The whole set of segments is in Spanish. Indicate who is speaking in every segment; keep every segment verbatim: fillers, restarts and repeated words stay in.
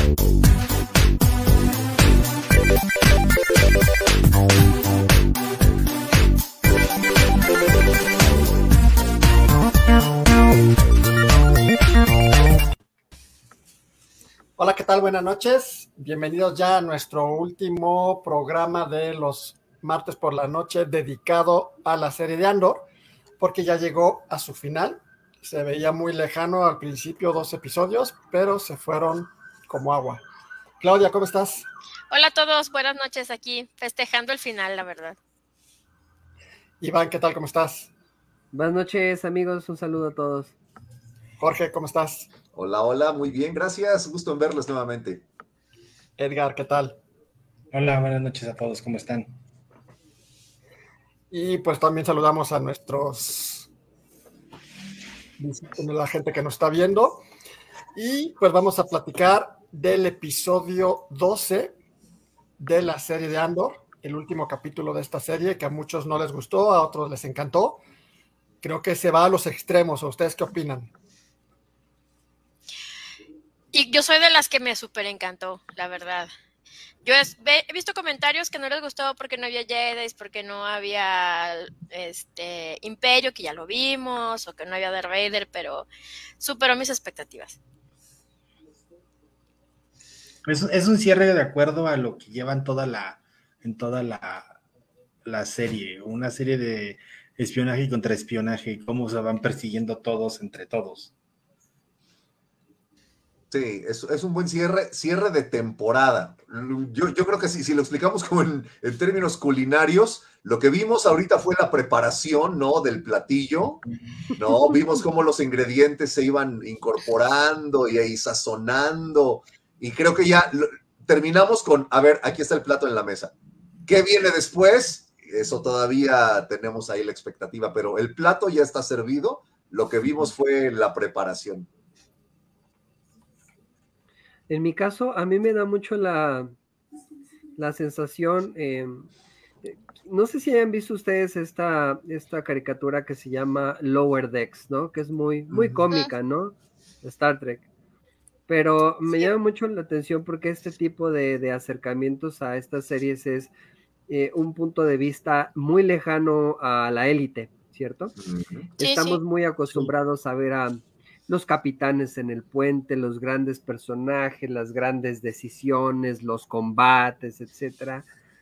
Speaker 1: Hola, ¿qué tal? Buenas noches. Bienvenidos ya a nuestro último programa de los martes por la noche dedicado a la serie de Andor, porque ya llegó a su final. Se veía muy lejano al principio, dos episodios, pero se fueron como agua. Claudia, ¿cómo estás?
Speaker 2: Hola a todos, buenas noches aquí, festejando el final, la verdad.
Speaker 1: Iván, ¿qué tal? ¿Cómo estás?
Speaker 3: Buenas noches, amigos, un saludo a todos.
Speaker 1: Jorge, ¿cómo estás?
Speaker 4: Hola, hola, muy bien, gracias, gusto en verlos nuevamente.
Speaker 1: Edgar, ¿qué tal?
Speaker 5: Hola, buenas noches a todos, ¿cómo están?
Speaker 1: Y pues también saludamos a nuestros, a la gente que nos está viendo. Y pues vamos a platicar del episodio doce de la serie de Andor, el último capítulo de esta serie que a muchos no les gustó, a otros les encantó. Creo que se va a los extremos. ¿O ustedes qué opinan?
Speaker 2: Y yo soy de las que me súper encantó, la verdad. Yo es, he visto comentarios que no les gustó porque no había Jedi, porque no había este Imperio, que ya lo vimos, o que no había Darth Vader, pero superó mis expectativas.
Speaker 5: Es, es un cierre de acuerdo a lo que llevan toda la, en toda la, la serie, una serie de espionaje y contraespionaje, cómo se van persiguiendo todos entre todos.
Speaker 4: Sí, es, es un buen cierre, cierre de temporada. Yo, yo creo que si, si lo explicamos como en, en términos culinarios, lo que vimos ahorita fue la preparación, ¿no? Del platillo, ¿no? Vimos cómo los ingredientes se iban incorporando y ahí sazonando, y creo que ya lo, terminamos con, a ver, aquí está el plato en la mesa. ¿Qué viene después? Eso todavía tenemos ahí la expectativa, pero el plato ya está servido, lo que vimos fue la preparación.
Speaker 3: En mi caso, a mí me da mucho la, la sensación, eh, no sé si hayan visto ustedes esta, esta caricatura que se llama Lower Decks, ¿no? Que es muy, muy cómica, ¿no? Star Trek. Pero me sí. llama mucho la atención porque este tipo de, de acercamientos a estas series es eh, un punto de vista muy lejano a la élite, ¿cierto? Sí, Estamos sí. muy acostumbrados sí. a ver a los capitanes en el puente, los grandes personajes, las grandes decisiones, los combates, etcétera,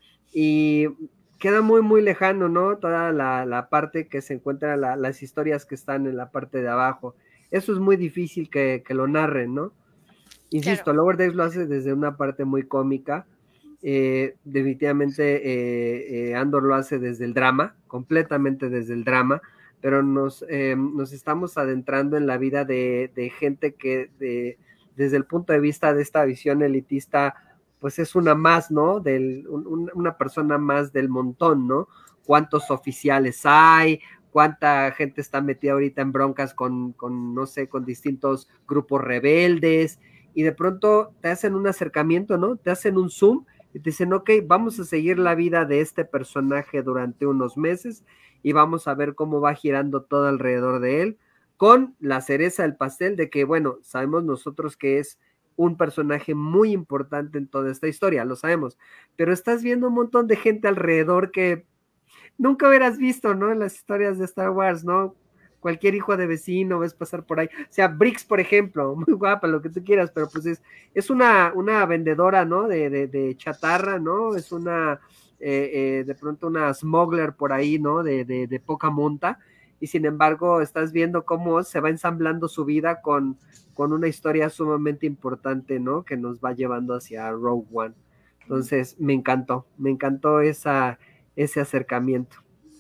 Speaker 3: y queda muy, muy lejano, ¿no? Toda la, la parte que se encuentra, la, las historias que están en la parte de abajo, eso es muy difícil que, que lo narren, ¿no? Insisto, claro. Lower Decks lo hace desde una parte muy cómica, eh, definitivamente eh, eh, Andor lo hace desde el drama, completamente desde el drama, pero nos, eh, nos estamos adentrando en la vida de, de gente que de, desde el punto de vista de esta visión elitista, pues es una más, ¿no? Del, un, una persona más del montón, ¿no? ¿Cuántos oficiales hay? ¿Cuánta gente está metida ahorita en broncas con, con, no sé, con distintos grupos rebeldes? Y de pronto te hacen un acercamiento, ¿no? Te hacen un zoom y te dicen, ok, vamos a seguir la vida de este personaje durante unos meses y vamos a ver cómo va girando todo alrededor de él, con la cereza del pastel de que, bueno, sabemos nosotros que es un personaje muy importante en toda esta historia, lo sabemos, pero estás viendo un montón de gente alrededor que nunca hubieras visto, ¿no? En las historias de Star Wars, ¿no? Cualquier hijo de vecino ves pasar por ahí, o sea, Brix, por ejemplo, muy guapa, lo que tú quieras, pero pues es, es una, una vendedora, ¿no? De, de, de chatarra, ¿no? Es una... Eh, eh, de pronto una smuggler por ahí, ¿no? De, de, de poca monta, y sin embargo estás viendo cómo se va ensamblando su vida con, con una historia sumamente importante, ¿no? Que nos va llevando hacia Rogue One. Entonces, me encantó, me encantó esa, ese acercamiento.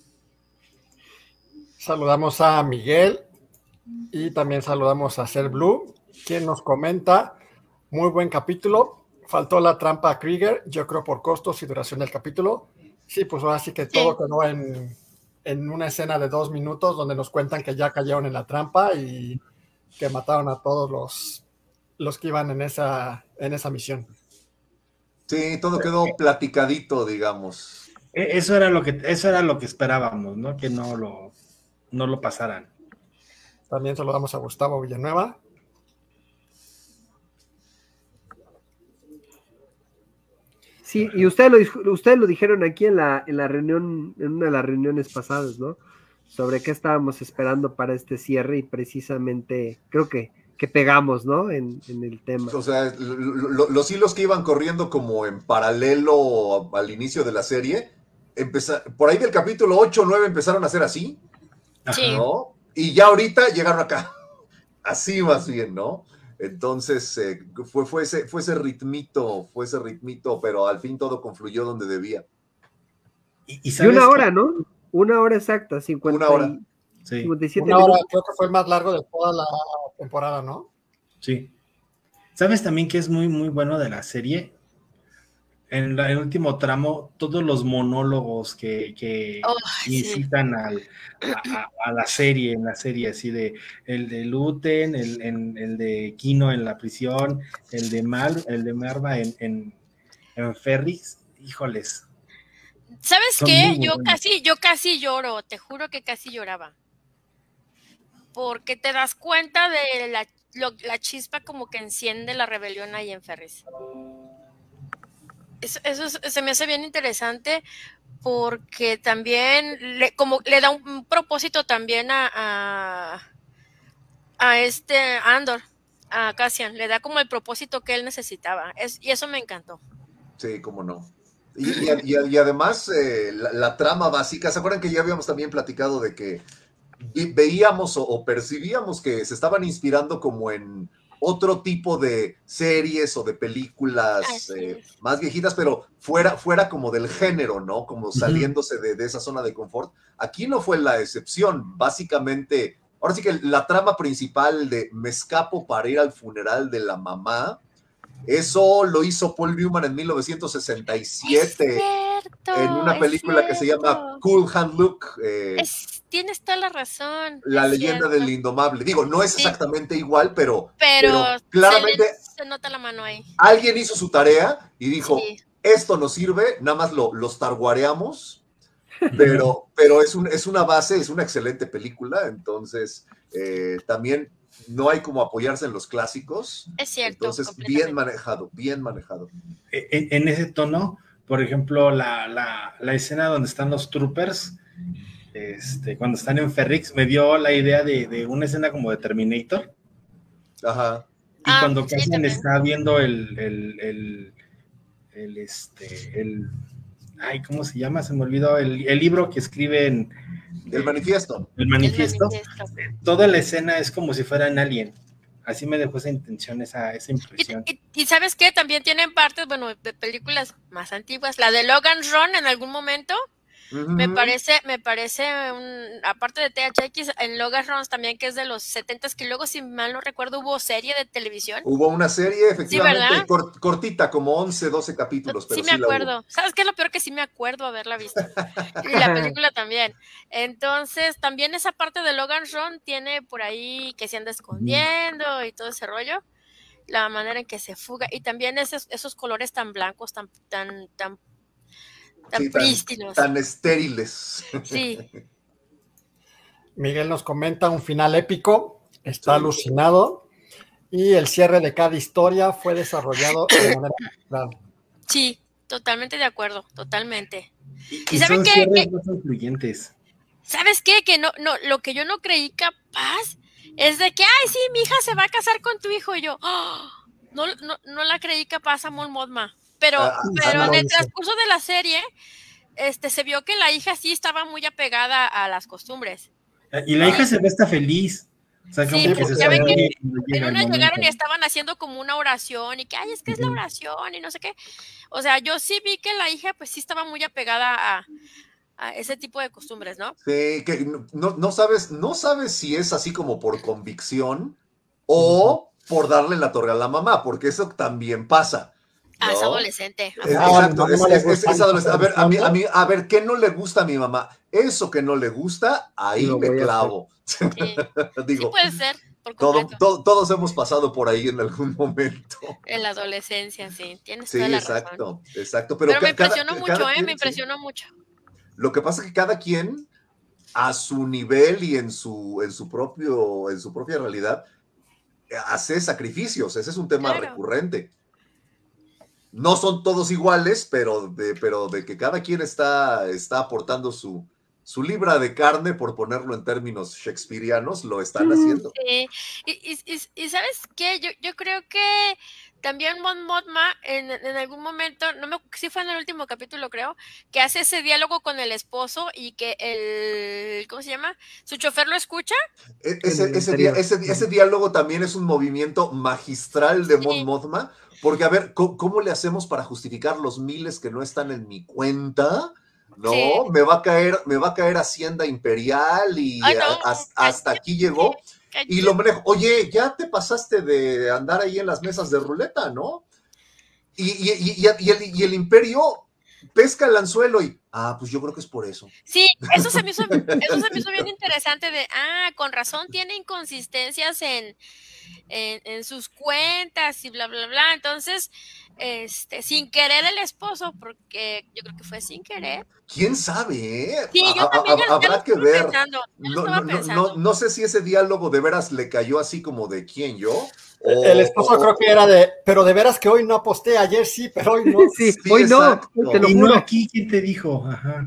Speaker 1: Saludamos a Miguel y también saludamos a Ser Blue, quien nos comenta, muy buen capítulo. Faltó la trampa a Krieger, yo creo por costos y duración del capítulo. Sí, pues ahora sí que todo sí. quedó en, en una escena de dos minutos donde nos cuentan que ya cayeron en la trampa y que mataron a todos los, los que iban en esa, en esa misión.
Speaker 4: Sí, todo quedó platicadito, digamos.
Speaker 5: Eso era lo que, eso era lo que esperábamos, ¿no? Que no lo, no lo pasaran.
Speaker 1: También saludamos a Gustavo Villanueva.
Speaker 3: Sí, y ustedes lo, ustedes lo dijeron aquí en la, en la reunión, en una de las reuniones pasadas, ¿no? Sobre qué estábamos esperando para este cierre y precisamente creo que, que pegamos, ¿no? En, en el tema.
Speaker 4: O sea, lo, lo, los hilos que iban corriendo como en paralelo al inicio de la serie, empezar, por ahí del capítulo ocho o nueve empezaron a ser así,
Speaker 2: Sí.
Speaker 4: ¿no? Y ya ahorita llegaron acá, así más bien, ¿no? Entonces, eh, fue, fue, ese, fue ese ritmito, fue ese ritmito, pero al fin todo confluyó donde debía.
Speaker 5: Y, y,
Speaker 3: y
Speaker 5: sabes
Speaker 3: una hora,
Speaker 5: que...
Speaker 3: ¿no? Una hora exacta, cincuenta
Speaker 4: Una hora.
Speaker 5: Sí.
Speaker 3: cincuenta y siete
Speaker 1: Una hora,
Speaker 3: minutos.
Speaker 1: creo que fue el más largo de toda la temporada, ¿no?
Speaker 5: Sí. ¿Sabes también que es muy, muy bueno de la serie? En la, el último tramo, todos los monólogos que, que
Speaker 2: Oh, sí.
Speaker 5: incitan al, a, a, a la serie, en la serie, así de el de Luten, el, el, el de Kino en la prisión, el de Mal, el de Marva en, en, en Ferris, híjoles.
Speaker 2: ¿Sabes
Speaker 5: Son
Speaker 2: qué?
Speaker 5: muy, muy
Speaker 2: Yo
Speaker 5: buenos.
Speaker 2: casi, yo casi lloro, te juro que casi lloraba. Porque te das cuenta de la, lo, la chispa como que enciende la rebelión ahí en Ferris. Eso, eso se me hace bien interesante porque también le, como le da un, un propósito también a, a, a este Andor, a Cassian, le da como el propósito que él necesitaba. Es, y eso me encantó.
Speaker 4: Sí, cómo no. Y, y, y, y además, eh, la, la trama básica, ¿se acuerdan que ya habíamos también platicado de que veíamos o, o percibíamos que se estaban inspirando como en otro tipo de series o de películas eh, más viejitas, pero fuera, fuera como del género, ¿no? Como saliéndose de, de esa zona de confort? Aquí no fue la excepción. Básicamente, ahora sí que la trama principal de me escapo para ir al funeral de la mamá, eso lo hizo Paul Newman en mil novecientos sesenta y siete
Speaker 2: cierto,
Speaker 4: en una película que se llama Cool Hand Luke. Eh,
Speaker 2: es, tienes toda la razón.
Speaker 4: La leyenda
Speaker 2: cierto.
Speaker 4: del indomable. Digo, no es exactamente sí. igual, pero,
Speaker 2: pero,
Speaker 4: pero claramente
Speaker 2: se, le, se nota la mano ahí.
Speaker 4: Alguien hizo su tarea y dijo,
Speaker 2: sí.
Speaker 4: esto nos sirve, nada más lo, lo starwareamos, pero, pero es, un, es una base, es una excelente película, entonces eh, también no hay como apoyarse en los clásicos.
Speaker 2: Es cierto.
Speaker 4: Entonces, bien manejado, bien manejado.
Speaker 5: En, en ese tono, por ejemplo, la, la, la escena donde están los troopers, este, cuando están en Ferrix, me dio la idea de, de una escena como de Terminator.
Speaker 4: Ajá.
Speaker 5: Y
Speaker 2: ah,
Speaker 5: cuando
Speaker 2: sí,
Speaker 5: Cassian está viendo el, el, el, el, este, el, ay, ¿cómo se llama? Se me olvidó, el, el libro que escriben.
Speaker 4: El manifiesto.
Speaker 5: El manifiesto.
Speaker 2: El manifiesto.
Speaker 5: Toda la escena es como si fuera en Alien. Así me dejó esa intención, esa, esa impresión.
Speaker 2: Y, y, y ¿sabes qué? También tienen partes, bueno, de películas más antiguas. La de Logan Run en algún momento. Uh-huh. Me parece, me parece, un, aparte de T H X, en Logan Run también, que es de los setentas, que luego, si mal no recuerdo, hubo serie de televisión.
Speaker 4: Hubo una serie, efectivamente,
Speaker 2: sí,
Speaker 4: cort, cortita, como once, doce capítulos. Pero
Speaker 2: sí, me
Speaker 4: sí
Speaker 2: acuerdo. ¿Sabes qué es lo peor? Que sí me acuerdo haberla visto. Y la película también. Entonces, también esa parte de Logan Run tiene por ahí que se anda escondiendo y todo ese rollo. La manera en que se fuga. Y también esos, esos colores tan blancos, tan, tan, tan tan
Speaker 4: sí,
Speaker 2: prístinos.
Speaker 4: Tan, tan estériles.
Speaker 2: Sí.
Speaker 1: Miguel nos comenta un final épico, está sí. alucinado, y el cierre de cada historia fue desarrollado de manera natural.
Speaker 2: Sí, totalmente de acuerdo, totalmente.
Speaker 5: Y, y ¿saben son qué? Cierres más influyentes.
Speaker 2: ¿Sabes qué? Que no, no, lo que yo no creí capaz es de que, ay, sí, mi hija se va a casar con tu hijo, y yo, oh, no, no, no la creí capaz a Mon Mothma. Pero, ah, pero ah, no, en el transcurso de la serie, este, se vio que la hija sí estaba muy apegada a las costumbres.
Speaker 5: Y la hija se ve hasta feliz. O sea, como
Speaker 2: sí,
Speaker 5: que se
Speaker 2: ya ven que
Speaker 5: en
Speaker 2: una llegaron y estaban haciendo como una oración y que, ay, es que es la oración y no sé qué. O sea, yo sí vi que la hija pues sí estaba muy apegada a, a ese tipo de costumbres, ¿no?
Speaker 4: Sí, que no, no sabes, no sabes si es así como por convicción o por darle la torre a la mamá, porque eso también pasa. ¿no?
Speaker 2: Ah, es adolescente.
Speaker 4: Es, exacto, es, es, es, es adolescente. A ver, a mí, a mí, a ver, ¿qué no le gusta a mi mamá? Eso que no le gusta, ahí
Speaker 5: Lo
Speaker 4: me
Speaker 5: voy a
Speaker 4: clavo.
Speaker 2: Sí.
Speaker 4: Digo,
Speaker 2: sí puede ser, por
Speaker 4: todo, todo, todos hemos pasado por ahí en algún momento.
Speaker 2: En la adolescencia, sí, tienes
Speaker 4: sí,
Speaker 2: toda la
Speaker 4: exacto,
Speaker 2: razón.
Speaker 4: exacto. Pero,
Speaker 2: Pero me
Speaker 4: cada,
Speaker 2: impresionó
Speaker 4: cada,
Speaker 2: mucho,
Speaker 4: cada
Speaker 2: ¿eh?
Speaker 4: quien,
Speaker 2: Me impresionó
Speaker 4: sí.
Speaker 2: mucho.
Speaker 4: Lo que pasa es que cada quien, a su nivel y en su, en su, propio, en su propia realidad, hace sacrificios. Ese es un tema
Speaker 2: Claro.
Speaker 4: recurrente. no son todos iguales, pero de, pero de que cada quien está, está aportando su, su libra de carne, por ponerlo en términos shakespearianos, lo están haciendo.
Speaker 2: Sí, y, y, y, y ¿sabes qué? Yo, yo creo que también Mon Mothma en, en algún momento, no me sí fue en el último capítulo creo, que hace ese diálogo con el esposo y que el, ¿cómo se llama? Su chofer lo escucha.
Speaker 4: E ese, ese, día, ese, ese diálogo también es un movimiento magistral de Mon Mothma, porque a ver, ¿cómo, ¿cómo le hacemos para justificar los miles que no están en mi cuenta? No, sí. me va a caer, me va a caer Hacienda Imperial y Ay, no, a, a, hasta aquí llegó. Y lo manejo, oye, ya te pasaste de andar ahí en las mesas de ruleta, ¿no? Y, y, y, y, y, el, y el Imperio pesca el anzuelo y, ah, pues yo creo que es por eso.
Speaker 2: Sí, eso se me hizo, eso se me hizo bien interesante de, ah, con razón tiene inconsistencias en, en, en sus cuentas y bla, bla, bla. Entonces, este, sin querer el esposo, porque yo creo que fue sin querer.
Speaker 4: ¿Quién sabe? ¿Eh?
Speaker 2: Sí, yo también ya,
Speaker 4: Habrá
Speaker 2: ya
Speaker 4: que ver.
Speaker 2: Pensando,
Speaker 4: no, no, no, no, no sé si ese diálogo de veras le cayó así como de quién, yo.
Speaker 1: O, el esposo o, creo que era de, pero de veras que hoy no aposté, ayer sí, pero hoy no.
Speaker 3: Sí, sí hoy exacto. no, te lo
Speaker 5: y
Speaker 3: juro.
Speaker 5: No aquí, ¿quién te dijo? Ajá.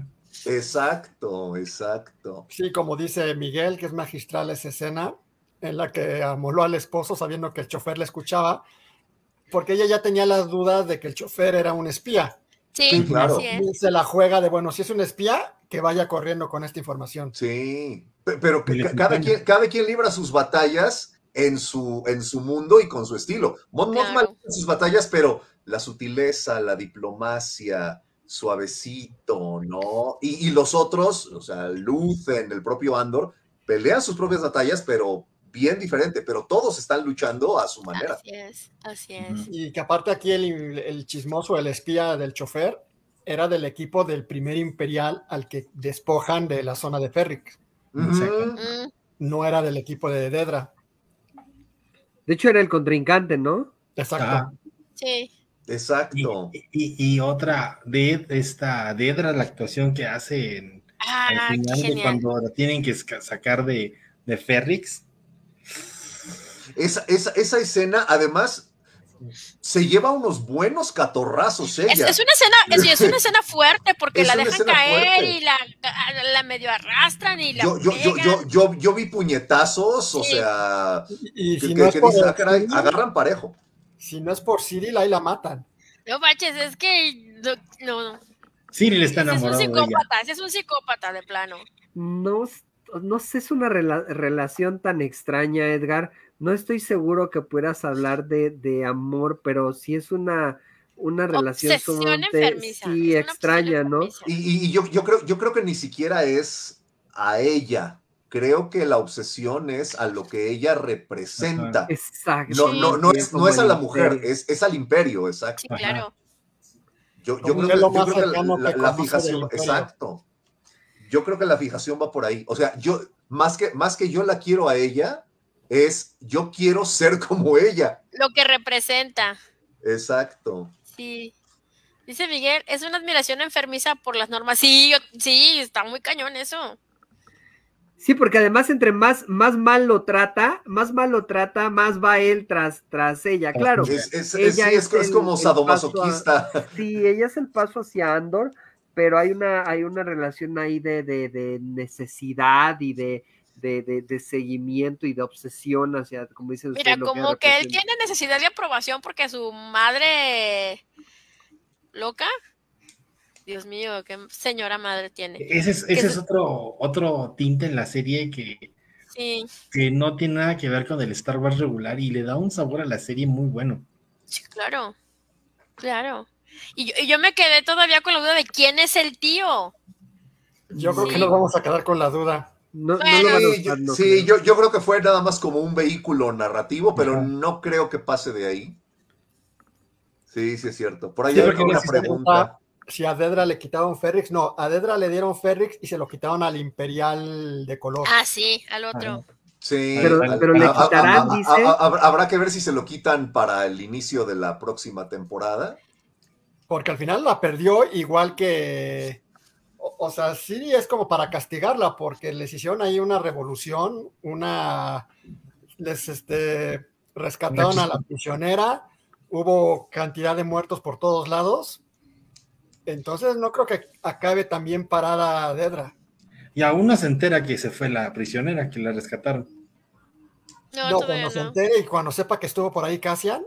Speaker 4: Exacto, exacto.
Speaker 1: Sí, como dice Miguel, que es magistral esa escena en la que amoló al esposo sabiendo que el chofer le escuchaba, porque ella ya tenía las dudas de que el chofer era un espía.
Speaker 2: Sí, sí, claro.
Speaker 1: Y se la juega de, bueno, si es un espía, que vaya corriendo con esta información.
Speaker 4: Sí, pero que cada quien, cada quien libra sus batallas en su, en su mundo y con su estilo. Mon Mothma claro. libra sus batallas, pero la sutileza, la diplomacia, suavecito, ¿no? Y, y los otros, o sea, Luthen, el propio Andor, pelean sus propias batallas, pero bien diferente, pero todos están luchando a su manera.
Speaker 2: Así es, así es.
Speaker 1: Y que aparte aquí el, el chismoso, el espía del chofer, era del equipo del primer imperial al que despojan de la zona de Ferrix.
Speaker 4: Uh-huh.
Speaker 1: No era del equipo de Dedra.
Speaker 3: De hecho era el contrincante, ¿no?
Speaker 1: Exacto.
Speaker 5: Ah.
Speaker 2: Sí.
Speaker 4: Exacto.
Speaker 5: Y, y, y otra de esta Dedra, la actuación que hace en,
Speaker 2: ah,
Speaker 5: al final de cuando la tienen que sacar de, de Ferrix.
Speaker 4: Esa, esa, esa escena, además, se lleva unos buenos catorrazos ella.
Speaker 2: Es, es una escena, es, es una escena fuerte porque
Speaker 4: es
Speaker 2: la dejan caer
Speaker 4: fuerte.
Speaker 2: y la, la medio arrastran y la
Speaker 4: yo, yo, yo, yo, yo, yo vi puñetazos, sí. o sea,
Speaker 1: y, y
Speaker 4: que,
Speaker 1: si
Speaker 4: que,
Speaker 1: no
Speaker 4: que dice, ah, caray, agarran parejo.
Speaker 1: Si no es por Cyril, ahí la matan.
Speaker 2: No manches, es que no, no.
Speaker 5: Cyril está enamorado
Speaker 2: es un psicópata, ese es un psicópata de plano.
Speaker 3: No, no sé, es una rela relación tan extraña, Edgar. No estoy seguro que pudieras hablar de, de amor, pero sí es una, una relación
Speaker 2: obsesión enfermiza.
Speaker 3: Sí, extraña, ¿no?
Speaker 4: Y, y yo, yo, creo, yo creo que ni siquiera es a ella. Creo que la obsesión es a lo que ella representa.
Speaker 3: Ajá. Exacto.
Speaker 4: No, no, no, es, no es a la mujer, es, es al imperio, exacto.
Speaker 2: Sí, claro.
Speaker 4: Yo, yo creo que, yo creo que la, la, la fijación, exacto. Yo creo que la fijación va por ahí. O sea, yo, más que, más que yo la quiero a ella, es yo quiero ser como ella.
Speaker 2: Lo que representa.
Speaker 4: Exacto.
Speaker 2: Sí. Dice Miguel, es una admiración enfermiza por las normas. Sí, yo, sí, está muy cañón eso.
Speaker 3: Sí, porque además entre más, más mal lo trata, más mal lo trata, más va él tras, tras ella, claro.
Speaker 4: Es, es, ella es, es, el, es como sadomasoquista.
Speaker 3: A, sí, ella es el paso hacia Andor, pero hay una, hay una relación ahí de, de, de necesidad y de, de, de, de seguimiento y de obsesión hacia, como dice usted.
Speaker 2: Mira, como que, que él tiene necesidad de aprobación porque su madre loca. Dios mío, qué señora madre tiene.
Speaker 5: Ese es, ese es otro, otro tinte en la serie que,
Speaker 2: sí.
Speaker 5: que no tiene nada que ver con el Star Wars regular y le da un sabor a la serie muy bueno.
Speaker 2: Sí, claro, claro. Y yo, y yo me quedé todavía con la duda de quién es el tío.
Speaker 1: Yo creo sí. que nos vamos a quedar con la duda.
Speaker 3: No,
Speaker 2: bueno,
Speaker 3: no lo van a
Speaker 4: sí,
Speaker 3: usar, no
Speaker 4: sí yo, yo creo que fue nada más como un vehículo narrativo, pero uh-huh. no creo que pase de ahí. Sí, sí es cierto. Por ahí sí, hay una pregunta.
Speaker 1: Si a Dedra le quitaron Ferrix, no, a Dedra le dieron Ferrix y se lo quitaron al Imperial de color.
Speaker 2: Ah, sí, al otro.
Speaker 4: Sí,
Speaker 3: pero,
Speaker 4: al,
Speaker 3: pero le
Speaker 4: a,
Speaker 3: quitarán,
Speaker 4: a, a,
Speaker 3: dice.
Speaker 4: A, a, habrá que ver si se lo quitan para el inicio de la próxima temporada.
Speaker 1: Porque al final la perdió igual que... O, o sea, sí es como para castigarla, porque les hicieron ahí una revolución, una... Les este, rescataron a la prisionera hubo cantidad de muertos por todos lados. Entonces no creo que acabe tan bien parada Dedra.
Speaker 5: Y aún no se entera que se fue la prisionera, que la rescataron.
Speaker 2: No,
Speaker 1: No,
Speaker 2: todavía
Speaker 1: cuando se
Speaker 2: no.
Speaker 1: entere y cuando sepa que estuvo por ahí Cassian.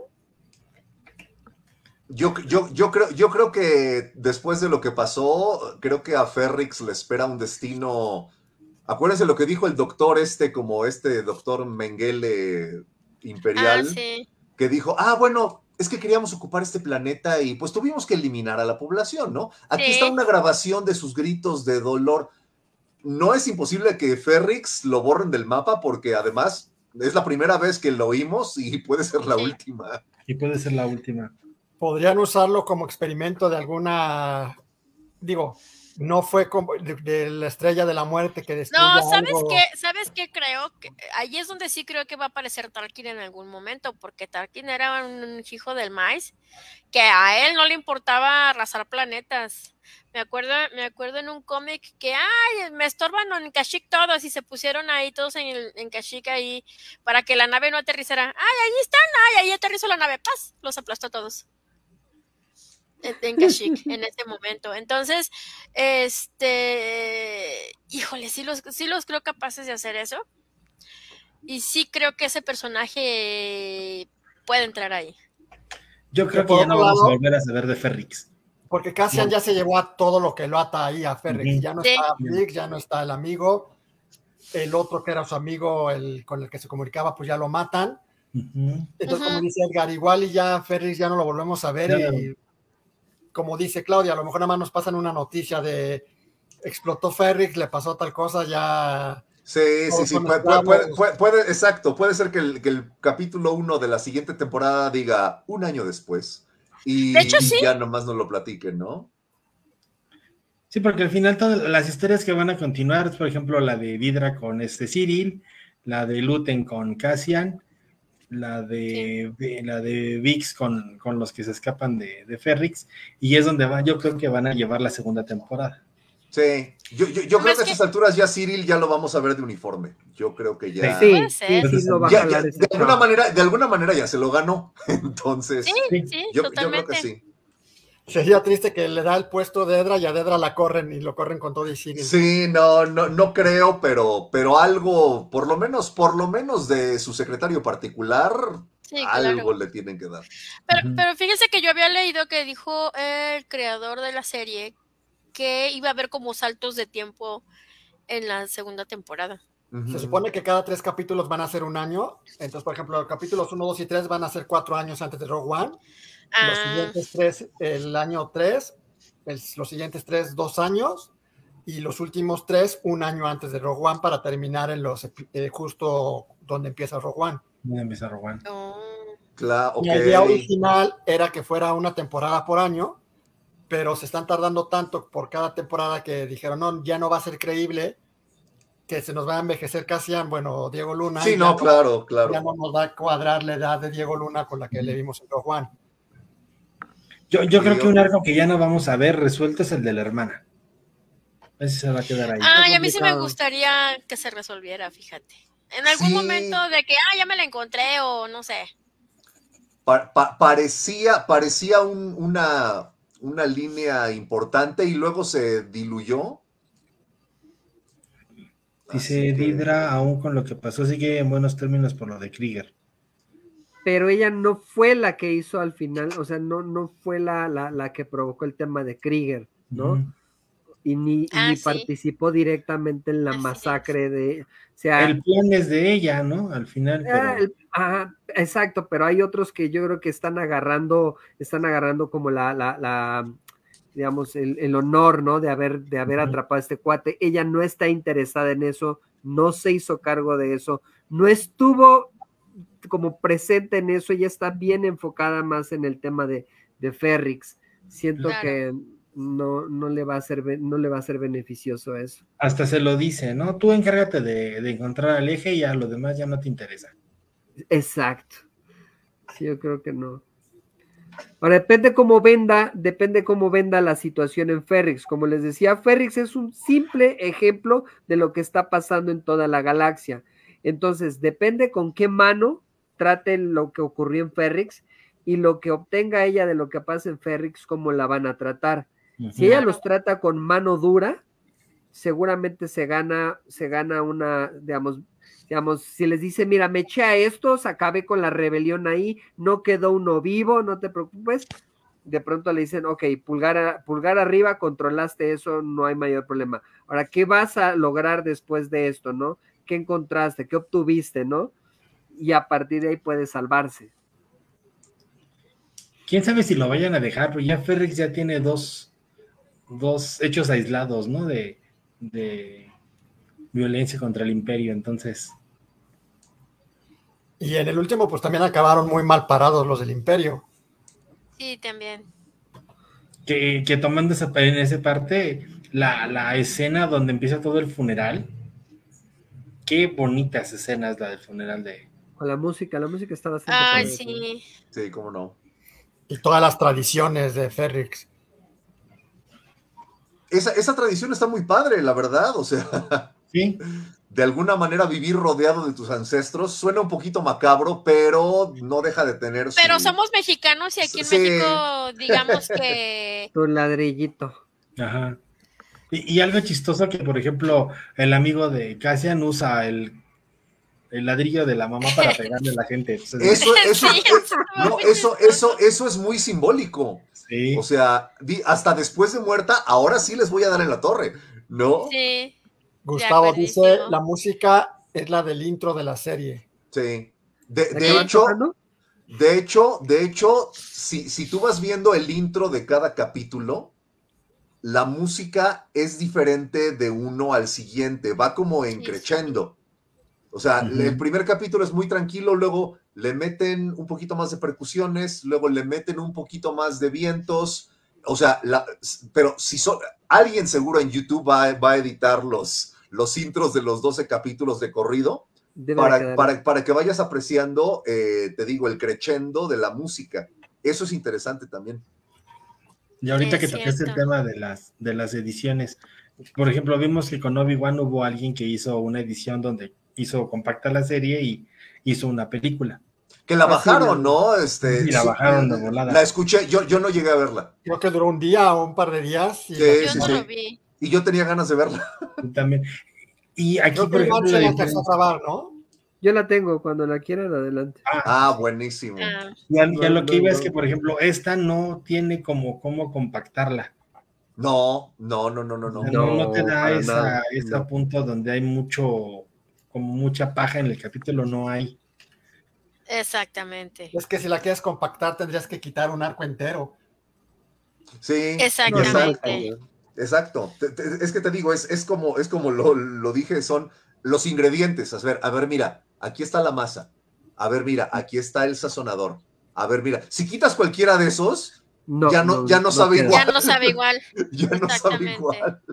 Speaker 4: Yo, yo, yo, creo, yo creo que después de lo que pasó, creo que a Ferrix le espera un destino. Acuérdense lo que dijo el doctor este, como este doctor Mengele imperial,
Speaker 2: Ah, sí.
Speaker 4: que dijo, ah, bueno, es que queríamos ocupar este planeta y pues tuvimos que eliminar a la población, ¿no? Aquí
Speaker 2: Sí.
Speaker 4: está una grabación de sus gritos de dolor. No es imposible que Ferrix lo borren del mapa porque además es la primera vez que lo oímos y puede ser la
Speaker 2: Sí.
Speaker 4: última.
Speaker 5: Y puede ser la última.
Speaker 1: Podrían usarlo como experimento de alguna, digo, no fue como de, de la estrella de la muerte que destruye
Speaker 2: No, ¿sabes
Speaker 1: algo.
Speaker 2: qué? ¿Sabes qué creo? Que ahí es donde sí creo que va a aparecer Tarkin en algún momento, porque Tarkin era un hijo del maíz, que a él no le importaba arrasar planetas. Me acuerdo, me acuerdo en un cómic que, ay, me estorban en Kashyyyk todos y se pusieron ahí todos en, el, en Kashyyyk ahí para que la nave no aterrizara. Ay, ahí están, ay, ahí aterrizó la nave, paz, los aplastó a todos. En Kashyyyk en ese momento. Entonces, este, híjole, sí los, sí los creo capaces de hacer eso. Y sí creo que ese personaje puede entrar ahí.
Speaker 5: Yo creo
Speaker 1: Que
Speaker 5: que
Speaker 1: por
Speaker 5: ya no
Speaker 1: otro
Speaker 5: vamos a
Speaker 1: lado-
Speaker 5: volver a saber de Ferrix.
Speaker 1: Porque Cassian
Speaker 5: No.
Speaker 1: ya se llevó a todo lo que lo ata ahí a Ferrix.
Speaker 5: Ujú.
Speaker 1: Ya no
Speaker 2: Sí.
Speaker 1: está Big, ya no está el amigo. El otro que era su amigo, el con el que se comunicaba, pues ya lo matan.
Speaker 5: Ujú.
Speaker 1: Entonces,
Speaker 2: Ujú.
Speaker 1: como dice Edgar, igual y ya Ferrix ya no lo volvemos a ver.
Speaker 5: Claro.
Speaker 1: Y como dice Claudia, a lo mejor nada más nos pasan una noticia de explotó Ferrix, le pasó tal cosa, ya.
Speaker 4: Sí, sí,
Speaker 1: Todos
Speaker 4: sí,
Speaker 1: son
Speaker 4: puede, puede, puede,
Speaker 1: esclavos.
Speaker 4: puede- puede- exacto, puede ser que el, que el capítulo uno de la siguiente temporada diga un año después y,
Speaker 2: De hecho,
Speaker 4: y
Speaker 2: sí.
Speaker 4: ya nomás nos lo platiquen, ¿no?
Speaker 5: Sí, porque al final todas las historias que van a continuar, por ejemplo, la de Vidra con este Cyril, la de Luten con Cassian, la de, de- la de Vix con, con los que se escapan de, de Ferrix, y es donde va, yo creo que van a llevar la segunda temporada.
Speaker 4: Sí, yo, yo, yo creo
Speaker 2: Más
Speaker 4: que a
Speaker 2: que-
Speaker 4: estas alturas ya Cyril ya lo vamos a ver de uniforme. Yo creo que ya.
Speaker 3: Sí,
Speaker 2: Puede
Speaker 3: sí,
Speaker 2: ser.
Speaker 3: sí, lo va a
Speaker 4: Ya-
Speaker 3: jalar
Speaker 4: ya-
Speaker 3: ese
Speaker 4: de alguna
Speaker 3: chavo.
Speaker 4: manera, de alguna manera ya se lo ganó. Entonces,
Speaker 2: Sí,
Speaker 5: Sí.
Speaker 2: sí,
Speaker 4: yo, yo creo
Speaker 2: totalmente.
Speaker 4: que sí.
Speaker 1: Sería triste que le da el puesto de Edra y a Dedra la corren y lo corren con todo y Cyril.
Speaker 4: Sí, no, no, no creo, pero, pero algo, por lo menos, por lo menos de su secretario particular,
Speaker 2: Sí,
Speaker 4: algo
Speaker 2: claro.
Speaker 4: le tienen que dar.
Speaker 2: Pero,
Speaker 5: Ujú.
Speaker 2: pero fíjense que yo había leído que dijo el creador de la serie que iba a haber como saltos de tiempo en la segunda temporada.
Speaker 1: Se supone que cada tres capítulos van a ser un año. Entonces, por ejemplo, los capítulos uno, dos y tres van a ser cuatro años antes de Rogue One. Los
Speaker 2: Ah,
Speaker 1: siguientes tres, el año tres. El- los siguientes tres, dos años. Y los últimos tres, un año antes de Rogue One para terminar en los epi- eh, justo donde empieza Rogue One.
Speaker 5: Voy a empezar a robar.
Speaker 2: oh.
Speaker 4: Claro, ok.
Speaker 1: La idea original era que fuera una temporada por año, pero se están tardando tanto por cada temporada que dijeron, no, ya no va a ser creíble, que se nos va a envejecer Cassian, bueno, Diego Luna.
Speaker 4: Sí,
Speaker 1: y
Speaker 4: no,
Speaker 1: ya
Speaker 4: claro, claro.
Speaker 1: Ya no nos va a cuadrar la edad de Diego Luna con la que le vimos en Rogue One.
Speaker 5: Yo, yo
Speaker 4: Sí,
Speaker 5: creo que un
Speaker 4: yo-
Speaker 5: arco que ya no vamos a ver resuelto es el de la hermana. Ese se va a quedar ahí.
Speaker 2: Ah, y a mí sí me
Speaker 3: complicado.
Speaker 2: gustaría que se resolviera, fíjate. En algún
Speaker 4: Sí.
Speaker 2: momento de que, ah, ya me la encontré o no sé.
Speaker 4: Pa- pa- parecía parecía un- una, una línea importante y luego se diluyó.
Speaker 5: Dice
Speaker 4: Así que-
Speaker 5: Didra, aún con lo que pasó, sigue en buenos términos por lo de Krieger.
Speaker 3: Pero ella no fue la que hizo al final, o sea, no, no fue la, la, la que provocó el tema de Krieger, ¿no?
Speaker 5: Ujú.
Speaker 3: Y ni, y
Speaker 2: Ah,
Speaker 3: ni
Speaker 2: sí.
Speaker 3: participó directamente en la
Speaker 2: Así es.
Speaker 3: masacre de, o sea,
Speaker 5: El plan es de ella, ¿no? Al final,
Speaker 3: ah,
Speaker 5: pero
Speaker 3: el- ajá, exacto, pero hay otros que yo creo que están agarrando, están agarrando como la, la, la digamos, el, el honor, ¿no? De haber, de haber
Speaker 5: Ujú.
Speaker 3: atrapado a este cuate. Ella no está interesada en eso, no se hizo cargo de eso, no estuvo como presente en eso, ella está bien enfocada más en el tema de, de Ferrix. Siento
Speaker 2: Claro.
Speaker 3: que no, no le va a ser, be- no le va a ser beneficioso eso.
Speaker 5: hasta se lo dice, ¿no? Tú encárgate de, de encontrar al eje y ya lo demás ya no te interesa.
Speaker 3: Exacto. Sí, yo creo que no. Ahora, depende cómo venda, depende cómo venda la situación en Ferrix. Como les decía, Ferrix es un simple ejemplo de lo que está pasando en toda la galaxia. Entonces, depende con qué mano trate lo que ocurrió en Ferrix y lo que obtenga ella de lo que pasa en Ferrix, cómo la van a tratar.
Speaker 5: Ujú.
Speaker 3: Si ella
Speaker 2: Claro.
Speaker 3: los trata con mano dura, seguramente se gana, se gana una, digamos, digamos, si les dice, mira, me eché a estos, acabé con la rebelión ahí, no quedó uno vivo, no te preocupes. De pronto le dicen, ok, pulgar, a- pulgar arriba, controlaste eso, no hay mayor problema. Ahora, ¿qué vas a lograr después de esto, no? ¿Qué encontraste? ¿Qué obtuviste, no? Y a partir de ahí puede salvarse.
Speaker 5: Quién sabe si lo vayan a dejar, pero ya Ferrix ya tiene dos, dos hechos aislados, ¿no? De, de violencia contra el imperio, entonces.
Speaker 1: Y en el último, pues también acabaron muy mal parados los del Imperio.
Speaker 2: Sí, también.
Speaker 5: Que, que tomando esa, en esa parte, la, la escena donde empieza todo el funeral, qué bonitas escenas la del funeral de...
Speaker 3: Con la música, la música está bastante
Speaker 2: Ay,
Speaker 3: padre.
Speaker 2: sí.
Speaker 4: Sí, cómo no.
Speaker 1: Y todas las tradiciones de Ferrix.
Speaker 4: Esa, esa tradición está muy padre, la verdad. O sea,
Speaker 5: Sí,
Speaker 4: de alguna manera vivir rodeado de tus ancestros suena un poquito macabro, pero no deja de tener su...
Speaker 2: Pero somos mexicanos y aquí en
Speaker 4: Sí.
Speaker 2: México, digamos que
Speaker 3: Tu ladrillito.
Speaker 5: ajá. Y, y algo chistoso que, por ejemplo, el amigo de Cassian usa el, el ladrillo de la mamá para pegarle a la gente. Entonces,
Speaker 4: Eso, eso,
Speaker 2: Sí,
Speaker 4: es-
Speaker 2: eso
Speaker 4: no,
Speaker 2: muy
Speaker 4: eso,
Speaker 2: chistoso.
Speaker 4: eso, eso es muy simbólico.
Speaker 5: sí.
Speaker 4: O sea, di- hasta después de muerta, ahora sí les voy a dar en la torre, ¿no?
Speaker 2: Sí,
Speaker 1: Gustavo dice,
Speaker 2: acuerdísimo.
Speaker 1: la música es la del intro de la serie.
Speaker 4: Sí. De,
Speaker 3: ¿La
Speaker 4: de
Speaker 3: que van
Speaker 4: hecho,
Speaker 3: tocando?
Speaker 4: de hecho, de hecho, si, si tú vas viendo el intro de cada capítulo, la música es diferente de uno al siguiente, va como en
Speaker 2: Sí,
Speaker 4: crescendo. O sea,
Speaker 5: Ujú.
Speaker 4: el primer capítulo es muy tranquilo, luego le meten un poquito más de percusiones, luego le meten un poquito más de vientos. O sea, la- pero si so- alguien seguro en YouTube va, va a editar los, los intros de los doce capítulos de corrido
Speaker 3: Debe de
Speaker 4: para,
Speaker 3: quedar.
Speaker 4: para, para que vayas apreciando, eh, te digo, el crescendo de la música. Eso es interesante también.
Speaker 5: Y ahorita
Speaker 2: Es
Speaker 5: que tocaste el
Speaker 2: cierto.
Speaker 5: tema de las, de las ediciones, por ejemplo, vimos que con Obi-Wan hubo alguien que hizo una edición donde hizo compacta la serie y hizo una película.
Speaker 4: Que la
Speaker 3: Ah, sí,
Speaker 4: bajaron,
Speaker 3: la-
Speaker 4: ¿no? Este,
Speaker 5: Y la
Speaker 4: sí,
Speaker 5: bajaron de
Speaker 4: la-
Speaker 5: volada.
Speaker 4: La escuché, yo, yo no llegué a verla.
Speaker 1: Creo que duró un día o un par de días. Y
Speaker 4: Sí,
Speaker 1: la-
Speaker 2: Yo
Speaker 4: sí,
Speaker 2: no
Speaker 4: sí.
Speaker 2: lo vi.
Speaker 4: Y yo tenía ganas de verla.
Speaker 5: Yo también. Y aquí,
Speaker 1: Creo que
Speaker 5: por
Speaker 1: igual
Speaker 5: ejemplo,
Speaker 1: se
Speaker 5: la
Speaker 1: la alcanzó a
Speaker 5: diferencia.
Speaker 1: grabar, ¿no?
Speaker 3: Yo la tengo, cuando la quieran, adelante.
Speaker 5: Ah,
Speaker 4: Ah,
Speaker 5: sí.
Speaker 4: buenísimo.
Speaker 2: Ah,
Speaker 5: Y a, y a lo
Speaker 3: No,
Speaker 5: que
Speaker 3: no,
Speaker 5: iba es
Speaker 3: no.
Speaker 5: que, por ejemplo, esta no tiene como cómo compactarla.
Speaker 4: No, no, no, no, no,
Speaker 5: O
Speaker 4: no.
Speaker 5: sea, no, no te
Speaker 3: No,
Speaker 5: da
Speaker 3: para
Speaker 5: esa,
Speaker 3: nada,
Speaker 5: ese
Speaker 3: no.
Speaker 5: punto donde hay mucho, como mucha paja en el capítulo, no hay.
Speaker 2: exactamente.
Speaker 1: Es que si la quieres compactar tendrías que quitar un arco entero.
Speaker 4: Sí,
Speaker 3: No, no,
Speaker 2: Exactamente.
Speaker 3: cañón.
Speaker 4: exacto. Te- te- es que te digo, es, es como, es como lo, lo dije, son los ingredientes. A ver, a ver, mira, aquí está la masa. A ver, mira, aquí está el sazonador. A ver, mira, si quitas cualquiera de esos,
Speaker 3: No,
Speaker 4: ya no, ya no,
Speaker 3: no
Speaker 4: sabe
Speaker 3: queda.
Speaker 4: igual.
Speaker 2: Ya no sabe igual.
Speaker 4: Ya no sabe
Speaker 2: Exactamente.
Speaker 4: igual.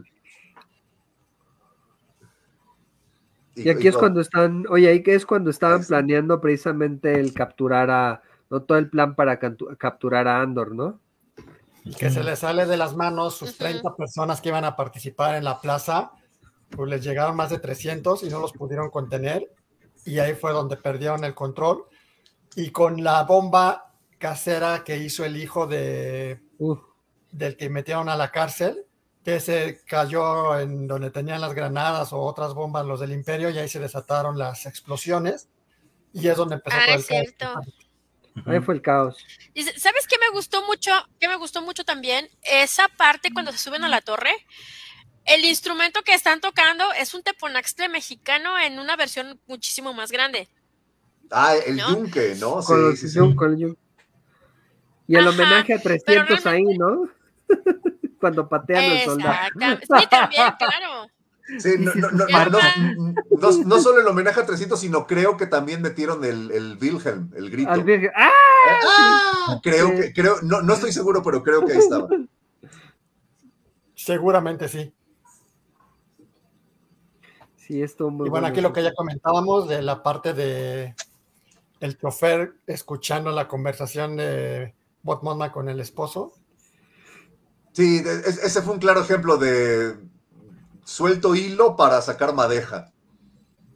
Speaker 3: Y aquí es cuando están, oye, ahí que es cuando
Speaker 4: Ahí
Speaker 3: estaban
Speaker 4: está.
Speaker 3: planeando precisamente el capturar a, no todo el plan para cantu- capturar a Andor, ¿no?
Speaker 1: Que se les sale de las manos sus
Speaker 2: Ujú.
Speaker 1: treinta personas que iban a participar en la plaza, pues les llegaron más de trescientos y no los pudieron contener. Y ahí fue donde perdieron el control. Y con la bomba casera que hizo el hijo de,
Speaker 3: Uf,
Speaker 1: del que metieron a la cárcel, que se cayó en donde tenían las granadas o otras bombas los del Imperio, y ahí se desataron las explosiones. Y es donde empezó
Speaker 2: Ah,
Speaker 1: todo el
Speaker 2: es
Speaker 1: caos.
Speaker 2: cierto.
Speaker 3: ahí fue el caos.
Speaker 2: Y s- ¿sabes qué me gustó mucho? ¿Qué me gustó mucho también? Esa parte cuando se suben a la torre. El instrumento que están tocando es un teponaxtle mexicano en una versión muchísimo más grande.
Speaker 4: Ah, el
Speaker 2: ¿no?
Speaker 4: yunque, ¿no?
Speaker 3: Con
Speaker 4: Sí,
Speaker 3: los
Speaker 4: sí, sí.
Speaker 3: Jun- con el Jun. Y el
Speaker 2: Ajá,
Speaker 3: homenaje a trescientos
Speaker 2: pero
Speaker 3: ahí, ¿no? Cuando patean al soldado.
Speaker 2: Exactamente. Sí, también, claro.
Speaker 4: Sí, no, no, no,
Speaker 2: Ya
Speaker 4: no, no,
Speaker 2: va.
Speaker 4: no- no solo el homenaje a trescientos, sino creo que también metieron el, el Wilhelm, el grito.
Speaker 3: Al virgen. ¡Ah!
Speaker 4: ¡Ah! Creo
Speaker 3: Sí.
Speaker 4: que, creo, no, no estoy seguro, pero creo que ahí estaba.
Speaker 1: Seguramente sí.
Speaker 3: Sí, esto muy
Speaker 1: Y bueno, aquí lo que ya comentábamos de la parte de el chofer escuchando la conversación de Bot Monma con el esposo.
Speaker 4: Sí, de- es- ese fue un claro ejemplo de suelto hilo para sacar madeja.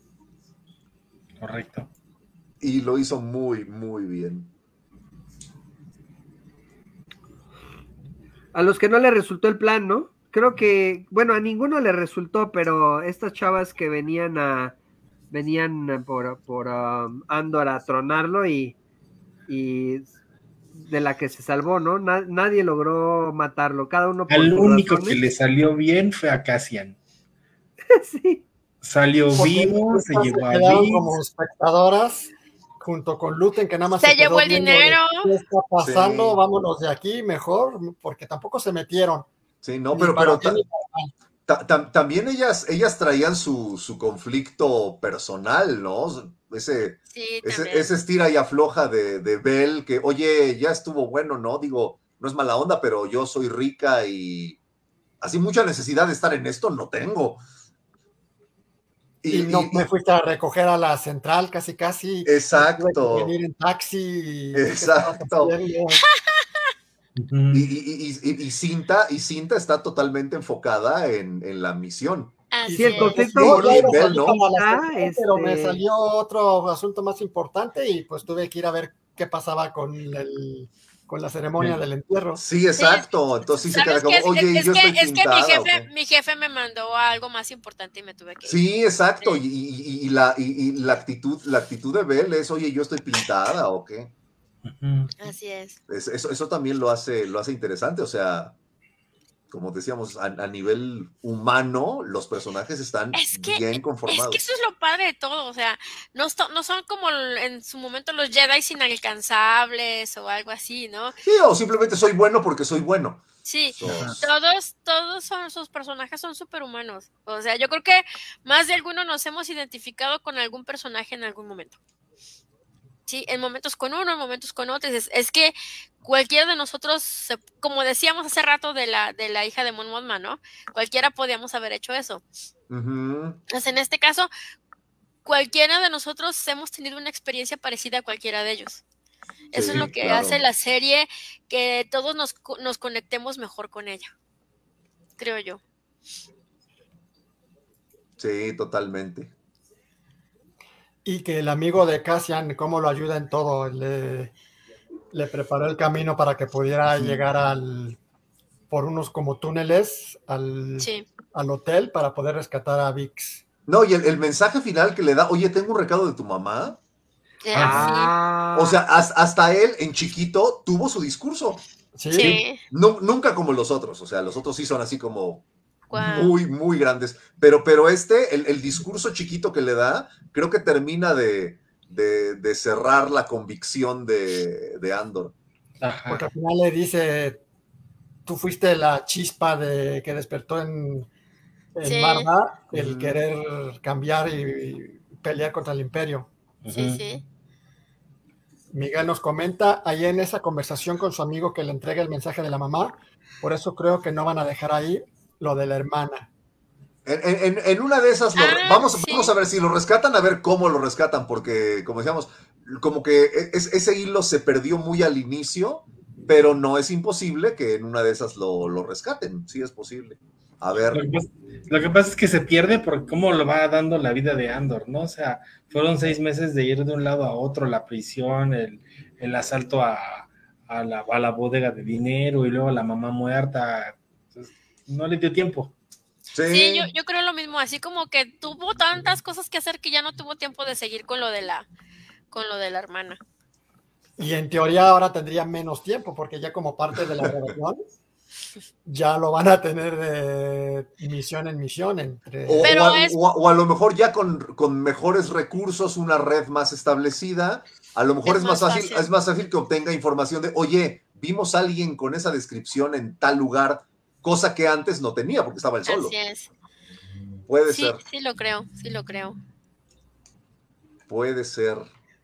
Speaker 5: Correcto.
Speaker 4: Y lo hizo muy, muy bien.
Speaker 3: a los que no les resultó el plan, ¿no? Creo que, bueno, a ninguno le resultó, pero estas chavas que venían a venían por, por um, Andor a tronarlo y, y de la que se salvó, ¿no? Na, nadie logró matarlo, cada uno por
Speaker 5: Al
Speaker 3: sus
Speaker 5: único
Speaker 3: razones.
Speaker 5: que le salió bien fue a Cassian.
Speaker 3: Sí.
Speaker 5: Salió
Speaker 1: Porque
Speaker 5: vivo, se
Speaker 1: estas
Speaker 5: llevó a
Speaker 1: quedaron
Speaker 5: Biggs.
Speaker 1: como espectadoras junto con Luten, que nada más
Speaker 2: Se
Speaker 1: se, quedó
Speaker 2: llevó el
Speaker 1: viendo de
Speaker 2: dinero.
Speaker 1: qué está pasando,
Speaker 4: Sí.
Speaker 1: vámonos de aquí mejor, porque tampoco se metieron.
Speaker 4: Sí, no,
Speaker 1: Ni
Speaker 4: pero,
Speaker 1: para
Speaker 4: pero ta-
Speaker 1: bien ni para mal.
Speaker 4: ta- ta- también ellas, ellas traían su, su conflicto personal, ¿no? Ese,
Speaker 2: Sí,
Speaker 4: ese,
Speaker 2: también.
Speaker 4: ese estira y afloja de, de Belle, que, oye, ya estuvo bueno, ¿no? Digo, no es mala onda, pero yo soy rica y así mucha necesidad de estar en esto no tengo.
Speaker 1: Y, no me fuiste a recoger a la central casi casi.
Speaker 4: Exacto.
Speaker 1: Tuve que venir en taxi. Y,
Speaker 4: Exacto.
Speaker 5: Ujú.
Speaker 4: Y, y, y, y, y Cinta, y Cinta está totalmente enfocada en, en la misión.
Speaker 2: Así
Speaker 3: Sí, el
Speaker 2: es.
Speaker 3: conflicto
Speaker 1: Yo
Speaker 3: amoroso
Speaker 1: ya iba a
Speaker 4: Bell,
Speaker 1: salir
Speaker 4: ¿no?
Speaker 1: como a las
Speaker 3: Ah,
Speaker 1: tres, pero me
Speaker 3: este-
Speaker 1: salió otro asunto más importante y pues tuve que ir a ver qué pasaba con el con la ceremonia
Speaker 5: Sí.
Speaker 1: del entierro.
Speaker 4: Sí, exacto. Entonces sí se queda
Speaker 2: ¿Sabes
Speaker 4: como,
Speaker 2: qué? Es,
Speaker 4: oye,
Speaker 2: es
Speaker 4: yo
Speaker 2: que,
Speaker 4: estoy
Speaker 2: es que mi
Speaker 4: pintada. ¿o
Speaker 2: jefe,
Speaker 4: qué?
Speaker 2: mi jefe me mandó a algo más importante y me tuve que ir.
Speaker 4: Sí, exacto.
Speaker 2: Sí.
Speaker 4: Y, y- y la, y, y la actitud, la actitud de Bell es, oye, yo estoy pintada o qué.
Speaker 5: Ujú.
Speaker 2: Así es.
Speaker 4: Es- eso, eso también lo hace, lo hace interesante. O sea, como decíamos, a, a nivel humano, los personajes están
Speaker 2: Es que,
Speaker 4: bien
Speaker 2: es
Speaker 4: conformados.
Speaker 2: que eso es lo padre de todo, o sea, no, esto- no son como en su momento los Jedi inalcanzables o algo así, ¿no?
Speaker 4: Sí, o simplemente soy bueno porque soy bueno.
Speaker 2: Sí,
Speaker 4: Sos-
Speaker 2: todos, todos son, sus personajes son superhumanos. O sea, yo creo que más de alguno nos hemos identificado con algún personaje en algún momento. Sí, en momentos con uno, en momentos con otros. Es, es que cualquiera de nosotros, se- como decíamos hace rato de la, de la hija de Mon Mothma, ¿no? Cualquiera podíamos haber hecho eso.
Speaker 4: Ujú.
Speaker 2: Pues en este caso, cualquiera de nosotros hemos tenido una experiencia parecida a cualquiera de ellos. Eso
Speaker 4: Sí,
Speaker 2: es lo que
Speaker 4: claro.
Speaker 2: hace la serie, que todos nos, co- nos conectemos mejor con ella, creo yo.
Speaker 4: Sí, totalmente.
Speaker 1: Y que el amigo de Cassian, cómo lo ayuda en todo, le, le preparó el camino para que pudiera
Speaker 5: Sí.
Speaker 1: llegar al por unos como túneles al,
Speaker 2: Sí.
Speaker 1: al hotel para poder rescatar a Vix.
Speaker 4: No, y el, el mensaje final que le da, oye, tengo un recado de tu mamá.
Speaker 2: Eh,
Speaker 3: Ah,
Speaker 4: O sea, has- hasta él, en chiquito, tuvo su discurso.
Speaker 1: Sí,
Speaker 2: sí. Sí.
Speaker 4: Nu- nunca como los otros. O sea, los otros sí son así como
Speaker 2: Guau.
Speaker 4: muy, muy grandes. Pero, pero este, el, el discurso chiquito que le da, creo que termina de, de- de cerrar la convicción de, de Andor.
Speaker 5: Ajá.
Speaker 1: porque al final le dice, tú fuiste la chispa de que despertó en, en
Speaker 2: Sí.
Speaker 1: Marva el
Speaker 4: Ujú.
Speaker 1: querer cambiar y pelear contra el imperio.
Speaker 2: Sí,
Speaker 5: Ujú.
Speaker 2: sí.
Speaker 1: Miguel nos comenta, ahí en esa conversación con su amigo que le entrega el mensaje de la mamá, por eso creo que no van a dejar ahí lo de la hermana.
Speaker 4: En, en- en una de esas, lo-
Speaker 2: Ah,
Speaker 4: vamos,
Speaker 2: sí.
Speaker 4: vamos a ver si lo rescatan, a ver cómo lo rescatan, porque, como decíamos, como que es- ese hilo se perdió muy al inicio, pero no es imposible que en una de esas lo, lo rescaten. Sí es posible. A ver.
Speaker 5: Lo que, pasa, lo que pasa es que se pierde por cómo lo va dando la vida de Andor, ¿no? O sea, fueron seis meses de ir de un lado a otro, la prisión, el, el asalto a, a, la, a la bodega de dinero y luego la mamá muerta. Entonces, no le dio tiempo.
Speaker 4: Sí,
Speaker 2: Sí, yo, yo creo lo mismo, así como que tuvo tantas cosas que hacer que ya no tuvo tiempo de seguir con lo de la, con lo de la hermana.
Speaker 1: Y en teoría ahora tendría menos tiempo, porque ya como parte de la relación, ya lo van a tener de misión en misión entre...
Speaker 4: O,
Speaker 2: Pero
Speaker 4: o a,
Speaker 2: es-
Speaker 4: o a- o a lo mejor ya con, con mejores recursos, una red más establecida, a lo mejor es,
Speaker 2: Es
Speaker 4: más
Speaker 2: más
Speaker 4: fácil,
Speaker 2: fácil.
Speaker 4: es más fácil que obtenga información de, oye, vimos a alguien con esa descripción en tal lugar, cosa que antes no tenía porque estaba él solo.
Speaker 2: Así es.
Speaker 4: Puede
Speaker 2: Sí,
Speaker 4: ser,
Speaker 2: sí lo creo, sí lo creo.
Speaker 4: puede ser.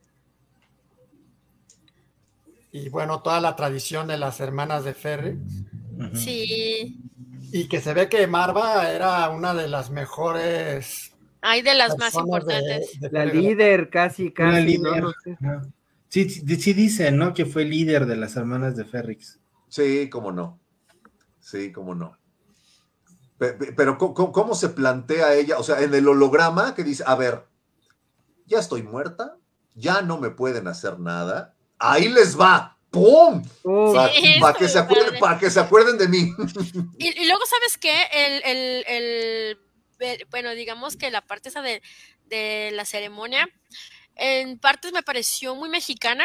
Speaker 1: Y bueno, toda la tradición de las hermanas de Ferry.
Speaker 5: Ujú.
Speaker 2: Sí.
Speaker 1: Y que se ve que Marva era una de las mejores
Speaker 2: Hay de las más
Speaker 1: personas de,
Speaker 2: importantes.
Speaker 1: de
Speaker 3: la
Speaker 1: Ferry.
Speaker 3: líder, casi,
Speaker 5: Una
Speaker 3: casi,
Speaker 5: líder.
Speaker 3: ¿no? No sé.
Speaker 5: Ajá. Sí, sí, sí dicen, ¿no? Que fue líder de las hermanas de Ferrix.
Speaker 4: Sí, cómo no. Sí, cómo no. Pe- pe- Pero ¿cómo, cómo se plantea ella? O sea, en el holograma que dice, a ver, ya estoy muerta, ya no me pueden hacer nada, ahí les va, ¡pum!
Speaker 3: Oh,
Speaker 4: Para
Speaker 2: Sí,
Speaker 4: que, se
Speaker 2: estuvo
Speaker 4: acuerden-
Speaker 2: padre.
Speaker 4: pa' que se acuerden de mí.
Speaker 2: Y, y luego, ¿sabes qué? El, el, el, el- bueno, digamos que la parte esa de, de la ceremonia, en partes me pareció muy mexicana,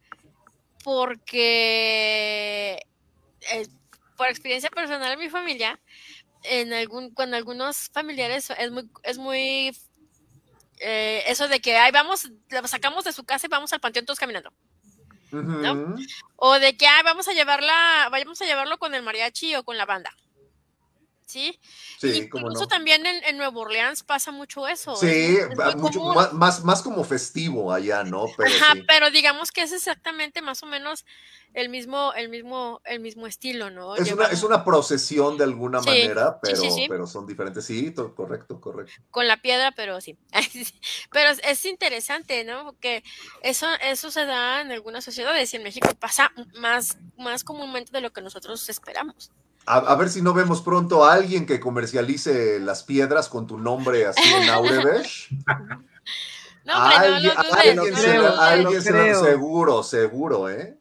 Speaker 2: porque eh, por experiencia personal en mi familia, en algún, con algunos familiares es muy, es muy eh, eso de que ay, vamos, la sacamos de su casa y vamos al panteón todos caminando. ¿No?
Speaker 4: Ujú.
Speaker 2: O de que ay, vamos a llevarla, vayamos a llevarlo con el mariachi o con la banda. ¿Sí?
Speaker 4: Sí, cómo
Speaker 2: Incluso
Speaker 4: no.
Speaker 2: también en, en Nueva Orleans pasa mucho eso.
Speaker 4: Sí,
Speaker 2: es muy, es muy
Speaker 4: mucho
Speaker 2: común.
Speaker 4: más, más, más como festivo allá, ¿no? Pero
Speaker 2: Ajá,
Speaker 4: sí.
Speaker 2: pero digamos que es exactamente más o menos el mismo, el mismo, el mismo estilo, ¿no?
Speaker 4: Es una,
Speaker 2: Llevamos-
Speaker 4: es una procesión de alguna
Speaker 2: Sí,
Speaker 4: manera,
Speaker 2: sí,
Speaker 4: pero,
Speaker 2: sí, sí.
Speaker 4: pero son diferentes. Sí, to- correcto, correcto.
Speaker 2: Con la piedra, pero sí. Pero es, es interesante, ¿no? Porque eso, eso se da en algunas sociedades y en México pasa más, más comúnmente de lo que nosotros esperamos.
Speaker 4: A, a ver si no vemos pronto a alguien que comercialice las piedras con tu nombre así en Aurebesh.
Speaker 2: No, hombre, no
Speaker 4: alguien,
Speaker 2: lo dudes,
Speaker 4: alguien
Speaker 2: no
Speaker 3: Te lo
Speaker 4: se
Speaker 3: creo,
Speaker 4: la-
Speaker 2: lo dudes.
Speaker 4: alguien
Speaker 3: te lo
Speaker 4: se la-
Speaker 3: creo.
Speaker 4: seguro, seguro, ¿eh?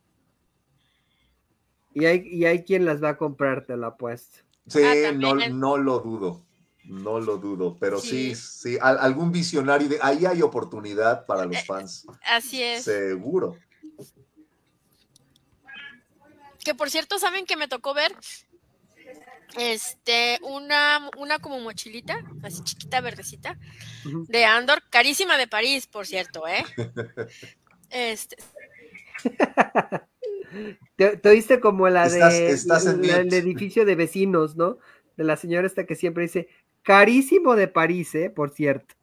Speaker 3: y hay, y hay quien las va a comprar, te lo apuesto.
Speaker 4: Sí,
Speaker 2: Ah,
Speaker 4: no,
Speaker 2: también.
Speaker 4: no lo dudo, no lo dudo, pero sí,
Speaker 2: Sí.
Speaker 4: sí, al- algún visionario, de, ahí hay oportunidad para los fans,
Speaker 2: Así es.
Speaker 4: seguro.
Speaker 2: Que por cierto, ¿saben que me tocó ver? Este, una, una como mochilita, así chiquita, verdecita,
Speaker 3: Ujú.
Speaker 2: de Andor, carísima de París, por cierto, ¿eh? Este,
Speaker 3: Te, te oíste como la
Speaker 4: Estás-
Speaker 3: de
Speaker 4: estás en
Speaker 3: la- el
Speaker 4: mute.
Speaker 3: edificio de vecinos, ¿no? De la señora esta que siempre dice, carísimo de París, ¿eh? Por cierto.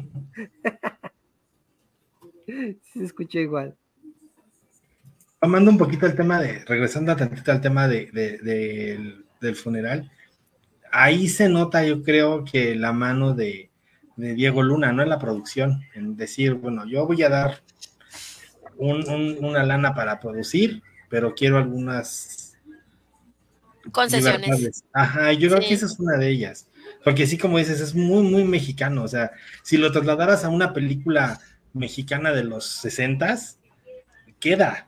Speaker 3: Sí, se escucha igual.
Speaker 5: Tomando un poquito el tema de, regresando tantito al tema de, de- del, del funeral, ahí se nota, yo creo, que la mano de, de Diego Luna, ¿no? En la producción, en decir, bueno, yo voy a dar un- un- una lana para producir, pero quiero algunas
Speaker 2: concesiones.
Speaker 5: libertades. Ajá, yo creo
Speaker 2: Sí.
Speaker 5: que esa es una de ellas. Porque sí, como dices, es muy, muy mexicano. O sea, si lo trasladaras a una película mexicana de los sesentas, queda.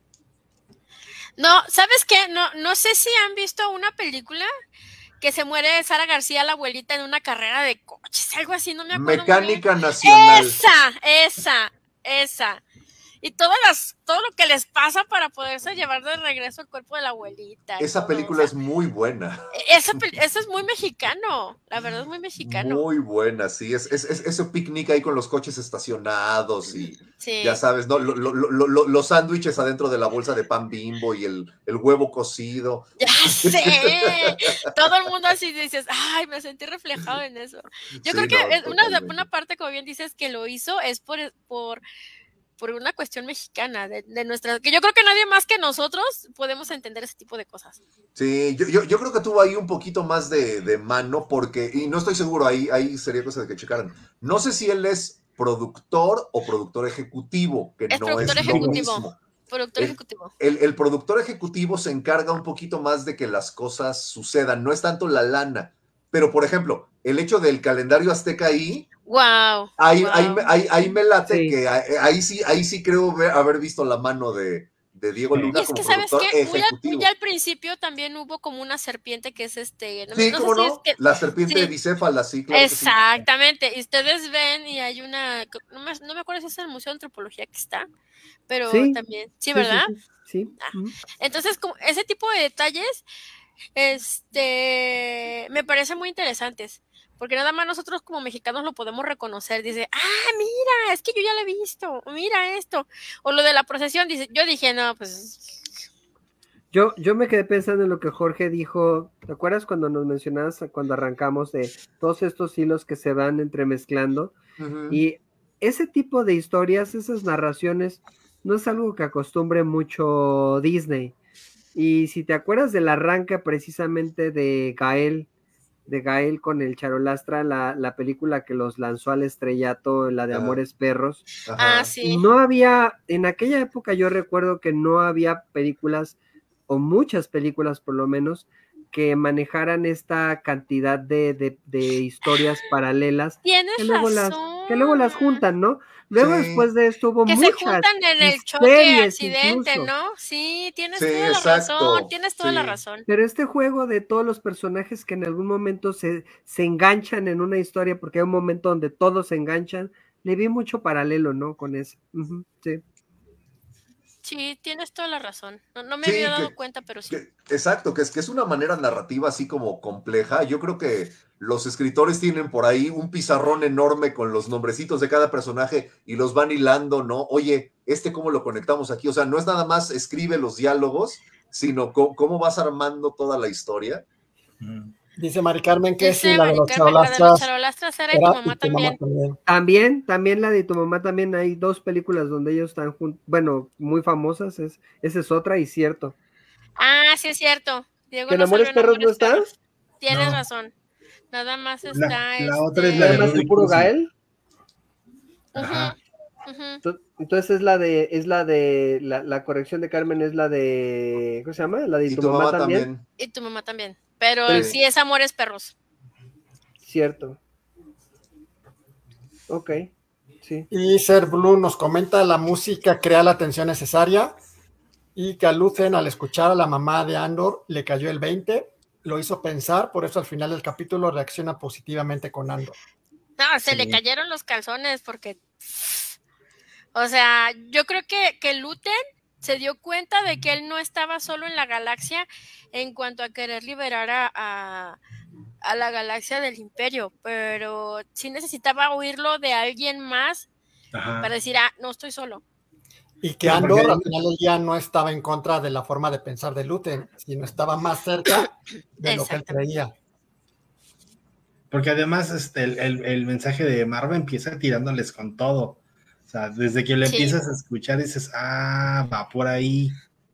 Speaker 2: No, ¿sabes qué? No, no sé si han visto una película que se muere Sara García, la abuelita, en una carrera de coches, algo así, no me acuerdo muy bien.
Speaker 4: Mecánica Nacional.
Speaker 2: Esa, esa, esa. Y todas las, todo lo que les pasa para poderse llevar de regreso el cuerpo de la abuelita. y
Speaker 4: Esa
Speaker 2: todo,
Speaker 4: película
Speaker 2: o sea,
Speaker 4: es muy buena,
Speaker 2: esa, pel- eso es muy mexicano, la verdad es muy mexicano.
Speaker 4: muy buena, sí, es, es, es- ese picnic ahí con los coches estacionados y
Speaker 2: Sí.
Speaker 4: ya sabes, ¿no? Lo- lo- lo- lo- los sándwiches adentro de la bolsa de pan Bimbo y el, el huevo cocido.
Speaker 2: Ya sé, todo el mundo así dices, ay, me sentí reflejado en eso. Yo
Speaker 4: Sí,
Speaker 2: creo que
Speaker 4: no,
Speaker 2: es una,
Speaker 4: totalmente.
Speaker 2: una parte, como bien dices, que lo hizo es por, por, por una cuestión mexicana, de, de nuestra, que yo creo que nadie más que nosotros podemos entender ese tipo de cosas.
Speaker 4: Sí, yo, yo, yo creo que tuvo ahí un poquito más de, de mano porque, y no estoy seguro, ahí, ahí sería cosa de que checaran. No sé si él es productor o productor ejecutivo, que
Speaker 2: Es
Speaker 4: no
Speaker 2: productor
Speaker 4: es lo
Speaker 2: ejecutivo.
Speaker 4: mismo.
Speaker 2: Productor
Speaker 4: El-
Speaker 2: ejecutivo.
Speaker 4: El, el productor ejecutivo se encarga un poquito más de que las cosas sucedan, no es tanto la lana, pero por ejemplo, el hecho del calendario azteca ahí,
Speaker 2: Wow.
Speaker 4: ahí,
Speaker 2: wow.
Speaker 4: ahí, me- ahí, ahí me late
Speaker 3: Sí.
Speaker 4: que ahí, ahí sí, ahí sí creo ver- haber visto la mano de, de Diego
Speaker 5: Sí.
Speaker 2: Y
Speaker 4: Luna
Speaker 2: es
Speaker 4: como
Speaker 2: que, ¿sabes
Speaker 4: productor
Speaker 2: qué? Muy al,
Speaker 4: ejecutivo.
Speaker 2: muy al principio también hubo como una serpiente que es este. No,
Speaker 4: Sí,
Speaker 2: no
Speaker 4: ¿cómo
Speaker 2: sé si
Speaker 4: no?
Speaker 2: es que.
Speaker 4: La serpiente
Speaker 2: sí.
Speaker 4: bicéfala, sí, claro que sí.
Speaker 2: Exactamente. Y ustedes ven y hay una. No me, no me acuerdo si es el Museo de Antropología que está, pero
Speaker 3: Sí.
Speaker 2: también. Sí, ¿verdad?
Speaker 3: Sí, sí, sí.
Speaker 2: Ah.
Speaker 3: Ujú.
Speaker 2: Entonces, como ese tipo de detalles, este, me parecen muy interesantes. Porque nada más nosotros como mexicanos lo podemos reconocer. Dice, ah, mira, es que yo ya lo he visto. Mira esto. O lo de la procesión, dice, yo dije, no, pues.
Speaker 3: Yo, yo me quedé pensando en lo que Jorge dijo. ¿Te acuerdas cuando nos mencionabas cuando arrancamos de todos estos hilos que se van entremezclando?
Speaker 4: Ujú.
Speaker 3: Y ese tipo de historias, esas narraciones, no es algo que acostumbre mucho Disney. Y si te acuerdas del arranque precisamente de Gael, de Gael con el Charolastra, la, la película que los lanzó al estrellato, la de
Speaker 4: Ajá.
Speaker 3: Amores Perros,
Speaker 4: Ajá.
Speaker 2: Ah, sí.
Speaker 3: no había, en aquella época yo recuerdo que no había películas, o muchas películas por lo menos, que manejaran esta cantidad de, de, de historias paralelas
Speaker 2: Tienes
Speaker 3: que luego las,
Speaker 2: razón.
Speaker 3: que luego las juntan, ¿no? Luego
Speaker 4: Sí.
Speaker 3: después de esto hubo
Speaker 2: Que
Speaker 3: muchas
Speaker 2: se juntan en el choque,
Speaker 3: series
Speaker 2: accidente,
Speaker 3: incluso.
Speaker 2: ¿no? Sí, tienes
Speaker 4: Sí,
Speaker 2: toda la
Speaker 4: exacto.
Speaker 2: razón, tienes toda la
Speaker 4: Sí.
Speaker 2: razón.
Speaker 3: Pero este juego de todos los personajes que en algún momento se, se enganchan en una historia, porque hay un momento donde todos se enganchan, le vi mucho paralelo, ¿no? Con eso. Ujú, sí.
Speaker 2: Sí, tienes toda la razón. No, no me
Speaker 4: Sí,
Speaker 2: había dado
Speaker 4: que-
Speaker 2: cuenta, pero sí.
Speaker 4: Que- exacto, que es que es una manera narrativa así como compleja. Yo creo que los escritores tienen por ahí un pizarrón enorme con los nombrecitos de cada personaje y los van hilando, ¿no? Oye, ¿este cómo lo conectamos aquí? O sea, no es nada más escribe los diálogos, sino cómo, cómo vas armando toda la historia.
Speaker 5: Mm.
Speaker 1: Dice Mari Carmen que sí,
Speaker 2: Dice
Speaker 1: la de
Speaker 2: Mari
Speaker 1: los
Speaker 2: Carmen, la de los
Speaker 1: charolastras
Speaker 2: charolastras era y
Speaker 1: era
Speaker 2: tu
Speaker 1: y
Speaker 2: mamá
Speaker 1: tu mamá
Speaker 2: también.
Speaker 1: también.
Speaker 3: También, también la de tu mamá, también hay dos películas donde ellos están juntos, bueno, muy famosas, es, esa es otra y cierto.
Speaker 2: Ah, sí es cierto. Diego
Speaker 3: ¿Que en
Speaker 2: no
Speaker 3: Amores
Speaker 2: salió en
Speaker 3: Perros no
Speaker 2: Amores
Speaker 3: está?
Speaker 2: Perros. Tienes
Speaker 5: No.
Speaker 2: razón. Nada más
Speaker 5: La,
Speaker 2: está
Speaker 5: la otra es la
Speaker 3: Nada
Speaker 5: de
Speaker 2: este.
Speaker 3: más el
Speaker 5: Rudy
Speaker 3: puro
Speaker 5: Kuzma.
Speaker 3: Gael.
Speaker 5: Ajá.
Speaker 2: Ujú.
Speaker 3: Ento- Entonces es la de, es la de, la, la corrección de Carmen es la de, ¿cómo se llama? La de
Speaker 4: Y
Speaker 3: tu, mamá, también.
Speaker 4: también.
Speaker 2: Y tu mamá también. Pero
Speaker 3: Pero-
Speaker 2: sí es Amores Perros.
Speaker 3: Cierto. Ok, sí.
Speaker 1: Y Ser Blue nos comenta la música crea la tensión necesaria y que a Lucen al escuchar a la mamá de Andor le cayó el veinte, lo hizo pensar, por eso al final del capítulo reacciona positivamente con Andor.
Speaker 2: No, se
Speaker 5: Sí.
Speaker 2: le cayeron los calzones porque, o sea, yo creo que, que Luten se dio cuenta de que él no estaba solo en la galaxia en cuanto a querer liberar a, a, a la galaxia del Imperio, pero sí necesitaba oírlo de alguien más
Speaker 5: Ajá.
Speaker 2: para decir, ah, no estoy solo.
Speaker 1: Y que
Speaker 5: Sí,
Speaker 1: Andor
Speaker 5: porque-
Speaker 1: al final del día no estaba en contra de la forma de pensar de Luten, sino estaba más cerca de lo que él
Speaker 2: Exactamente.
Speaker 1: creía.
Speaker 5: Porque además este, el, el, el mensaje de Marva empieza tirándoles con todo. O sea, desde que lo
Speaker 2: Sí.
Speaker 5: empiezas a escuchar dices, ah, va por ahí.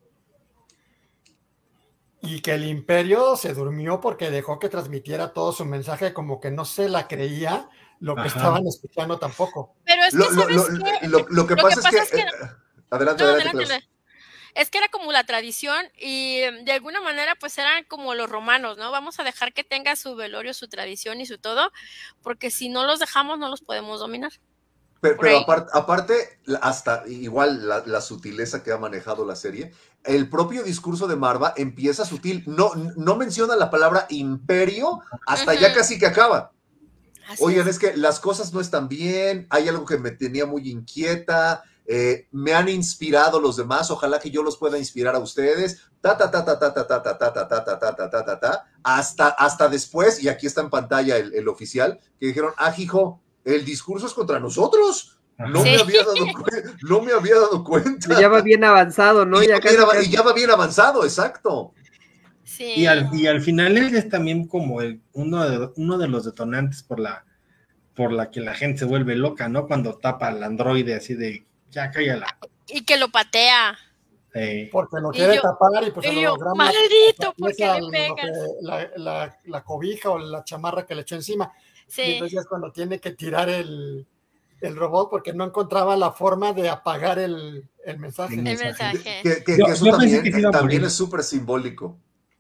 Speaker 1: Y que el Imperio se durmió porque dejó que transmitiera todo su mensaje, como que no se la creía lo que
Speaker 5: Ajá.
Speaker 1: estaban escuchando tampoco.
Speaker 2: Pero es que,
Speaker 4: Lo, lo-
Speaker 2: ¿sabes
Speaker 4: lo-
Speaker 2: qué?
Speaker 4: lo- lo que
Speaker 2: Lo
Speaker 4: pasa,
Speaker 2: que pasa
Speaker 4: es que...
Speaker 2: es que-
Speaker 4: eh, adelante,
Speaker 2: No,
Speaker 4: adelante,
Speaker 2: adelante,
Speaker 4: Klaus.
Speaker 2: adelante. Es que era como la tradición y eh, de alguna manera pues eran como los romanos, ¿no? Vamos a dejar que tenga su velorio, su tradición y su todo, porque si no los dejamos no los podemos dominar.
Speaker 4: Pero,
Speaker 2: Por
Speaker 4: pero
Speaker 2: ahí.
Speaker 4: aparte, aparte, la- hasta igual la, la sutileza que ha manejado la serie, el propio discurso de Marva empieza sutil, no, no menciona la palabra imperio hasta ya
Speaker 2: Ujú.
Speaker 4: casi que acaba.
Speaker 2: Así
Speaker 4: Oigan,
Speaker 2: es.
Speaker 4: es que las cosas no están bien, hay algo que me tenía muy inquieta, eh, me han inspirado los demás, ojalá que yo los pueda inspirar a ustedes, ta, ta, ta, ta, ta, ta, ta, ta, ta, ta, ta, ta, ta, ta, ta, ta, ta, hasta, hasta después, y aquí está en pantalla el, el oficial, que dijeron, ah, hijo, el discurso es contra nosotros. No,
Speaker 2: Sí.
Speaker 4: me había dado cuen- no me había dado cuenta.
Speaker 3: Ya va bien avanzado, ¿no?
Speaker 4: y, ya
Speaker 3: Ya casi,
Speaker 4: bien av-
Speaker 3: casi-
Speaker 4: y ya va bien avanzado, exacto.
Speaker 2: Sí.
Speaker 5: Y al, y al final él es también como el, uno, de, uno de los detonantes por la, por la que la gente se vuelve loca, ¿no? Cuando tapa al androide así de, ya cállala.
Speaker 2: Y que lo patea.
Speaker 5: Eh,
Speaker 1: Porque lo
Speaker 2: Y
Speaker 1: quiere
Speaker 2: yo-
Speaker 1: tapar y pues
Speaker 2: y
Speaker 1: el
Speaker 2: yo,
Speaker 1: holograma
Speaker 2: maldito, ¿por qué
Speaker 1: atraviesa
Speaker 2: le
Speaker 1: lo
Speaker 2: pegas?
Speaker 1: que- la, la- la cobija o la chamarra que le echó encima. Y
Speaker 2: Sí.
Speaker 1: entonces ya es cuando tiene que tirar el, el robot porque no encontraba la forma de apagar el, el mensaje.
Speaker 5: El
Speaker 2: El
Speaker 5: mensaje.
Speaker 2: mensaje.
Speaker 4: Que, que-
Speaker 5: Yo-
Speaker 4: que eso
Speaker 5: yo pensé
Speaker 4: también,
Speaker 5: que se iba a
Speaker 4: también
Speaker 5: morir.
Speaker 4: es súper simbólico.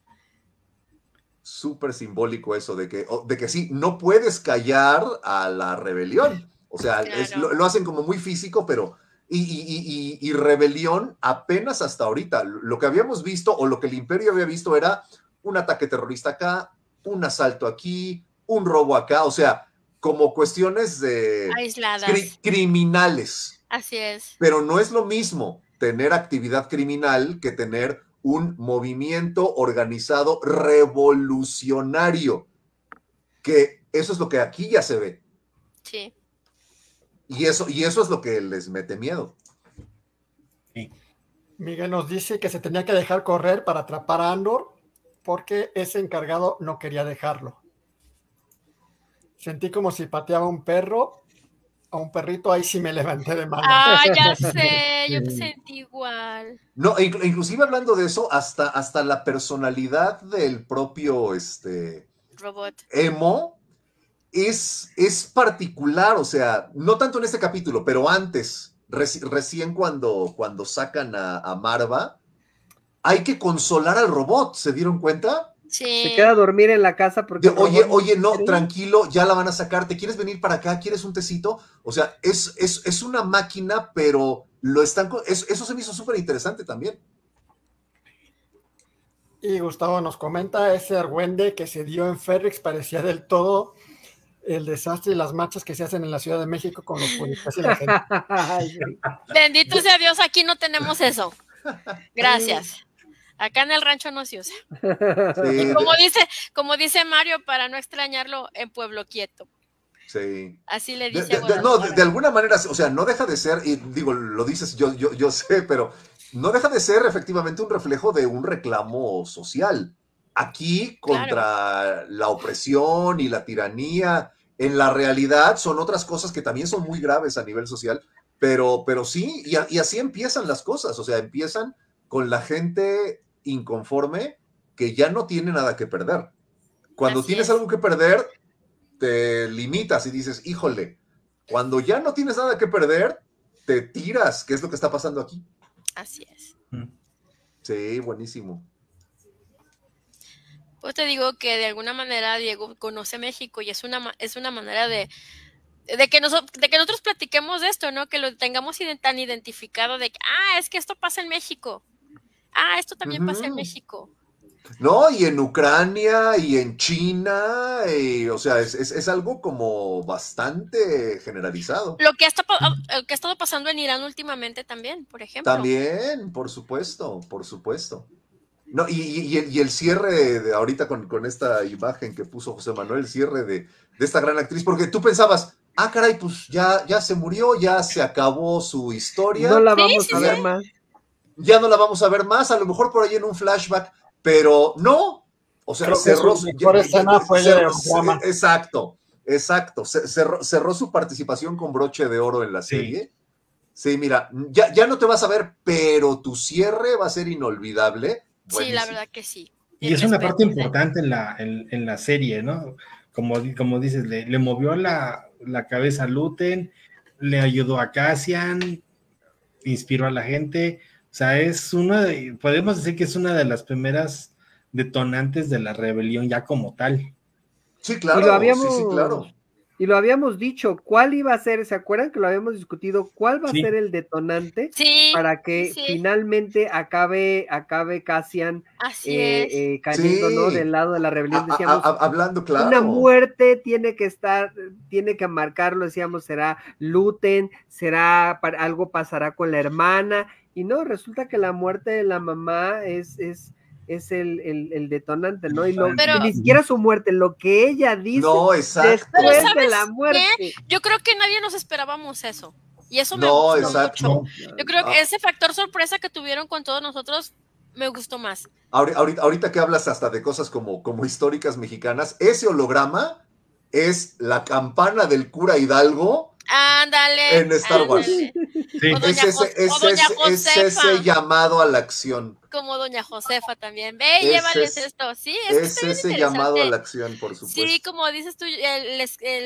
Speaker 4: Súper simbólico eso de que, o- de que sí, no puedes callar a la rebelión. O sea, es-
Speaker 2: Claro.
Speaker 4: lo, lo hacen como muy físico, pero... Y, y- y- y- y rebelión apenas hasta ahorita. Lo que habíamos visto o lo que el imperio había visto era un ataque terrorista acá, un asalto aquí, un robo acá. O sea, como cuestiones de
Speaker 2: Aisladas.
Speaker 4: cri- criminales.
Speaker 2: Así es.
Speaker 4: Pero no es lo mismo tener actividad criminal que tener un movimiento organizado revolucionario, que eso es lo que aquí ya se ve.
Speaker 2: Sí.
Speaker 4: Y eso, y eso es lo que les mete miedo.
Speaker 1: Miguel nos dice que se tenía que dejar correr para atrapar a Andor porque ese encargado no quería dejarlo. Sentí como si pateaba a un perro, a un perrito, ahí sí me levanté de mano.
Speaker 2: Ah, ya sé, yo me sentí igual.
Speaker 4: No, e inclu- inclusive hablando de eso, hasta, hasta la personalidad del propio este,
Speaker 2: Robot.
Speaker 4: Emo es, es particular, o sea, no tanto en este capítulo, pero antes, reci- recién cuando, cuando sacan a, a Marva, hay que consolar al robot, ¿se dieron cuenta?
Speaker 2: Sí.
Speaker 3: Se queda a dormir en la casa porque...
Speaker 4: De, oye, oye, no, tranquilo, ya la van a sacar. ¿Te quieres venir para acá? ¿Quieres un tecito? O sea, es, es, es una máquina, pero lo están... Eso, eso se me hizo súper interesante también.
Speaker 1: Y Gustavo nos comenta, ese argüende que se dio en Ferrix parecía del todo el desastre y las marchas que se hacen en la Ciudad de México con los policías y la gente.
Speaker 2: Bendito sea Dios, aquí no tenemos eso. Gracias. Acá en el rancho no se usa.
Speaker 4: Sí,
Speaker 2: Y como dice, como dice Mario, para no extrañarlo, en Pueblo Quieto.
Speaker 4: Sí.
Speaker 2: Así le
Speaker 4: De,
Speaker 2: dice.
Speaker 4: de, de, no, de, de alguna manera, o sea, no deja de ser, y digo, lo dices, yo, yo, yo sé, pero no deja de ser efectivamente un reflejo de un reclamo social. Aquí, contra claro. la opresión y la tiranía, en la realidad son otras cosas que también son muy graves a nivel social, pero, pero sí, y, a, y así empiezan las cosas, o sea, empiezan con la gente inconforme que ya no tiene nada que perder. Cuando así tienes es. algo que perder, te limitas y dices, híjole, cuando ya no tienes nada que perder, te tiras, ¿qué es lo que está pasando aquí?
Speaker 2: Así es.
Speaker 4: Sí, buenísimo.
Speaker 2: Pues te digo que de alguna manera Diego conoce México y es una, es una manera de, de, que nosotros, de que nosotros platiquemos de esto, ¿no? Que lo tengamos tan identificado de que, ah, es que esto pasa en México. Ah, esto también uh-huh. pasa en México.
Speaker 4: No, y en Ucrania y en China, y, o sea, es, es, es algo como bastante generalizado.
Speaker 2: Lo que, ha estado, lo que ha estado pasando en Irán últimamente también, por ejemplo.
Speaker 4: También, por supuesto, por supuesto. No, y, y, y el cierre de ahorita con, con esta imagen que puso José Manuel, el cierre de, de esta gran actriz, porque tú pensabas, ah, caray, pues ya, ya se murió, ya se acabó su historia.
Speaker 3: No la vamos
Speaker 2: sí, sí,
Speaker 3: a ver
Speaker 2: sí.
Speaker 3: más.
Speaker 4: Ya no la vamos a ver más, a lo mejor por ahí en un flashback, pero no. O sea,
Speaker 1: Creo
Speaker 4: cerró
Speaker 1: su mejor escena fue cerró,
Speaker 4: cerró, Exacto, exacto. Cerró, cerró su participación con broche de oro en la serie. Sí, sí mira, ya, ya no te vas a ver, pero tu cierre va a ser inolvidable.
Speaker 2: Buenísimo. Sí, la verdad que sí.
Speaker 5: Y es una parte importante en la, en, en la serie, ¿no? Como, como dices, le, le movió la, la cabeza a Luten, le ayudó a Cassian, inspiró a la gente. O sea, es una de, podemos decir que es una de las primeras detonantes de la rebelión ya como tal.
Speaker 4: Sí, claro,
Speaker 3: y lo habíamos,
Speaker 4: sí, sí, claro.
Speaker 3: Y lo habíamos dicho, ¿cuál iba a ser? ¿Se acuerdan que lo habíamos discutido? ¿Cuál va sí. a ser el detonante
Speaker 2: sí,
Speaker 3: para que
Speaker 2: sí.
Speaker 3: finalmente acabe, acabe Cassian eh, eh, cayendo,
Speaker 4: sí.
Speaker 3: ¿no? Del lado de la rebelión? Decíamos,
Speaker 4: a, a, a, hablando claro.
Speaker 3: Una muerte tiene que estar, tiene que marcarlo, decíamos, será Luten, será, algo pasará con la hermana, y no, resulta que la muerte de la mamá es, es, es el, el, el detonante, ¿no? Y lo,
Speaker 2: pero,
Speaker 3: ni siquiera su muerte, lo que ella dice
Speaker 4: no,
Speaker 3: después de la muerte.
Speaker 2: ¿Qué? Yo creo que nadie nos esperábamos eso. Y eso me
Speaker 4: no,
Speaker 2: gustó
Speaker 4: exacto.
Speaker 2: mucho. Yo creo que ah. ese factor sorpresa que tuvieron con todos nosotros me gustó más.
Speaker 4: Ahorita, ahorita que hablas hasta de cosas como, como históricas mexicanas, ese holograma es la campana del cura Hidalgo.
Speaker 2: Ándale.
Speaker 4: En Star
Speaker 2: ándale.
Speaker 4: Wars.
Speaker 5: Sí.
Speaker 2: O doña
Speaker 4: es, ese,
Speaker 2: Jos
Speaker 4: es,
Speaker 2: o doña
Speaker 4: es, es ese llamado a la acción.
Speaker 2: Como doña Josefa también. Ve, es llévales es, esto. Sí, es,
Speaker 4: es que ese llamado a la acción, por supuesto.
Speaker 2: Sí, como dices tú, el,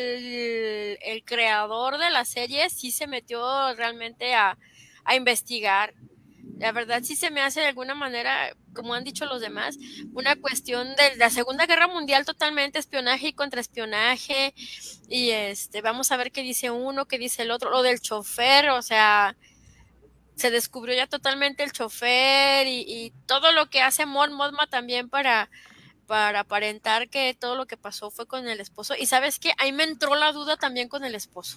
Speaker 2: el, el creador de la serie sí se metió realmente a, a investigar. La verdad sí se me hace de alguna manera, como han dicho los demás, una cuestión de la Segunda Guerra Mundial totalmente, espionaje y contraespionaje, y este, vamos a ver qué dice uno, qué dice el otro, lo del chofer, o sea, se descubrió ya totalmente el chofer y, y todo lo que hace Mon Mothma también para, para aparentar que todo lo que pasó fue con el esposo, y ¿sabes qué? Ahí me entró la duda también con el esposo.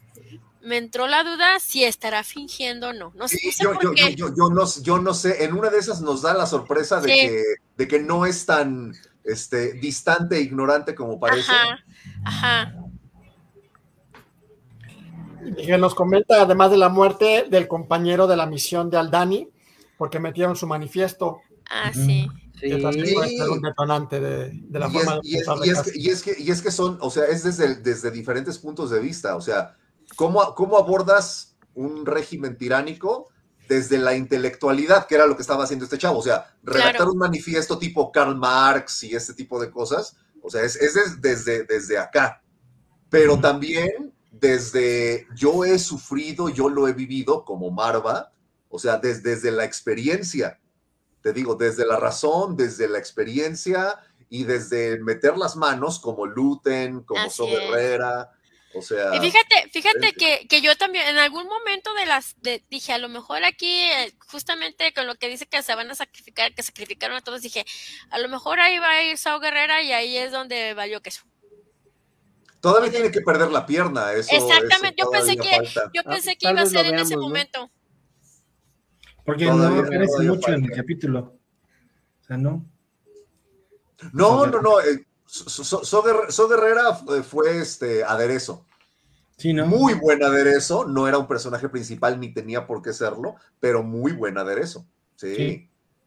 Speaker 2: Me entró la duda si estará fingiendo o no. No sé,
Speaker 4: sí,
Speaker 2: no sé
Speaker 4: yo,
Speaker 2: por
Speaker 4: yo,
Speaker 2: qué.
Speaker 4: Yo, yo, yo, no, yo no sé, en una de esas nos da la sorpresa de, sí. que, de que no es tan este, distante e ignorante como parece.
Speaker 2: Ajá, ajá.
Speaker 1: Y que nos comenta, además de la muerte del compañero de la misión de Aldhani, porque metieron su manifiesto.
Speaker 2: Ah, sí.
Speaker 1: Que también sí. puede ser un detonante de, de la
Speaker 4: y
Speaker 1: forma
Speaker 4: es,
Speaker 1: de
Speaker 4: y es, y, es que, y, es que, y es que son, o sea, es desde, desde diferentes puntos de vista, o sea, ¿cómo, cómo abordas un régimen tiránico desde la intelectualidad, que era lo que estaba haciendo este chavo? O sea, redactar claro. un manifiesto tipo Karl Marx y este tipo de cosas, o sea, es, es desde, desde acá, pero también desde yo he sufrido, yo lo he vivido como Marva, o sea, desde, desde la experiencia. Te digo, desde la razón, desde la experiencia y desde meter las manos como Luten, como
Speaker 2: Así
Speaker 4: So
Speaker 2: es.
Speaker 4: Guerrera, o sea...
Speaker 2: Y fíjate, fíjate
Speaker 4: es-
Speaker 2: que, que yo también en algún momento de las, de, dije, a lo mejor aquí, eh, justamente con lo que dice que se van a sacrificar, que sacrificaron a todos, dije, a lo mejor ahí va a ir Sao Guerrera y ahí es donde valió queso.
Speaker 4: Todavía
Speaker 2: Donde-
Speaker 4: tiene que perder la pierna, eso,
Speaker 2: Exactamente,
Speaker 4: eso
Speaker 2: yo pensé
Speaker 4: todavía
Speaker 2: que,
Speaker 4: falta.
Speaker 2: yo
Speaker 3: Ah,
Speaker 2: pensé que
Speaker 3: tal
Speaker 2: iba a
Speaker 3: vez lo
Speaker 2: ser en ese
Speaker 3: veamos, ¿no?
Speaker 2: momento.
Speaker 5: Porque
Speaker 4: Todavía-
Speaker 5: no aparece
Speaker 4: todavía
Speaker 5: mucho en el
Speaker 4: falta.
Speaker 5: capítulo. O sea, no.
Speaker 4: No,
Speaker 5: So
Speaker 4: no,
Speaker 5: Guerrera.
Speaker 4: no, eh, So, So- So Guerrera, So Guerrera fue, fue, este, aderezo.
Speaker 5: Sí, ¿no?
Speaker 4: Muy buen aderezo, no era un personaje principal ni tenía por qué serlo, pero muy buen aderezo. Sí.
Speaker 5: Sí.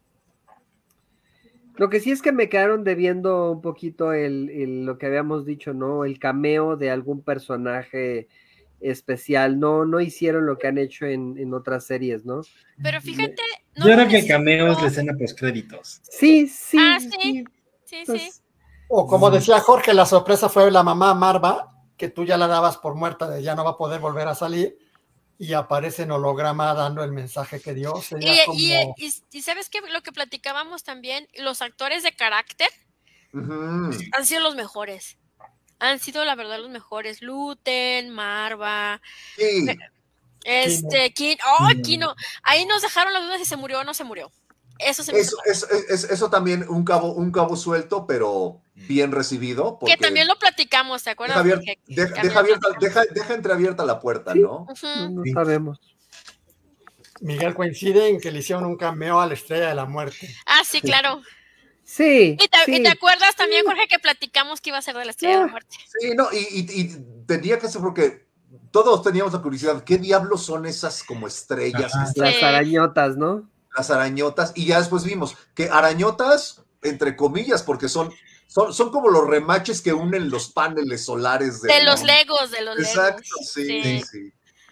Speaker 3: Lo que sí es que me quedaron debiendo un poquito el, el- lo que habíamos dicho, ¿no? El cameo de algún personaje especial. No, no hicieron lo que han hecho en, en otras series, ¿no?
Speaker 2: Pero fíjate, no
Speaker 5: Yo
Speaker 2: lo
Speaker 5: creo que el cameo es
Speaker 2: necesitó.
Speaker 5: la escena postcréditos.
Speaker 3: Sí, sí,
Speaker 2: Ah,
Speaker 3: sí.
Speaker 2: sí, sí,
Speaker 3: Pues,
Speaker 2: sí.
Speaker 1: O como decía Jorge, la sorpresa fue la mamá Marva, que tú ya la dabas por muerta, de ya no va a poder volver a salir, y aparece en holograma dando el mensaje que dio.
Speaker 2: Y,
Speaker 1: Sería como...
Speaker 2: y, y, y sabes que lo que platicábamos también, los actores de carácter
Speaker 4: Ujú.
Speaker 2: han sido los mejores. Han sido, la verdad, los mejores. Luten, Marva,
Speaker 4: Sí,
Speaker 2: este, Kino. ¡Oh, Kino! Ahí nos dejaron las dudas si se murió o no se murió. Eso se me hizo
Speaker 4: eso, eso, eso, eso también un cabo, un cabo suelto, pero bien recibido.
Speaker 2: Que
Speaker 4: Porque
Speaker 2: también lo platicamos, ¿te acuerdas?
Speaker 4: deja, abier-
Speaker 2: Jorge?
Speaker 4: deja,
Speaker 2: También
Speaker 4: deja
Speaker 2: lo
Speaker 4: abierta,
Speaker 2: platicamos.
Speaker 4: deja, deja entreabierta la puerta,
Speaker 3: Sí.
Speaker 4: ¿no?
Speaker 2: Ujú.
Speaker 3: no, no
Speaker 5: Sí.
Speaker 3: sabemos.
Speaker 1: Miguel coincide en que le hicieron un cameo a la Estrella de la Muerte.
Speaker 2: Ah, sí, claro.
Speaker 3: Sí,
Speaker 2: ¿Y te,
Speaker 3: sí.
Speaker 2: y te acuerdas también, Jorge, que platicamos que iba a ser de la Estrella de la
Speaker 3: Ah.
Speaker 2: Muerte?
Speaker 4: Sí, no, y, y, y tenía que ser porque todos teníamos la curiosidad, ¿qué diablos son esas como estrellas
Speaker 5: Ajá.
Speaker 4: que están,
Speaker 3: Las
Speaker 2: Sí.
Speaker 3: arañotas, ¿no?
Speaker 4: las arañotas? Y ya después vimos que arañotas, entre comillas, porque son, son, son como los remaches que unen los paneles solares de,
Speaker 2: De los Legos, de los
Speaker 4: Exacto,
Speaker 2: Legos.
Speaker 4: sí, sí, sí.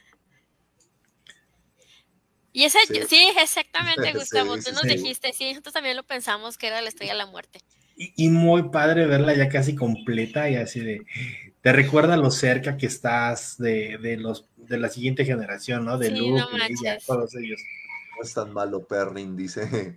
Speaker 2: Y ese,
Speaker 4: Sí.
Speaker 2: sí, exactamente,
Speaker 4: Sí,
Speaker 2: Gustavo.
Speaker 4: sí,
Speaker 2: Tú nos
Speaker 4: sí.
Speaker 2: dijiste, sí, nosotros también lo pensamos que era la Estrella de la Muerte.
Speaker 5: Y, y muy padre verla ya casi completa y así de. Te recuerda lo cerca que estás de, de los de la siguiente generación, ¿no? De
Speaker 2: Sí,
Speaker 5: Luke,
Speaker 2: no
Speaker 5: Leia,
Speaker 2: manches.
Speaker 5: todos ellos.
Speaker 4: No es tan malo, Perrin, dice.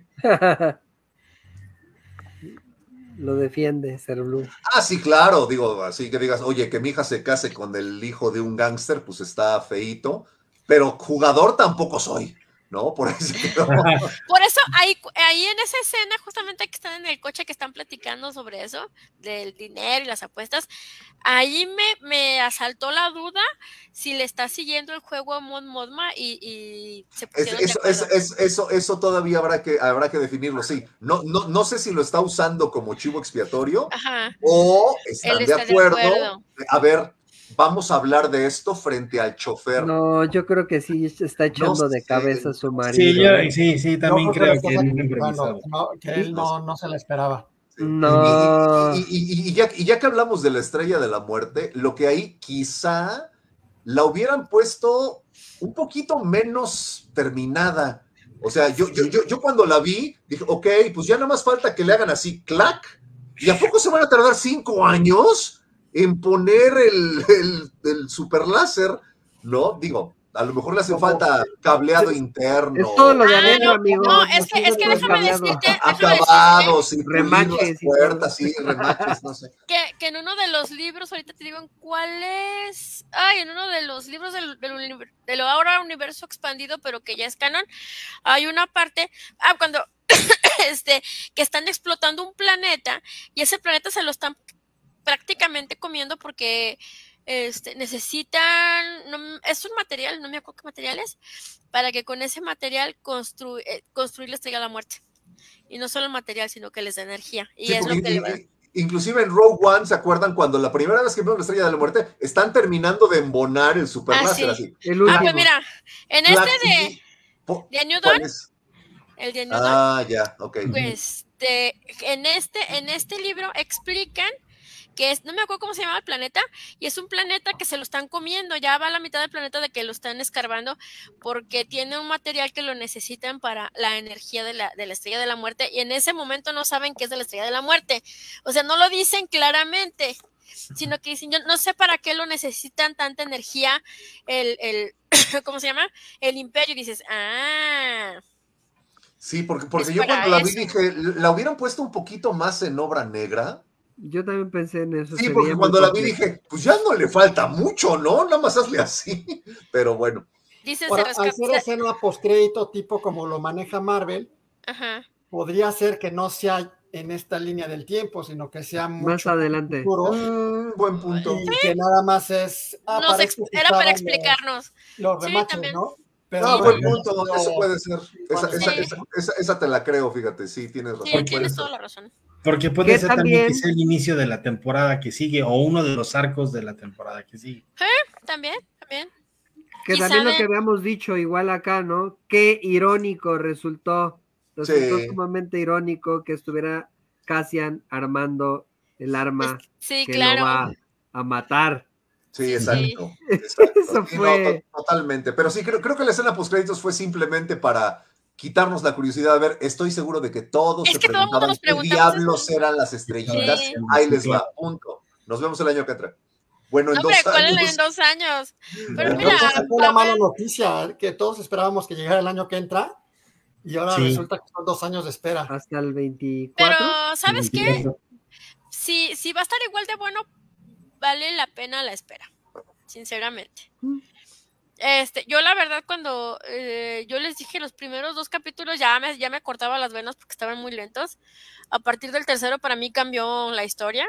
Speaker 3: Lo defiende, Ser Blue.
Speaker 4: Ah, sí, claro, digo, así que digas, oye, que mi hija se case con el hijo de un gángster, pues está feíto, pero jugador tampoco soy, ¿no? Por eso quedó.
Speaker 2: Por eso, ahí, ahí en esa escena, justamente que están en el coche, que están platicando sobre eso, del dinero y las apuestas, ahí me, me asaltó la duda si le está siguiendo el juego a Mon Mothma y, y se
Speaker 4: Es-
Speaker 2: pusieron de
Speaker 4: eso, es-
Speaker 2: acuerdo.
Speaker 4: es- eso, eso todavía habrá que, habrá que definirlo, sí. No, no, no sé si lo está usando como chivo expiatorio
Speaker 2: Ajá,
Speaker 4: o están
Speaker 2: él
Speaker 4: de
Speaker 2: está de
Speaker 4: acuerdo.
Speaker 2: acuerdo.
Speaker 4: A ver, vamos a hablar de esto frente al chofer.
Speaker 3: No, yo creo que sí está echando
Speaker 4: No
Speaker 3: de
Speaker 4: sé,
Speaker 3: cabeza a su
Speaker 4: no
Speaker 3: marido.
Speaker 5: Sí, yo,
Speaker 3: ¿eh?
Speaker 5: sí, sí, también
Speaker 1: Yo creo
Speaker 5: creo
Speaker 1: que
Speaker 5: que
Speaker 1: lo
Speaker 5: es
Speaker 1: está
Speaker 5: muy
Speaker 1: sacrificando,
Speaker 5: improvisado.
Speaker 1: no, que él no, no se la esperaba.
Speaker 4: Sí.
Speaker 3: No.
Speaker 4: Y, y- y- y ya, y ya que hablamos de la Estrella de la Muerte, lo que ahí quizá la hubieran puesto un poquito menos terminada. O sea, yo, yo, yo, yo cuando la vi, dije, ok, pues ya nada más falta que le hagan así, clac, ¿y a poco se van a tardar cinco años en poner el, el, el super láser? ¿No? Digo, a lo mejor le hace
Speaker 1: Ojo.
Speaker 4: falta cableado interno.
Speaker 3: Es todo lo de
Speaker 2: Ah,
Speaker 3: adentro,
Speaker 2: no,
Speaker 3: amigo.
Speaker 2: no, es que,
Speaker 3: Haciendo
Speaker 2: es que
Speaker 3: todo el
Speaker 2: déjame
Speaker 3: cableado.
Speaker 2: decirte, déjame decirte
Speaker 4: Acabados y pulir
Speaker 3: Remaches
Speaker 4: las
Speaker 3: y todo.
Speaker 4: puertas, sí, remaches, no sé.
Speaker 2: que, que en uno de los libros, ahorita te digo en cuál es, ay, en uno de los libros del, del, uni- del ahora universo expandido, pero que ya es canon, hay una parte, ah, cuando, este, que están explotando un planeta y ese planeta se lo están prácticamente comiendo porque este, necesitan, no, es un material, no me acuerdo qué material es, para que con ese material constru, eh, construir la Estrella de la Muerte. Y no solo el material, sino que les da energía. Y
Speaker 4: Sí,
Speaker 2: es
Speaker 4: porque
Speaker 2: lo que le
Speaker 4: in-
Speaker 2: va.
Speaker 4: in- inclusive en Rogue One, ¿se acuerdan cuando la primera vez que vimos la Estrella de la Muerte están terminando de embonar el super
Speaker 2: Ah,
Speaker 4: láser
Speaker 2: sí.
Speaker 4: así?
Speaker 3: El
Speaker 2: Ah,
Speaker 3: último.
Speaker 2: pues mira, en
Speaker 4: Clac,
Speaker 2: este
Speaker 4: y-
Speaker 2: de,
Speaker 4: y- po-
Speaker 2: de New
Speaker 4: ¿cuál
Speaker 2: Dawn,
Speaker 4: es?
Speaker 2: el de New Dawn,
Speaker 4: Ah, ya, ok.
Speaker 2: pues de, en este, en este libro explican que es, no me acuerdo cómo se llama el planeta, y es un planeta que se lo están comiendo, ya va a la mitad del planeta de que lo están escarbando, porque tiene un material que lo necesitan para la energía de la, de la Estrella de la Muerte, y en ese momento no saben que es de la Estrella de la Muerte, o sea, no lo dicen claramente, sino que dicen, yo no sé para qué lo necesitan tanta energía, el, el ¿cómo se llama? El Imperio, y dices, ah...
Speaker 4: Sí, porque, porque
Speaker 2: Es
Speaker 4: yo
Speaker 2: para
Speaker 4: cuando la vi
Speaker 2: eso.
Speaker 4: dije, ¿la hubieran puesto un poquito más en obra negra?
Speaker 3: Yo también pensé en eso.
Speaker 4: Sí,
Speaker 3: Se
Speaker 4: porque
Speaker 3: veía muy
Speaker 4: cuando la vi
Speaker 3: compleja.
Speaker 4: dije, pues ya no le falta mucho, ¿no? Nada más hazle así. Pero bueno,
Speaker 2: Dice, se
Speaker 1: Ahora, al
Speaker 2: rescata.
Speaker 1: ser escena postcrédito, tipo como lo maneja Marvel,
Speaker 2: Ajá.
Speaker 1: podría ser que no sea en esta línea del tiempo, sino que sea
Speaker 3: Más
Speaker 1: mucho
Speaker 3: adelante.
Speaker 1: futuro
Speaker 4: mm, buen punto.
Speaker 1: y que nada más es, ah,
Speaker 2: Nos
Speaker 1: para
Speaker 2: ex-
Speaker 1: esto se
Speaker 2: era para
Speaker 1: usaban los,
Speaker 2: explicarnos.
Speaker 1: los
Speaker 2: Sí,
Speaker 1: remaches,
Speaker 2: también.
Speaker 1: ¿no?
Speaker 4: Ah,
Speaker 2: Sí,
Speaker 4: buen
Speaker 2: sí.
Speaker 4: punto, eso puede ser. Esa, esa,
Speaker 2: Sí.
Speaker 4: esa, esa, esa te la creo, fíjate, sí, tienes razón.
Speaker 2: Sí,
Speaker 4: puede
Speaker 2: tienes
Speaker 4: ser.
Speaker 2: toda la razón.
Speaker 5: Porque puede
Speaker 3: Que
Speaker 5: ser también que
Speaker 3: también-
Speaker 5: sea el inicio de la temporada que sigue o uno de los arcos de la temporada que sigue.
Speaker 2: También, también.
Speaker 3: Que
Speaker 2: Quizá
Speaker 3: también lo
Speaker 2: de-
Speaker 3: que habíamos dicho igual acá, ¿no? Qué irónico resultó. Resultó
Speaker 4: Sí.
Speaker 3: sumamente irónico que estuviera Cassian armando el arma
Speaker 2: Es- sí,
Speaker 3: que
Speaker 2: claro.
Speaker 3: lo va a matar.
Speaker 4: Sí,
Speaker 2: Sí,
Speaker 4: exacto. exacto.
Speaker 3: Eso
Speaker 4: Sí,
Speaker 3: fue-
Speaker 4: no, to- totalmente. Pero sí, creo, creo que la escena postcréditos fue simplemente para quitarnos la curiosidad. A ver, estoy seguro de que todos
Speaker 2: Es
Speaker 4: se
Speaker 2: que todo el mundo
Speaker 4: preguntaban
Speaker 2: nos
Speaker 4: qué
Speaker 2: preguntamos
Speaker 4: diablos
Speaker 2: eso.
Speaker 4: eran las estrellitas.
Speaker 2: Sí.
Speaker 4: Ahí les va, punto. Nos vemos el año que entra. Bueno, en
Speaker 2: No, hombre,
Speaker 4: dos
Speaker 2: ¿cuál
Speaker 4: años.
Speaker 2: es en dos años? Pero
Speaker 4: En
Speaker 2: mira,
Speaker 4: dos
Speaker 1: Esa
Speaker 4: años.
Speaker 1: fue la
Speaker 2: a
Speaker 1: mala
Speaker 2: ver,
Speaker 1: noticia, que todos esperábamos que llegara el año que entra y ahora
Speaker 5: Sí.
Speaker 1: resulta que son dos años de espera.
Speaker 3: Hasta el veinticuatro.
Speaker 2: pero ¿sabes qué? Si, si va a estar igual de bueno, vale la pena la espera, sinceramente.
Speaker 3: Mm.
Speaker 2: Este, yo la verdad cuando eh, yo les dije los primeros dos capítulos ya me, ya me cortaba las venas porque estaban muy lentos. A partir del tercero para mí cambió la historia.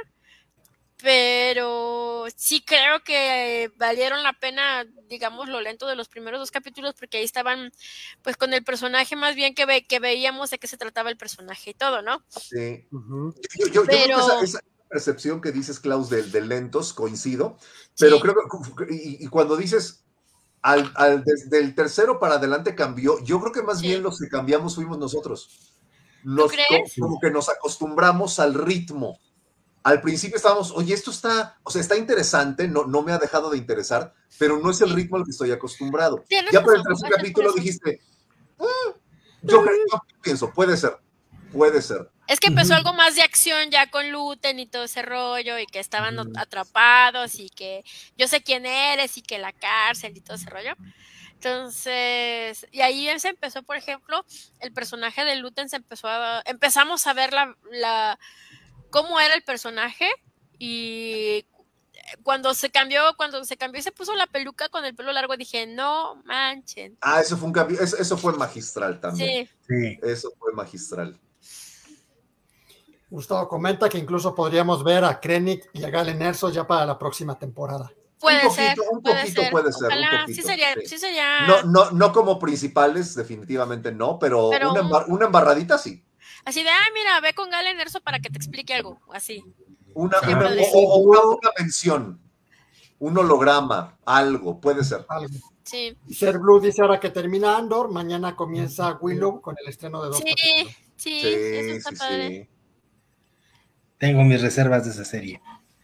Speaker 2: Pero sí creo que valieron la pena, digamos, lo lento de los primeros dos capítulos, porque ahí estaban, pues, con el personaje más bien que, ve, que veíamos de qué se trataba el personaje y todo, ¿no?
Speaker 4: Sí.
Speaker 3: Ujú.
Speaker 4: Yo, yo- yo
Speaker 2: Pero-
Speaker 4: creo que esa, esa percepción que dices, Klaus, de, de lentos, coincido, pero
Speaker 2: Sí.
Speaker 4: creo que, y, y cuando dices, al, al- desde el tercero para adelante cambió, yo creo que más
Speaker 2: Sí.
Speaker 4: bien los que cambiamos fuimos nosotros. Nos,
Speaker 2: crees?
Speaker 4: co- Como que nos acostumbramos al ritmo. Al principio estábamos, oye, esto está, o sea, está interesante, no, no me ha dejado de interesar, pero no es el ritmo al que estoy acostumbrado.
Speaker 2: Tienes
Speaker 4: Ya por el
Speaker 2: razón,
Speaker 4: tercer
Speaker 2: puede ser por
Speaker 4: capítulo
Speaker 2: eso.
Speaker 4: dijiste, "Mm, yo, creo- yo pienso, puede ser, puede ser.
Speaker 2: Es que empezó
Speaker 5: Ujú.
Speaker 2: algo más de acción ya con Luten y todo ese rollo, y que estaban atrapados, y que yo sé quién eres, y que la cárcel y todo ese rollo. Entonces, y ahí se empezó, por ejemplo, el personaje de Luten se empezó a, empezamos a ver la, la cómo era el personaje, y cuando se cambió, cuando se cambió y se puso la peluca con el pelo largo, dije, no manchen.
Speaker 4: Ah, eso fue un cambio, eso, eso fue magistral también.
Speaker 2: Sí,
Speaker 5: Sí.
Speaker 4: Eso fue magistral.
Speaker 1: Gustavo comenta que incluso podríamos ver a Krennic y a Galen Erso ya para la próxima temporada.
Speaker 2: puede
Speaker 4: un
Speaker 2: ser,
Speaker 4: poquito, un
Speaker 2: puede
Speaker 4: poquito
Speaker 2: ser.
Speaker 4: puede ser, un
Speaker 2: Ojalá,
Speaker 4: poquito,
Speaker 2: sí sería,
Speaker 4: sí.
Speaker 2: sí sería.
Speaker 4: No, no, no como principales, definitivamente no, pero,
Speaker 2: Pero
Speaker 4: una,
Speaker 2: un-
Speaker 4: embar- una embarradita sí.
Speaker 2: Así de, ay, mira, ve con Galen Erso para que te explique algo, así.
Speaker 4: Una,
Speaker 2: Sí,
Speaker 4: una-
Speaker 2: puede
Speaker 4: o, o una, una mención, un holograma, algo, puede ser.
Speaker 1: Algo.
Speaker 2: Sí,
Speaker 1: Ser Blue dice ahora que termina Andor, mañana comienza Willow con el estreno de dos
Speaker 2: sí,
Speaker 1: capítulos.
Speaker 2: sí,
Speaker 4: Sí,
Speaker 2: eso está
Speaker 4: sí,
Speaker 2: padre.
Speaker 4: sí.
Speaker 5: Tengo mis reservas de esa serie.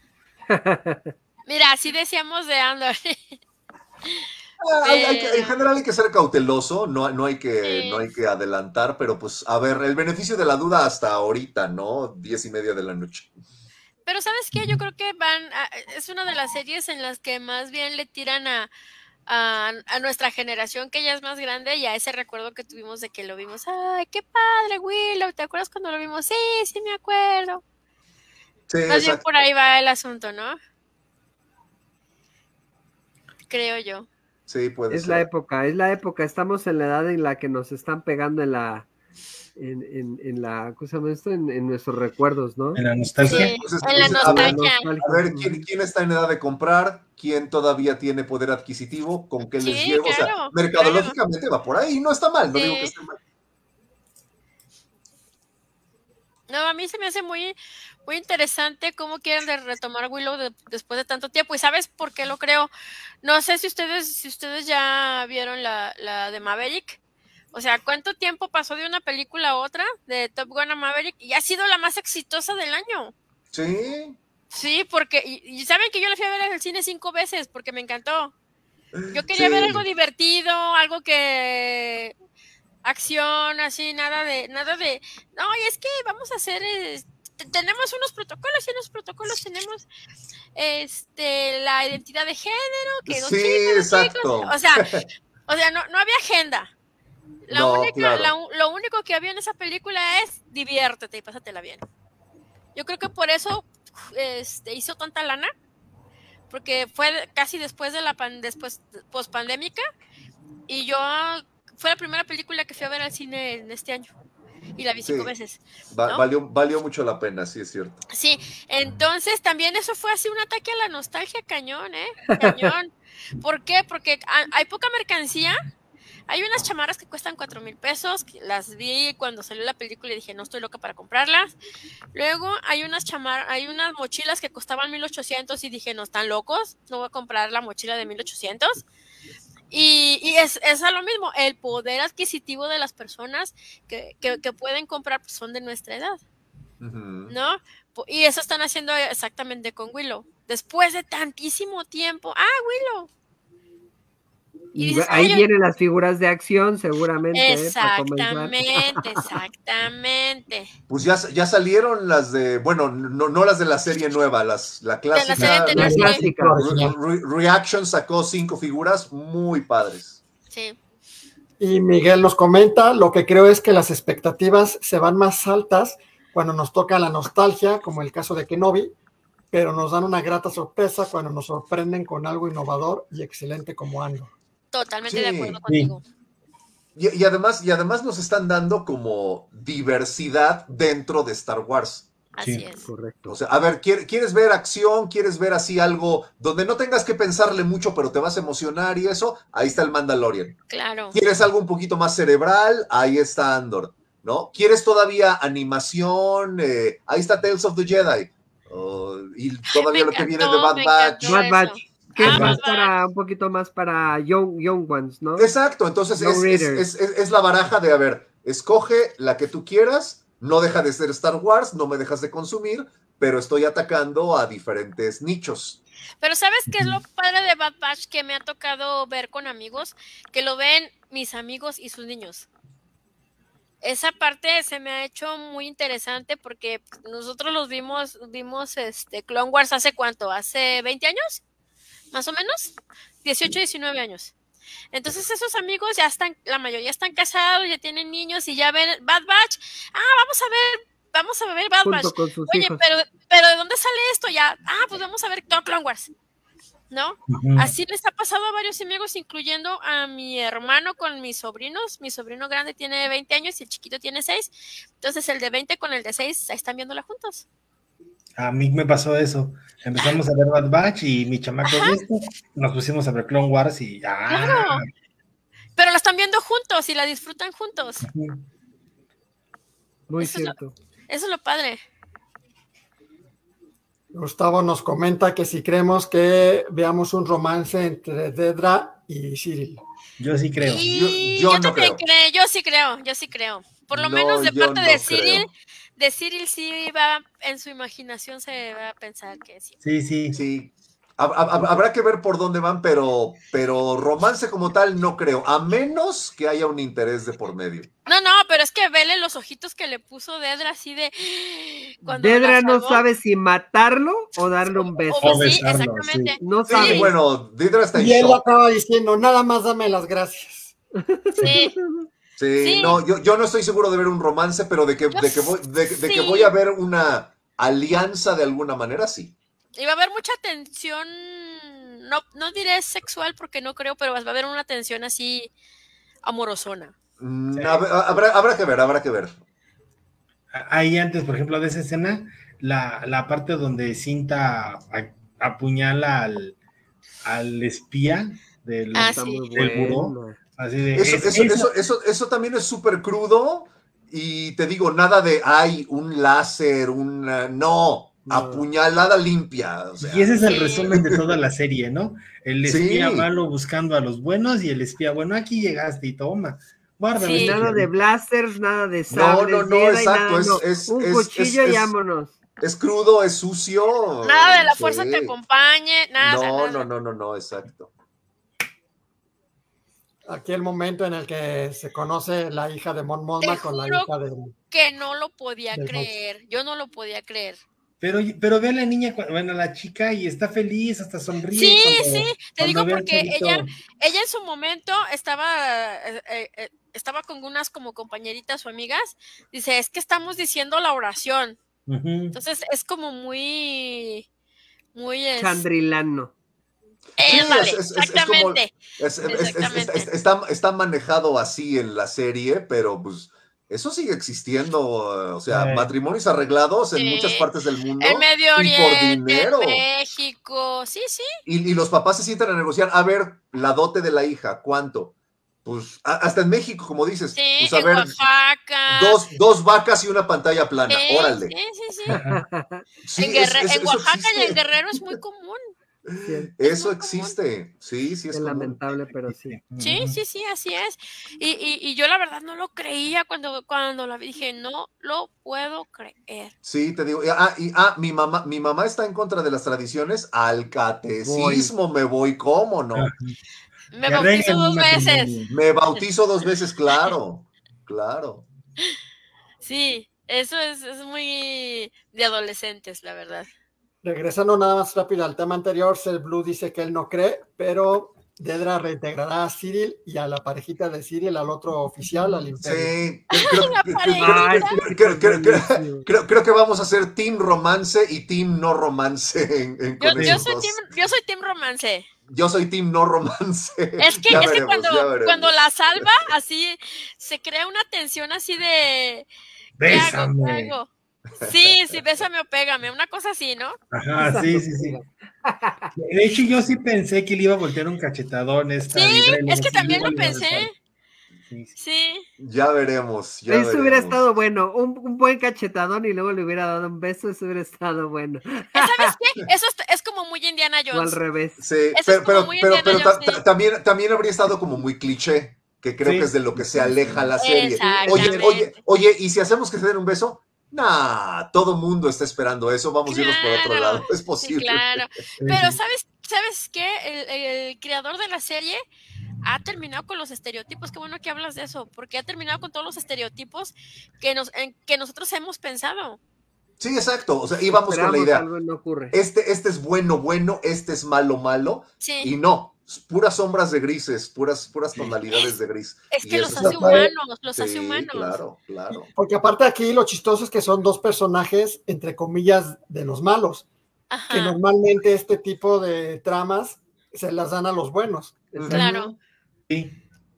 Speaker 2: Mira, así decíamos de Andor.
Speaker 4: Ah, hay- hay que- en
Speaker 2: Pero-
Speaker 4: general hay que ser cauteloso, no, no, hay que,
Speaker 2: Sí.
Speaker 4: no hay que adelantar, pero pues a ver, el beneficio de la duda hasta ahorita, ¿no? Diez y media de la noche.
Speaker 2: Pero ¿sabes qué? Yo creo que van, a- es una de las series en las que más bien le tiran a, a, a nuestra generación, que ya es más grande, y a ese recuerdo que tuvimos de que lo vimos. Ay, qué padre, Willow, ¿te acuerdas cuando lo vimos? Sí, sí me acuerdo.
Speaker 4: Sí,
Speaker 2: Más bien
Speaker 4: exacto.
Speaker 2: por ahí va el asunto, ¿no? Creo yo.
Speaker 4: Sí, puede
Speaker 3: Es
Speaker 4: ser.
Speaker 3: la época, es la época. Estamos en la edad en la que nos están pegando en la, en, en, en la, ¿cómo se llama esto? En, en nuestros recuerdos, ¿no?
Speaker 5: En la nostalgia.
Speaker 2: Sí,
Speaker 4: Entonces,
Speaker 2: en la
Speaker 4: entonces, a ver,
Speaker 2: nostalgia.
Speaker 4: A ver, ¿quién, quién está en edad de comprar? ¿Quién todavía tiene poder adquisitivo? ¿Con qué les
Speaker 2: Sí,
Speaker 4: llego? O sea,
Speaker 2: claro,
Speaker 4: mercadológicamente va por ahí, no está mal, no
Speaker 2: Sí.
Speaker 4: digo que esté mal.
Speaker 2: No, a mí se me hace muy, muy interesante cómo quieren de retomar Willow de- después de tanto tiempo. ¿Y sabes por qué lo creo? No sé si ustedes, si ustedes ya vieron la, la de Maverick. O sea, ¿cuánto tiempo pasó de una película a otra, de Top Gun a Maverick? Y ha sido la más exitosa del año.
Speaker 4: Sí.
Speaker 2: Sí, porque, y, y saben que yo la fui a ver al cine cinco veces porque me encantó. Yo quería
Speaker 4: Sí.
Speaker 2: ver algo divertido, algo que acción, así, nada de, nada de, no, y es que vamos a hacer, eh, t- tenemos unos protocolos y en los protocolos tenemos este la identidad de género, que dos
Speaker 4: Sí,
Speaker 2: chicas, dos
Speaker 4: exacto.
Speaker 2: chicos, o sea, o sea, no, no había agenda. La
Speaker 4: No,
Speaker 2: única,
Speaker 4: claro.
Speaker 2: la- lo único que había en esa película es diviértete y pásatela bien. Yo creo que por eso este, hizo tanta lana, porque fue casi después de la pan, después post pandémica, y yo fue la primera película que fui a ver al cine en este año y la vi cinco
Speaker 4: Sí.
Speaker 2: veces,
Speaker 4: Va-
Speaker 2: ¿no?
Speaker 4: valió, valió mucho la pena, sí es cierto.
Speaker 2: Sí, entonces también eso fue así un ataque a la nostalgia cañón, ¿eh? Cañón. ¿Por qué? Porque ha- hay poca mercancía. Hay unas chamarras que cuestan cuatro mil pesos, que las vi cuando salió la película y dije, no estoy loca para comprarlas. Luego hay unas chamar hay unas mochilas que costaban mil ochocientos y dije, no están locos, no voy a comprar la mochila de mil ochocientos. Y, y es, es a lo mismo, el poder adquisitivo de las personas que, que, que pueden comprar pues, son de nuestra edad,
Speaker 4: Ujú.
Speaker 2: ¿no? Po- Y eso están haciendo exactamente con Willow. Después de tantísimo tiempo, ah, Willow. Y
Speaker 3: Y
Speaker 2: dices,
Speaker 3: ahí
Speaker 2: ay,
Speaker 3: vienen las figuras de acción, seguramente, ¿eh? Para comenzar.
Speaker 2: exactamente, exactamente.
Speaker 4: Pues ya, ya salieron las de, bueno, no, no las de la serie nueva, las, la
Speaker 2: De la serie
Speaker 4: clásica.
Speaker 2: anterior,
Speaker 3: La
Speaker 2: sí.
Speaker 3: clásica.
Speaker 4: Re- Re- Reaction sacó cinco figuras muy padres.
Speaker 2: Sí.
Speaker 1: Y Miguel nos comenta, lo que creo es que las expectativas se van más altas cuando nos toca la nostalgia, como el caso de Kenobi, pero nos dan una grata sorpresa cuando nos sorprenden con algo innovador y excelente como Andor.
Speaker 2: Totalmente
Speaker 4: Sí,
Speaker 2: de acuerdo
Speaker 5: sí.
Speaker 2: contigo.
Speaker 4: Y, y además, y además nos están dando como diversidad dentro de Star Wars.
Speaker 2: Así
Speaker 5: Sí.
Speaker 2: es.
Speaker 3: Correcto.
Speaker 4: O sea, a ver, ¿quier- ¿quieres ver acción? ¿Quieres ver así algo donde no tengas que pensarle mucho, pero te vas a emocionar y eso? Ahí está el Mandalorian.
Speaker 2: Claro.
Speaker 4: ¿Quieres algo un poquito más cerebral? Ahí está Andor, ¿no? ¿Quieres todavía animación? Eh, ahí está Tales of the Jedi. Oh, y todavía
Speaker 2: Me
Speaker 4: lo que viene de
Speaker 2: encantó,
Speaker 4: Bad
Speaker 2: me
Speaker 4: Batch.
Speaker 2: encantó.
Speaker 3: Bad
Speaker 2: eso.
Speaker 3: Batch, que
Speaker 2: Ah,
Speaker 3: es más
Speaker 2: Bad
Speaker 3: para, un poquito más para young, young ones, ¿no?
Speaker 4: Exacto, entonces
Speaker 3: No
Speaker 4: es, es,
Speaker 3: readers.
Speaker 4: es- es- es la baraja de, a ver, escoge la que tú quieras, no deja de ser Star Wars, no me dejas de consumir, pero estoy atacando a diferentes nichos.
Speaker 2: Pero ¿sabes qué es lo padre de Bad Batch que me ha tocado ver con amigos? Que lo ven mis amigos y sus niños. Esa parte se me ha hecho muy interesante porque nosotros los vimos, vimos este Clone Wars hace cuánto, hace veinte años, más o menos, dieciocho, diecinueve años. Entonces esos amigos ya están, la mayoría están casados, ya tienen niños y ya ven Bad Batch. Ah, vamos a ver, vamos a ver Bad
Speaker 3: Junto
Speaker 2: Batch.
Speaker 3: con sus
Speaker 2: Oye,
Speaker 3: hijos.
Speaker 2: pero, pero ¿de dónde sale esto ya? Ah, pues vamos a ver todo Clone Wars, ¿no?
Speaker 5: Ujú.
Speaker 2: Así les ha pasado a varios amigos, incluyendo a mi hermano con mis sobrinos. Mi sobrino grande tiene veinte años y el chiquito tiene seis. Entonces el de veinte con el de seis, ahí están viéndola juntos.
Speaker 5: A mí me pasó eso. Empezamos a ver Bad Batch y mi chamaco de esto, nos pusimos a ver Clone Wars y ah,
Speaker 2: Claro. Pero la están viendo juntos y la disfrutan juntos.
Speaker 5: ujú.
Speaker 3: Muy
Speaker 2: Eso es lo-
Speaker 3: cierto.
Speaker 2: Eso es lo padre.
Speaker 1: Gustavo nos comenta que si creemos que veamos un romance entre Dedra y Cyril.
Speaker 5: Yo sí creo.
Speaker 2: Y
Speaker 4: Yo-
Speaker 2: yo,
Speaker 4: yo no
Speaker 2: también
Speaker 4: creo.
Speaker 2: creo, yo sí creo, yo sí creo. Por lo
Speaker 4: No,
Speaker 2: menos de
Speaker 4: yo
Speaker 2: parte
Speaker 4: no
Speaker 2: de Cyril,
Speaker 4: creo.
Speaker 2: de Cyril sí va, en su imaginación se va a pensar que sí.
Speaker 5: Sí, sí.
Speaker 4: Sí. Hab- hab- Habrá que ver por dónde van, pero, pero romance como tal no creo, a menos que haya un interés de por medio.
Speaker 2: No, no, pero es que vele los ojitos que le puso Dedra así de... cuando
Speaker 3: Dedra
Speaker 2: la
Speaker 3: no
Speaker 2: salvó.
Speaker 3: sabe si matarlo o darle un beso.
Speaker 2: O,
Speaker 5: O
Speaker 2: sí,
Speaker 5: besarlo,
Speaker 2: exactamente.
Speaker 3: No
Speaker 4: Sí,
Speaker 3: sabe.
Speaker 4: bueno, Didra está en
Speaker 1: Y él lo
Speaker 4: shock.
Speaker 1: acaba diciendo, nada más dame las gracias.
Speaker 2: Sí.
Speaker 4: Sí,
Speaker 2: Sí.
Speaker 4: no, yo, yo no estoy seguro de ver un romance, pero de que,
Speaker 2: Yo
Speaker 4: de que, voy, de, de que
Speaker 2: sí.
Speaker 4: voy a ver una alianza de alguna manera, sí.
Speaker 2: Y va a haber mucha tensión, no, no diré sexual porque no creo, pero va a haber una tensión así amorosona.
Speaker 4: Mm,
Speaker 5: Sí.
Speaker 4: hab- Habrá, habrá que ver, habrá que ver.
Speaker 5: Ahí antes, por ejemplo, de esa escena, la, la parte donde Cinta a- apuñala al, al espía del,
Speaker 2: Ah,
Speaker 3: Está
Speaker 2: sí.
Speaker 3: muy
Speaker 5: del buró,
Speaker 3: bueno.
Speaker 5: así de
Speaker 4: Eso,
Speaker 5: es-
Speaker 4: eso,
Speaker 5: esa-
Speaker 4: eso, eso, eso también es súper crudo y te digo, nada de, ay, un láser, un... uh, no,
Speaker 3: No.
Speaker 4: apuñalada limpia. O sea,
Speaker 5: y ese es el
Speaker 2: Sí.
Speaker 5: resumen de toda la serie, ¿no? El
Speaker 4: Sí.
Speaker 5: espía malo buscando a los buenos y el espía, bueno, aquí llegaste y toma, guárdame.
Speaker 2: Sí.
Speaker 5: este
Speaker 3: Nada de
Speaker 5: que-
Speaker 3: blasters, nada de
Speaker 4: No,
Speaker 3: sables,
Speaker 4: no, no,
Speaker 3: Jedi,
Speaker 4: exacto,
Speaker 3: nada,
Speaker 4: es-
Speaker 3: no.
Speaker 4: es-
Speaker 3: un
Speaker 4: es-
Speaker 3: cuchillo
Speaker 4: es-
Speaker 3: y
Speaker 4: es-
Speaker 3: vámonos.
Speaker 4: es crudo, es sucio.
Speaker 2: Nada de la fuerza
Speaker 4: sí.
Speaker 2: te acompañe, nada.
Speaker 4: No,
Speaker 2: nada.
Speaker 4: no, no, no, no, exacto.
Speaker 1: Aquí el momento en el que se conoce la hija de Mon Mothma
Speaker 2: Te
Speaker 1: con la
Speaker 2: juro
Speaker 1: hija de...
Speaker 2: Que no lo podía
Speaker 1: Del
Speaker 2: creer, yo no lo podía creer.
Speaker 5: Pero, pero ve a la niña, bueno, la chica, y está feliz, hasta sonríe.
Speaker 2: Sí,
Speaker 5: cuando,
Speaker 2: sí, te digo porque
Speaker 5: chavito.
Speaker 2: ella, ella en su momento estaba, eh, eh, estaba con unas como compañeritas o amigas, dice, es que estamos diciendo la oración. Uh-huh. Entonces es como muy, muy... Es...
Speaker 3: Chandrilano.
Speaker 2: Eh, sí, vale, es, es, exactamente.
Speaker 4: Es como, es, exactamente. Es, es, está, está manejado así en la serie, pero pues... Eso sigue existiendo, o sea, sí. matrimonios arreglados en sí. muchas partes del mundo.
Speaker 2: En Medio Oriente,
Speaker 4: y por dinero.
Speaker 2: En México, sí, sí.
Speaker 4: Y, y los papás se sientan a negociar, a ver, la dote de la hija, ¿cuánto? Pues a, hasta en México, como dices.
Speaker 2: Sí,
Speaker 4: pues, a
Speaker 2: en
Speaker 4: ver,
Speaker 2: Oaxaca.
Speaker 4: Dos, dos vacas y una pantalla plana,
Speaker 2: sí,
Speaker 4: órale.
Speaker 2: Sí, sí, sí. sí en, Guerre es, es, en Oaxaca y en Guerrero es muy común.
Speaker 4: Sí, eso existe, común. sí, sí es,
Speaker 3: es lamentable, pero sí.
Speaker 2: Sí, sí, sí, así es. Y, y, y yo la verdad no lo creía cuando, cuando la vi, dije, no lo puedo creer.
Speaker 4: Sí, te digo, ah, y, ah mi mamá, mi mamá está en contra de las tradiciones, al catecismo voy. me voy, ¿cómo no?
Speaker 2: Me bautizo dos veces.
Speaker 4: Me bautizo dos veces, claro, claro.
Speaker 2: Sí, eso es, es muy de adolescentes, la verdad.
Speaker 1: Regresando nada más rápido al tema anterior, Cell Blue dice que él no cree, pero Dedra reintegrará a Cyril y a la parejita de Cyril, al otro oficial, al Imperio.
Speaker 4: Sí, creo, creo, creo, creo, creo que vamos a hacer Team Romance y Team No Romance. En, en
Speaker 2: yo, yo, soy team, yo soy Team Romance.
Speaker 4: Yo soy Team No Romance.
Speaker 2: Es que,
Speaker 4: ya
Speaker 2: es
Speaker 4: veremos,
Speaker 2: que cuando, cuando la salva, así se crea una tensión así de.
Speaker 5: Bésame.
Speaker 2: ¿Qué hago? ¿Qué hago? Sí, sí, bésame o pégame, una cosa así, ¿no?
Speaker 5: Ajá, sí, sí, sí. De hecho, yo sí pensé que le iba a voltear un cachetadón esta.
Speaker 2: Sí, es que también lo pensé. Sí, sí.
Speaker 4: Ya veremos. Ya
Speaker 3: eso
Speaker 4: veremos.
Speaker 3: hubiera estado bueno, un, un buen cachetadón y luego le hubiera dado un beso, eso hubiera estado bueno.
Speaker 2: ¿Sabes qué? Eso es, es como muy Indiana Jones.
Speaker 3: O al revés.
Speaker 4: Sí,
Speaker 2: eso
Speaker 4: pero,
Speaker 2: es
Speaker 4: pero, pero, pero
Speaker 2: Jones,
Speaker 4: ta,
Speaker 2: sí.
Speaker 4: también, también habría estado como muy cliché, que creo
Speaker 5: sí.
Speaker 4: que es de lo que se aleja la serie. Oye, oye, oye, ¿y si hacemos que se den un beso? Nah, todo mundo está esperando eso, vamos
Speaker 2: claro,
Speaker 4: a irnos por otro lado, es posible.
Speaker 2: Sí, claro, pero ¿sabes, ¿sabes qué? El, el creador de la serie ha terminado con los estereotipos, qué bueno que hablas de eso, porque ha terminado con todos los estereotipos que, nos, en, que nosotros hemos pensado.
Speaker 4: Sí, exacto, o sea, íbamos con la idea,
Speaker 3: algo no ocurre.
Speaker 4: Este, este es bueno, bueno, este es malo, malo,
Speaker 2: sí.
Speaker 4: y no, puras sombras de grises, puras, puras tonalidades
Speaker 2: es,
Speaker 4: de gris.
Speaker 2: Es que los hace humanos, los sí, hace humanos.
Speaker 4: Claro, claro.
Speaker 1: Porque aparte aquí lo chistoso es que son dos personajes, entre comillas, de los malos, Ajá. que normalmente este tipo de tramas se las dan a los buenos.
Speaker 2: Claro.
Speaker 5: Sí.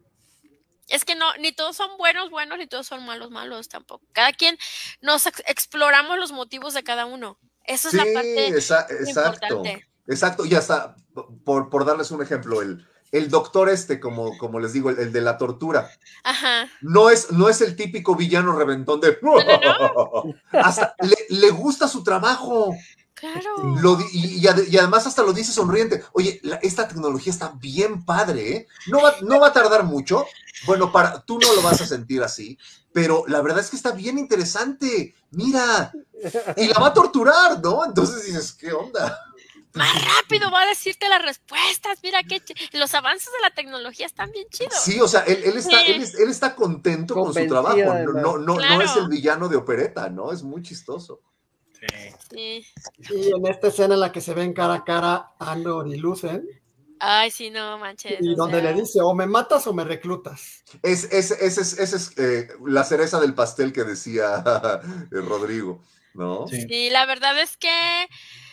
Speaker 2: Es que no, ni todos son buenos, buenos, ni todos son malos, malos tampoco. Cada quien nos ex exploramos los motivos de cada uno. Eso es
Speaker 4: sí,
Speaker 2: la parte
Speaker 4: esa, exacto, importante. Exacto, y hasta, por, por darles un ejemplo, el, el doctor este, como, como les digo, el, el de la tortura,
Speaker 2: Ajá.
Speaker 4: No, es, no es el típico villano reventón de...
Speaker 2: No, no, no.
Speaker 4: Hasta le, le gusta su trabajo.
Speaker 2: Claro.
Speaker 4: Lo, y, y, y además hasta lo dice sonriente. Oye, la, esta tecnología está bien padre, ¿eh? No va, no va a tardar mucho. Bueno, para, tú no lo vas a sentir así, pero la verdad es que está bien interesante. Mira, y la va a torturar, ¿no? Entonces dices, ¿qué onda?
Speaker 2: Más rápido va a decirte las respuestas. Mira que los avances de la tecnología están bien chidos.
Speaker 4: Sí, o sea, él, él, está, sí. él, es, él está contento Convencido con su trabajo. No, no, no, claro. no es el villano de opereta, ¿no? Es muy chistoso.
Speaker 2: Sí.
Speaker 1: Y en esta escena en la que se ven cara a cara Andor y Lucen.
Speaker 2: Ay, sí, no manches.
Speaker 1: Y donde sea... le dice, o me matas o me reclutas.
Speaker 4: Es, es, es, es, es, es eh, la cereza del pastel que decía Rodrigo, ¿no?
Speaker 2: Sí. sí, la verdad es que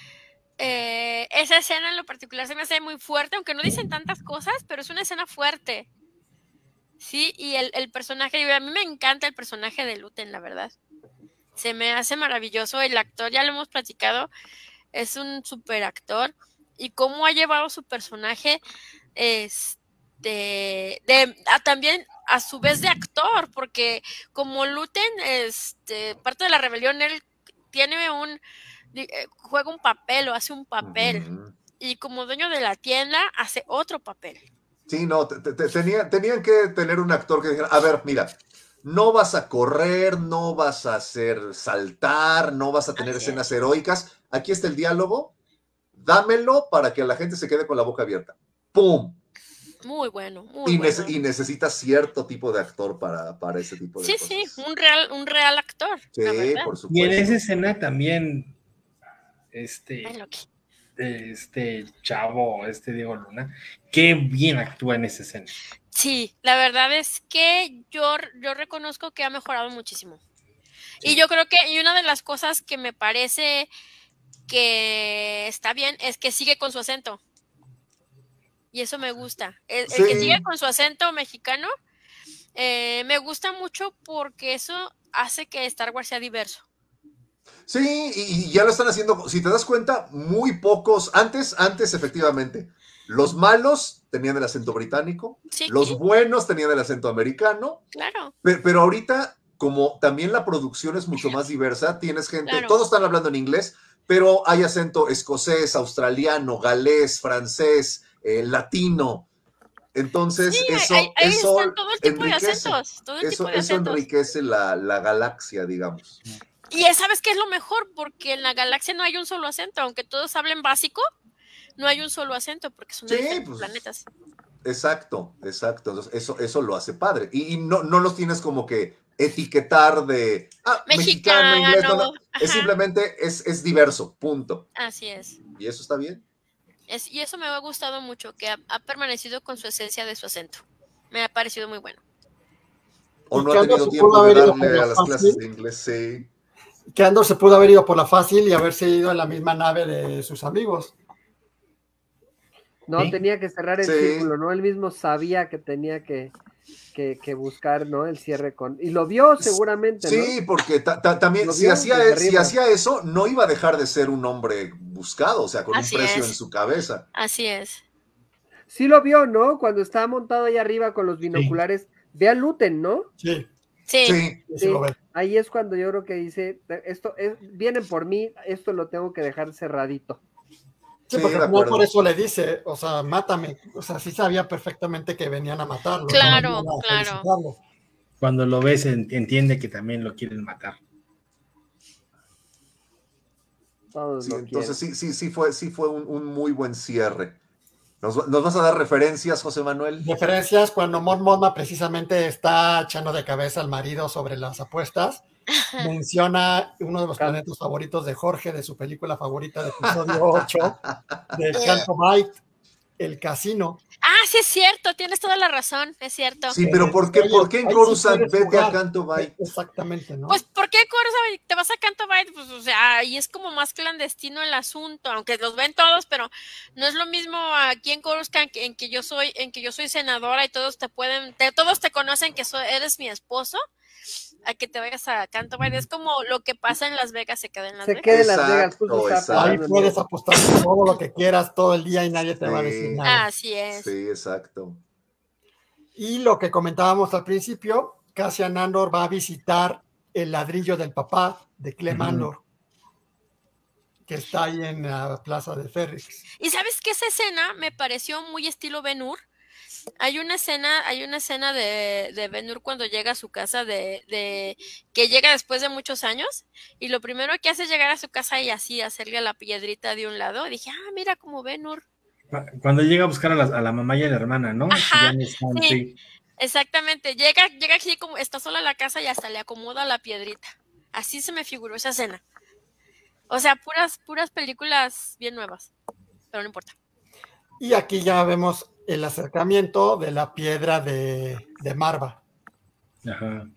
Speaker 2: eh, esa escena en lo particular se me hace muy fuerte, aunque no dicen tantas cosas, pero es una escena fuerte. Sí, y el, el personaje, a mí me encanta el personaje de Luten, la verdad. Se me hace maravilloso. El actor, ya lo hemos platicado, es un super actor. Y cómo ha llevado su personaje este, de, a, también a su vez de actor, porque como Luten, este, parte de la rebelión, él tiene un, juega un papel o hace un papel. Uh-huh. Y como dueño de la tienda, hace otro papel.
Speaker 4: Sí, no, te, te, tenía, tenían que tener un actor que dijera, a ver, mira, no vas a correr, no vas a hacer saltar, no vas a tener Así escenas es. heroicas. Aquí está el diálogo, dámelo para que la gente se quede con la boca abierta. ¡Pum!
Speaker 2: Muy bueno, muy
Speaker 4: y,
Speaker 2: bueno.
Speaker 4: Nece y necesitas cierto tipo de actor para, para ese tipo de
Speaker 2: sí,
Speaker 4: cosas.
Speaker 2: Sí, sí, un real, un real actor.
Speaker 4: Sí, por supuesto.
Speaker 5: Y en esa escena también este,
Speaker 2: Ay, Loki.
Speaker 5: este chavo, este Diego Luna, qué bien actúa en esa escena.
Speaker 2: Sí, la verdad es que yo, yo reconozco que ha mejorado muchísimo. Sí. Y yo creo que, y una de las cosas que me parece que está bien es que sigue con su acento. Y eso me gusta. El, sí. el que sigue con su acento mexicano, eh, me gusta mucho porque eso hace que Star Wars sea diverso.
Speaker 4: Sí, y ya lo están haciendo, si te das cuenta, muy pocos, antes, antes efectivamente, los malos tenían el acento británico, sí, los ¿qué? buenos tenían el acento americano,
Speaker 2: claro.
Speaker 4: pero, pero ahorita, como también la producción es mucho más diversa, tienes gente, claro. todos están hablando en inglés, pero hay acento escocés, australiano, galés, francés, eh, latino. Entonces,
Speaker 2: sí,
Speaker 4: eso,
Speaker 2: ahí, ahí
Speaker 4: eso
Speaker 2: están todo el tipo
Speaker 4: enriquece,
Speaker 2: de acentos, todo el
Speaker 4: eso,
Speaker 2: tipo de
Speaker 4: eso
Speaker 2: acentos.
Speaker 4: enriquece la, la galaxia, digamos.
Speaker 2: Y ¿sabes qué es lo mejor? Porque en la galaxia no hay un solo acento, aunque todos hablen básico, no hay un solo acento, porque son
Speaker 4: sí,
Speaker 2: diferentes
Speaker 4: pues,
Speaker 2: planetas.
Speaker 4: Exacto, exacto. Entonces, eso, eso lo hace padre. Y, y no, no los tienes como que etiquetar de ah, mexicano, mexicano inglés, no, no. Es simplemente es, es diverso, punto.
Speaker 2: Así es.
Speaker 4: Y eso está bien.
Speaker 2: Es, y eso me ha gustado mucho, que ha, ha permanecido con su esencia de su acento. Me ha parecido muy bueno.
Speaker 4: O no ha tenido tiempo de darle a las clases de inglés, sí.
Speaker 1: Que Andor se pudo haber ido por la fácil y haberse ido en la misma nave de sus amigos.
Speaker 3: No,
Speaker 5: ¿Sí?
Speaker 3: tenía que cerrar el
Speaker 4: Sí.
Speaker 3: círculo, ¿no? Él mismo sabía que tenía que, que, que buscar, ¿no? El cierre con... Y lo vio seguramente,
Speaker 4: Sí,
Speaker 3: ¿no?
Speaker 4: porque ta, ta, también, si hacía, si hacía eso, no iba a dejar de ser un hombre buscado, o sea, con
Speaker 2: Así
Speaker 4: un precio
Speaker 2: es.
Speaker 4: en su cabeza.
Speaker 2: Así es.
Speaker 3: Sí lo vio, ¿no? Cuando estaba montado ahí arriba con los binoculares, sí. Ve a Luten, ¿no?
Speaker 1: Sí.
Speaker 2: Sí.
Speaker 4: Sí.
Speaker 3: Sí, ahí es cuando yo creo que dice, esto es, vienen por mí, esto lo tengo que dejar cerradito.
Speaker 1: Sí, porque sí, no por eso le dice, o sea, mátame. O sea, sí sabía perfectamente que venían a matarlo.
Speaker 2: Claro,
Speaker 1: ¿no?
Speaker 2: claro.
Speaker 5: Cuando lo ves, entiende que también lo quieren matar.
Speaker 3: Todos
Speaker 4: sí,
Speaker 3: lo
Speaker 4: entonces
Speaker 3: quieren.
Speaker 4: sí, sí, sí fue, sí fue un, un muy buen cierre. ¿Nos, ¿Nos vas a dar referencias, José Manuel?
Speaker 1: Referencias cuando Mon Mothma precisamente está echando de cabeza al marido sobre las apuestas. Menciona uno de los planetas favoritos de Jorge, de su película favorita de episodio ocho, de Canto Bight, el casino.
Speaker 2: Ah, sí es cierto, tienes toda la razón, es cierto.
Speaker 4: Sí, pero ¿por qué, ¿por qué en Coruscant sí vete a Canto Bight?
Speaker 1: Exactamente, ¿no?
Speaker 2: Pues, ¿por qué Coruscant te vas a Canto Bight? Pues, o sea, y es como más clandestino el asunto, aunque los ven todos, pero no es lo mismo aquí en Coruscant en que yo soy, en que yo soy senadora y todos te pueden, te, todos te conocen que soy, eres mi esposo, a que te vayas a Canto Bight. Es como lo que pasa en Las Vegas se queda en Las
Speaker 3: se
Speaker 2: Vegas.
Speaker 3: queda en Las Vegas, justo
Speaker 4: exacto.
Speaker 1: Ahí puedes apostar todo lo que quieras todo el día y nadie te
Speaker 4: sí,
Speaker 1: va a decir nada.
Speaker 2: Así es.
Speaker 4: Sí, exacto.
Speaker 1: Y lo que comentábamos al principio, Cassian Andor va a visitar el ladrillo del papá de Clem uh-huh. Andor, que está ahí en la plaza de Ferrix.
Speaker 2: ¿Y sabes qué? Esa escena me pareció muy estilo Ben-Hur. Hay una escena, hay una escena de, de Ben-Hur cuando llega a su casa, de, de que llega después de muchos años, y lo primero que hace es llegar a su casa y así hacerle a la piedrita de un lado. Dije, ah, mira como Ben-Hur.
Speaker 5: Cuando llega a buscar a la, a la mamá y a la hermana, ¿no?
Speaker 2: Ajá,
Speaker 5: no están,
Speaker 2: sí,
Speaker 5: sí.
Speaker 2: Exactamente. Llega, llega aquí como está sola en la casa y hasta le acomoda la piedrita. Así se me figuró esa escena. O sea, puras, puras películas bien nuevas, pero no importa.
Speaker 1: Y aquí ya vemos el acercamiento de la piedra de, de Marva.
Speaker 5: Ajá.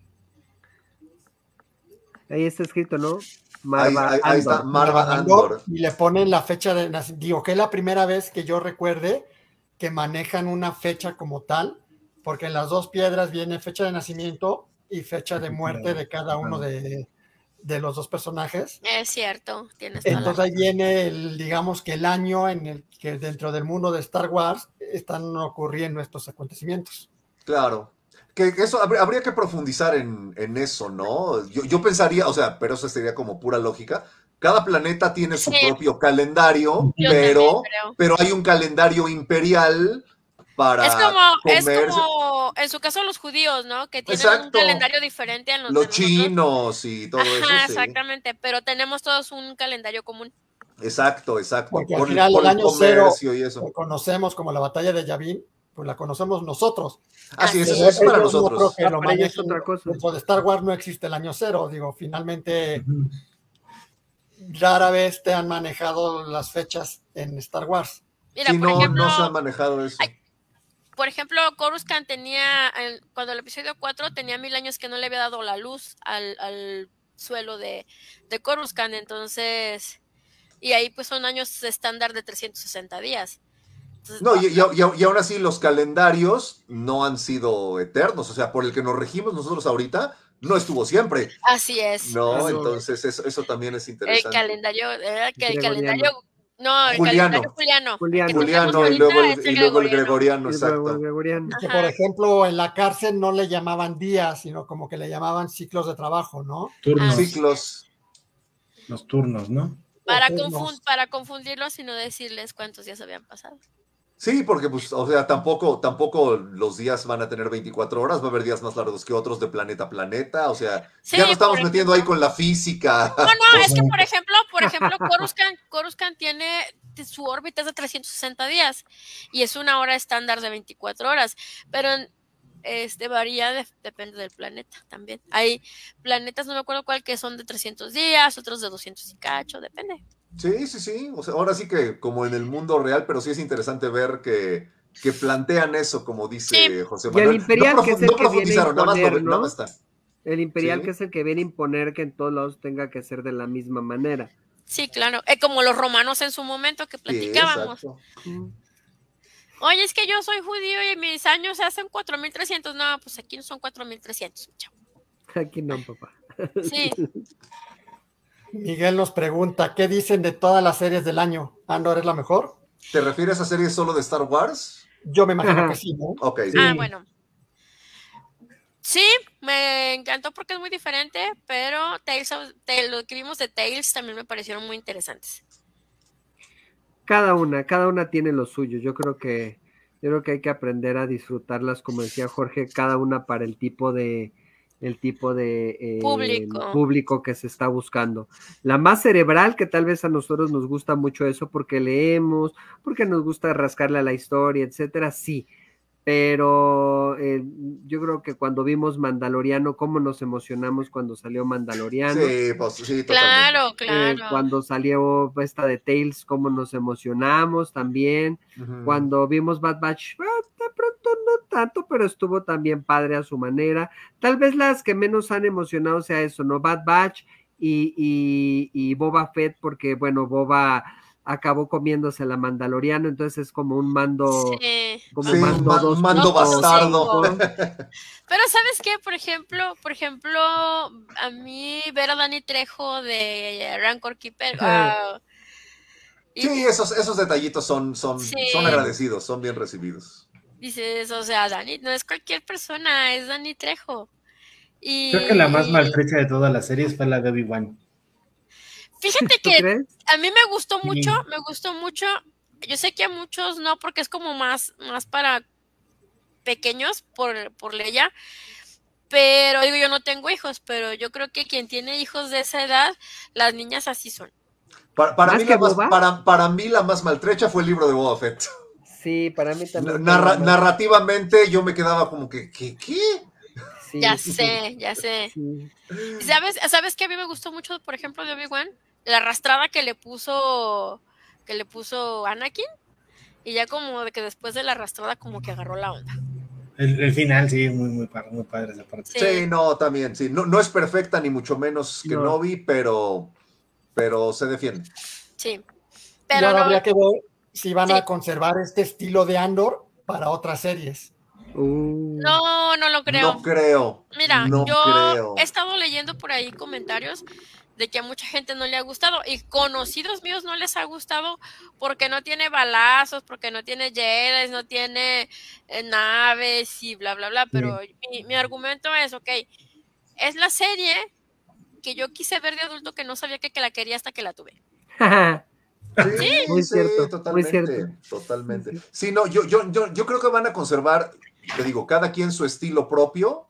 Speaker 3: Ahí está escrito, ¿no? Marva
Speaker 4: ahí, ahí, ahí está, Marva Andor. Andor.
Speaker 1: Y le ponen la fecha de nacimiento. Digo, que es la primera vez que yo recuerde que manejan una fecha como tal, porque en las dos piedras viene fecha de nacimiento y fecha de muerte de cada uno de, de los dos personajes.
Speaker 2: Es cierto, tienes
Speaker 1: Entonces
Speaker 2: toda la...
Speaker 1: ahí viene, el, digamos que el año en el que dentro del mundo de Star Wars están ocurriendo estos acontecimientos.
Speaker 4: Claro. Que, que eso habría, habría que profundizar en, en eso, ¿no? Yo, yo pensaría, o sea, pero eso sería como pura lógica. Cada planeta tiene su
Speaker 2: Sí.
Speaker 4: propio calendario,
Speaker 2: Yo
Speaker 4: pero,
Speaker 2: creo.
Speaker 4: pero hay un calendario imperial para
Speaker 2: Es como, es
Speaker 4: comer.
Speaker 2: como, en su caso los judíos, ¿no? Que tienen
Speaker 4: Exacto.
Speaker 2: un calendario diferente a los,
Speaker 4: Los
Speaker 2: de nosotros.
Speaker 4: chinos y todo
Speaker 2: Ajá,
Speaker 4: eso. Sí.
Speaker 2: Exactamente, pero tenemos todos un calendario común.
Speaker 4: Exacto, exacto.
Speaker 1: Porque
Speaker 4: por
Speaker 1: al final
Speaker 4: el, por
Speaker 1: el
Speaker 4: el
Speaker 1: año cero
Speaker 4: y eso.
Speaker 1: que conocemos como la batalla de Yavin, pues la conocemos nosotros.
Speaker 4: Ah, sí, eso,
Speaker 1: Pero
Speaker 4: eso es para
Speaker 1: ellos
Speaker 4: nosotros.
Speaker 1: No creo que
Speaker 3: Ah,
Speaker 1: lo
Speaker 3: para ellos
Speaker 1: manejen.
Speaker 3: otra cosa.
Speaker 1: Dentro de Star Wars no existe el año cero, digo, finalmente
Speaker 5: Uh-huh.
Speaker 1: rara vez te han manejado las fechas en Star Wars.
Speaker 2: Mira,
Speaker 4: Sí,
Speaker 2: por
Speaker 4: no,
Speaker 2: ejemplo,
Speaker 4: no se ha manejado eso.
Speaker 2: ay, por ejemplo, Coruscant tenía, el- cuando el episodio cuatro tenía mil años que no le había dado la luz al, al suelo de, de Coruscant, entonces, y ahí pues son años estándar de trescientos sesenta días. Entonces,
Speaker 4: No, y, y, y- y aún así los calendarios no han sido eternos, o sea, por el que nos regimos nosotros ahorita, no estuvo siempre,
Speaker 2: así es.
Speaker 4: ¿no?
Speaker 3: Ah, no.
Speaker 4: Entonces eso, eso también es
Speaker 2: El
Speaker 4: interesante.
Speaker 2: calendario, eh, que el
Speaker 3: Gregoriano.
Speaker 2: calendario, no, el
Speaker 4: Juliano.
Speaker 2: calendario juliano.
Speaker 3: Juliano.
Speaker 2: El que tenemos
Speaker 4: Juliano y
Speaker 2: ahorita
Speaker 4: luego
Speaker 2: es
Speaker 4: el, y luego el gregoriano,
Speaker 3: El
Speaker 4: exacto.
Speaker 3: gregoriano.
Speaker 1: Que,
Speaker 2: Ajá.
Speaker 1: por ejemplo, en la cárcel no le llamaban días, sino como que le llamaban ciclos de trabajo, ¿no?
Speaker 5: Turnos,
Speaker 2: Ah,
Speaker 4: Ciclos.
Speaker 5: los turnos, ¿no?
Speaker 2: Para,
Speaker 1: O turnos.
Speaker 2: confun- para confundirlos y no decirles cuántos días habían pasado.
Speaker 4: Sí, porque pues, o sea, tampoco, tampoco los días van a tener veinticuatro horas, va a haber días más largos que otros de planeta a planeta, o sea,
Speaker 2: Sí,
Speaker 4: ya no estamos
Speaker 2: por
Speaker 4: metiendo ahí
Speaker 2: ejemplo.
Speaker 4: con la física.
Speaker 2: No, no, es que por ejemplo, por ejemplo, Coruscant, Coruscant tiene su órbita es de trescientos sesenta días y es una hora estándar de veinticuatro horas, pero este varía, de- depende del planeta también. Hay planetas, no me acuerdo cuál, que son de trescientos días, otros de doscientos y cacho, depende.
Speaker 4: Sí, sí, sí, o sea, ahora sí que como en el mundo real, pero sí es interesante ver que, que plantean eso, como dice
Speaker 2: Sí.
Speaker 4: José
Speaker 3: Y el
Speaker 4: Manuel.
Speaker 3: Imperial,
Speaker 4: no
Speaker 3: que es
Speaker 4: profu-
Speaker 3: el
Speaker 4: no
Speaker 3: que viene a
Speaker 4: profundizaron, nada más, lo,
Speaker 3: imponer,
Speaker 4: nada
Speaker 3: ¿no?
Speaker 4: más está.
Speaker 3: El imperial,
Speaker 4: Sí.
Speaker 3: que es el que viene a imponer que en todos lados tenga que ser de la misma manera.
Speaker 2: Sí, claro. Eh, como los romanos en su momento que
Speaker 4: Sí,
Speaker 2: platicábamos.
Speaker 4: exacto.
Speaker 3: Mm.
Speaker 2: Oye, es que yo soy judío y mis años se hacen cuatro mil trescientos. No, pues aquí no son cuatro mil trescientos. chavo.
Speaker 3: Aquí no, papá.
Speaker 2: Sí.
Speaker 1: Miguel nos pregunta, ¿qué dicen de todas las series del año? ¿Andor es la mejor?
Speaker 4: ¿Te refieres a series solo de Star Wars?
Speaker 1: Yo me imagino que sí, ¿no?
Speaker 4: Ok.
Speaker 5: Sí.
Speaker 2: Ah, bueno. Sí, me encantó porque es muy diferente, pero Tales of- Tale- lo que vimos de Tales también me parecieron muy interesantes.
Speaker 3: Cada una, cada una tiene lo suyo. Yo creo que, yo creo que hay que aprender a disfrutarlas, como decía Jorge, cada una para el tipo de, el tipo de eh,
Speaker 2: Público.
Speaker 3: público que se está buscando. La más cerebral, que tal vez a nosotros nos gusta mucho eso porque leemos, porque nos gusta rascarle a la historia, etcétera, sí. Pero eh, yo creo que cuando vimos Mandaloriano, cómo nos emocionamos cuando salió Mandaloriano.
Speaker 4: Sí, pues sí, totalmente.
Speaker 2: Claro,
Speaker 3: Eh,
Speaker 2: claro.
Speaker 3: cuando salió esta de Tales, cómo nos emocionamos también.
Speaker 4: Ujú.
Speaker 3: Cuando vimos Bad Batch, ah, de pronto no tanto, pero estuvo también padre a su manera. Tal vez las que menos han emocionado sea eso, ¿no? Bad Batch y, y, y Boba Fett, porque bueno, Boba acabó comiéndose la Mandaloriano, entonces es como un mando,
Speaker 2: Sí.
Speaker 3: como
Speaker 4: Sí,
Speaker 3: mando
Speaker 4: ma-
Speaker 3: dos
Speaker 4: mando
Speaker 3: punto
Speaker 4: bastardo.
Speaker 3: cinco.
Speaker 2: Pero ¿sabes qué? Por ejemplo, por ejemplo, a mí ver a Dani Trejo de Rancor Keeper, ah, y
Speaker 4: Sí, esos, esos detallitos son, son,
Speaker 2: Sí.
Speaker 4: son agradecidos, son bien recibidos.
Speaker 2: dices, o sea, Dani no es cualquier persona, es Dani Trejo. Y
Speaker 5: Creo que la más maltrecha de todas las series fue la de Obi-Wan.
Speaker 2: fíjate
Speaker 3: ¿Tú
Speaker 2: que
Speaker 3: crees?
Speaker 2: a mí me gustó
Speaker 5: Sí.
Speaker 2: mucho, me gustó mucho. Yo sé que a muchos no, porque es como más, más para pequeños por, por Leia. Pero digo, yo no tengo hijos, pero yo creo que quien tiene hijos de esa edad, las niñas así son.
Speaker 4: Para, para,
Speaker 3: ¿Más
Speaker 4: mí
Speaker 3: que
Speaker 4: la más,
Speaker 3: Boba?
Speaker 4: para, para mí la más maltrecha fue el libro de Boba Fett.
Speaker 3: Sí, para mí también.
Speaker 4: Narra-
Speaker 3: fue la más-
Speaker 4: narrativamente yo me quedaba como que, ¿qué? ¿Qué?
Speaker 3: sí,
Speaker 2: Ya sé, ya sé.
Speaker 3: sí.
Speaker 2: ¿Y ¿Sabes, ¿Sabes qué a mí me gustó mucho, por ejemplo, de Obi-Wan? La arrastrada que le puso, que le puso Anakin. Y ya como de que después de la arrastrada como que agarró la onda.
Speaker 5: El, el final, sí, muy, muy, padre, muy padre esa parte.
Speaker 2: Sí.
Speaker 4: Sí, no, también, sí. No, no es perfecta ni mucho menos que
Speaker 3: No.
Speaker 4: Novi, pero, pero se defiende.
Speaker 2: Sí.
Speaker 1: Y
Speaker 2: Pero
Speaker 1: ahora
Speaker 2: no,
Speaker 1: habría que ver si van
Speaker 2: Sí.
Speaker 1: a conservar este estilo de Andor para otras series.
Speaker 3: Uh,
Speaker 2: no, no lo creo.
Speaker 4: No creo.
Speaker 2: Mira,
Speaker 4: no
Speaker 2: yo
Speaker 4: creo.
Speaker 2: he estado leyendo por ahí comentarios de que a mucha gente no le ha gustado y conocidos míos no les ha gustado porque no tiene balazos, porque no tiene Jedi, no tiene eh, naves y bla, bla, bla. Pero mi, mi argumento es, ok, es la serie que yo quise ver de adulto que no sabía que, que la quería hasta que la tuve.
Speaker 4: Sí,
Speaker 3: Muy
Speaker 4: sí,
Speaker 3: cierto, muy
Speaker 4: totalmente,
Speaker 3: cierto.
Speaker 4: totalmente. Sí, no, yo, yo, yo, yo creo que van a conservar, te digo, cada quien su estilo propio.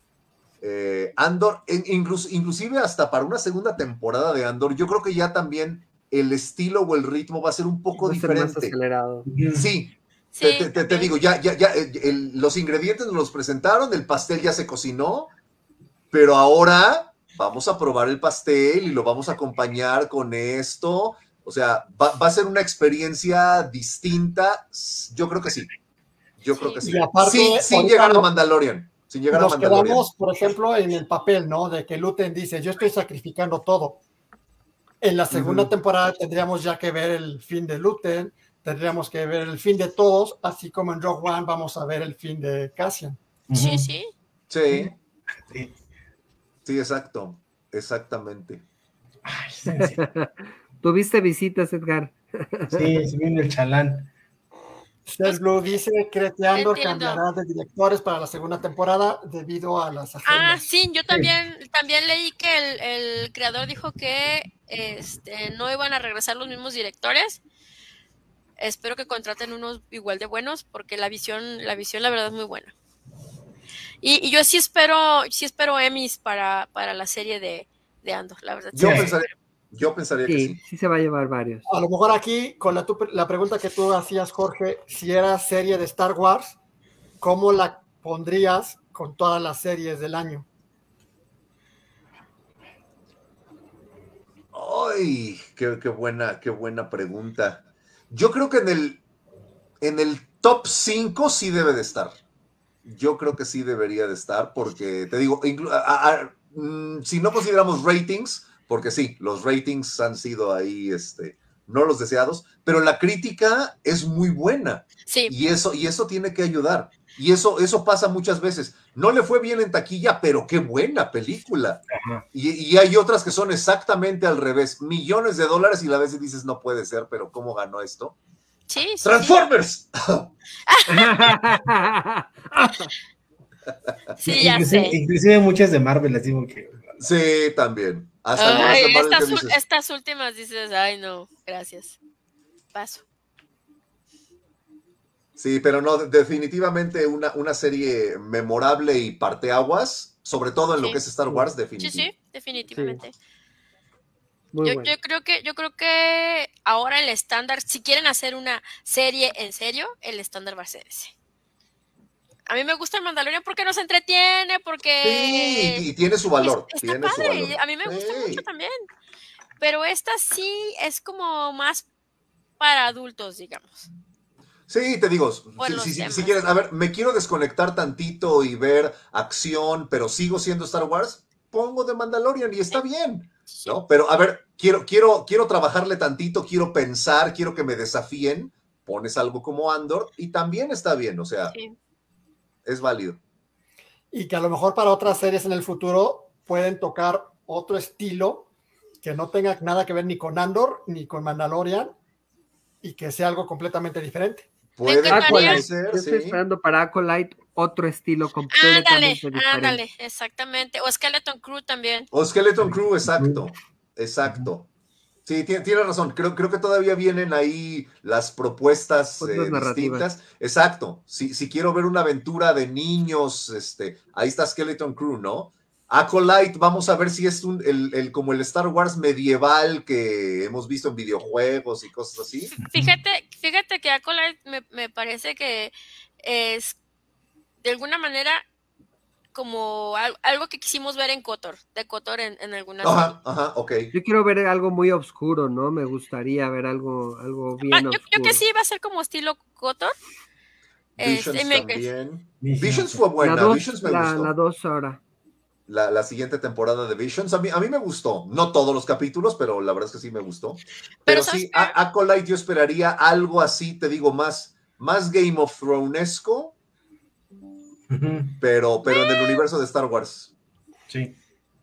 Speaker 4: Eh, Andor, en- incluso, inclusive hasta para una segunda temporada de Andor, yo creo que ya también el estilo o el ritmo va a ser un poco
Speaker 3: va a ser más
Speaker 4: diferente.
Speaker 3: acelerado.
Speaker 4: Sí,
Speaker 2: Sí,
Speaker 4: te, te- te- te
Speaker 2: también.
Speaker 4: digo, ya, ya, ya, eh, el- los ingredientes nos los presentaron, el pastel ya se cocinó, pero ahora vamos a probar el pastel y lo vamos a acompañar con esto. O sea, va, va a ser una experiencia distinta. Yo creo que sí. Yo
Speaker 2: Sí.
Speaker 4: creo que sí.
Speaker 1: Y aparte,
Speaker 4: Sí, sin
Speaker 1: ahorita
Speaker 4: llegar a
Speaker 1: no-
Speaker 4: Mandalorian. Sin llegar a
Speaker 1: Nos
Speaker 4: Mandalorian.
Speaker 1: quedamos, por ejemplo, en el papel, ¿no? De que Luten dice, yo estoy sacrificando todo. En la segunda
Speaker 3: Ujú.
Speaker 1: temporada tendríamos ya que ver el fin de Luten, tendríamos que ver el fin de todos, así como en Rogue One vamos a ver el fin de Cassian.
Speaker 2: Sí,
Speaker 5: Ujú.
Speaker 2: sí.
Speaker 4: Sí,
Speaker 5: Sí.
Speaker 4: sí, exacto. Exactamente.
Speaker 5: Ay, sí, sí.
Speaker 3: ¿Tuviste visitas, Edgar?
Speaker 5: Sí, se viene el chalán.
Speaker 1: Seth Blue dice que Andor
Speaker 2: Entiendo.
Speaker 1: cambiará de directores para la segunda temporada debido a las
Speaker 2: Ah,
Speaker 1: agendas.
Speaker 2: sí, yo también, también leí que el, el creador dijo que este, no iban a regresar los mismos directores. Espero que contraten unos igual de buenos, porque la visión, la visión, la verdad, es muy buena. Y, y yo sí espero, sí espero Emmys para, para la serie de, de Andor, la verdad.
Speaker 4: Yo
Speaker 5: Sí.
Speaker 4: pensaría, yo pensaría que
Speaker 3: Sí,
Speaker 4: sí.
Speaker 3: sí se va a llevar varios.
Speaker 1: A lo mejor aquí, con la, tu- la pregunta que tú hacías, Jorge, si era serie de Star Wars, ¿cómo la pondrías con todas las series del año?
Speaker 4: Ay, qué, qué buena, qué buena pregunta. Yo creo que en el, en el top cinco sí debe de estar. Yo creo que sí debería de estar, porque te digo, inclu- a- a- mm, si no consideramos ratings, porque sí, los ratings han sido ahí, este, no los deseados, pero la crítica es muy buena.
Speaker 2: Sí,
Speaker 4: Y eso, y eso tiene que ayudar. Y eso, eso pasa muchas veces. No le fue bien en taquilla, pero qué buena película.
Speaker 5: Ajá.
Speaker 4: Y, y hay otras que son exactamente al revés. Millones de dólares y a veces dices, no puede ser, pero ¿cómo ganó esto?
Speaker 2: sí, sí, sí.
Speaker 4: ¡Transformers!
Speaker 2: Sí, ya
Speaker 5: inclusive,
Speaker 2: sé.
Speaker 5: inclusive muchas de Marvel, así como que
Speaker 4: Sí, también. Hasta algunas
Speaker 2: Ay,
Speaker 4: de Marvel
Speaker 2: estas,
Speaker 4: que
Speaker 2: ul-
Speaker 4: dices,
Speaker 2: estas últimas dices, ay, no, gracias. Paso.
Speaker 4: sí, pero no, definitivamente una, una serie memorable y parteaguas, sobre todo en lo
Speaker 2: Sí.
Speaker 4: que es Star Wars,
Speaker 2: Sí,
Speaker 4: definitivo.
Speaker 2: sí, definitivamente.
Speaker 3: Muy
Speaker 2: Yo,
Speaker 3: bueno.
Speaker 2: yo creo que, yo creo que ahora el estándar, si quieren hacer una serie en serio, el estándar va a ser ese. A mí me gusta el Mandalorian porque nos entretiene, porque
Speaker 4: Sí, y, y tiene su valor,
Speaker 2: es- está
Speaker 4: tiene su
Speaker 2: padre,
Speaker 4: valor.
Speaker 2: a mí me gusta
Speaker 4: Sí.
Speaker 2: mucho también. Pero esta sí es como más para adultos, digamos.
Speaker 4: Sí, te digo,
Speaker 2: Por
Speaker 4: si,
Speaker 2: los
Speaker 4: si- si-
Speaker 2: temas.
Speaker 4: si quieres, a ver, me quiero desconectar tantito y ver acción, pero sigo siendo Star Wars, pongo de Mandalorian y está bien,
Speaker 2: Sí.
Speaker 4: ¿no? Pero a ver, quiero, quiero, quiero trabajarle tantito, quiero pensar, quiero que me desafíen, pones algo como Andor y también está bien, o sea,
Speaker 2: Sí.
Speaker 4: es válido.
Speaker 1: Y que a lo mejor para otras series en el futuro pueden tocar otro estilo que no tenga nada que ver ni con Andor ni con Mandalorian y que sea algo completamente diferente.
Speaker 4: Puede,
Speaker 2: encantaría.
Speaker 4: puede
Speaker 3: Acolyte.
Speaker 4: ser,
Speaker 3: Yo estoy
Speaker 4: sí.
Speaker 3: esperando para Acolyte otro estilo
Speaker 2: Ándale,
Speaker 3: completamente diferente.
Speaker 2: ándale, exactamente. O Skeleton Crew también.
Speaker 4: O Skeleton Crew, exacto, exacto. Sí, tiene, tiene razón. Creo, creo que todavía vienen ahí las propuestas
Speaker 3: Otras
Speaker 4: eh,
Speaker 3: narrativas.
Speaker 4: distintas. Exacto. Si, si quiero ver una aventura de niños, este, ahí está Skeleton Crew, ¿no? Acolyte, vamos a ver si es un, el, el- como el Star Wars medieval que hemos visto en videojuegos y cosas así.
Speaker 2: Fíjate, fíjate que Acolyte me, me parece que es de alguna manera como al- algo que quisimos ver en KOTOR, de KOTOR en, en alguna serie.
Speaker 4: Ajá, ajá, ok.
Speaker 3: Yo quiero ver algo muy oscuro, ¿no? Me gustaría ver algo, algo
Speaker 2: Ah,
Speaker 3: bien
Speaker 2: yo,
Speaker 3: oscuro.
Speaker 2: yo que sí va a ser como estilo KOTOR.
Speaker 4: Visions
Speaker 2: Este, me-
Speaker 4: también.
Speaker 5: Visions.
Speaker 4: Visions fue
Speaker 3: La
Speaker 4: buena,
Speaker 3: dos,
Speaker 4: Visions me
Speaker 3: la,
Speaker 4: gustó.
Speaker 3: la dos ahora.
Speaker 4: La, la siguiente temporada de Visions. A mí, a mí me gustó. No todos los capítulos, pero la verdad es que sí me gustó. Pero,
Speaker 2: Pero ¿sabes
Speaker 4: sí,
Speaker 2: qué?
Speaker 4: a- Acolyte yo esperaría algo así, te digo, más, más Game of Thronesco,
Speaker 5: Ujú.
Speaker 4: pero, pero en el universo de Star Wars.
Speaker 5: Sí.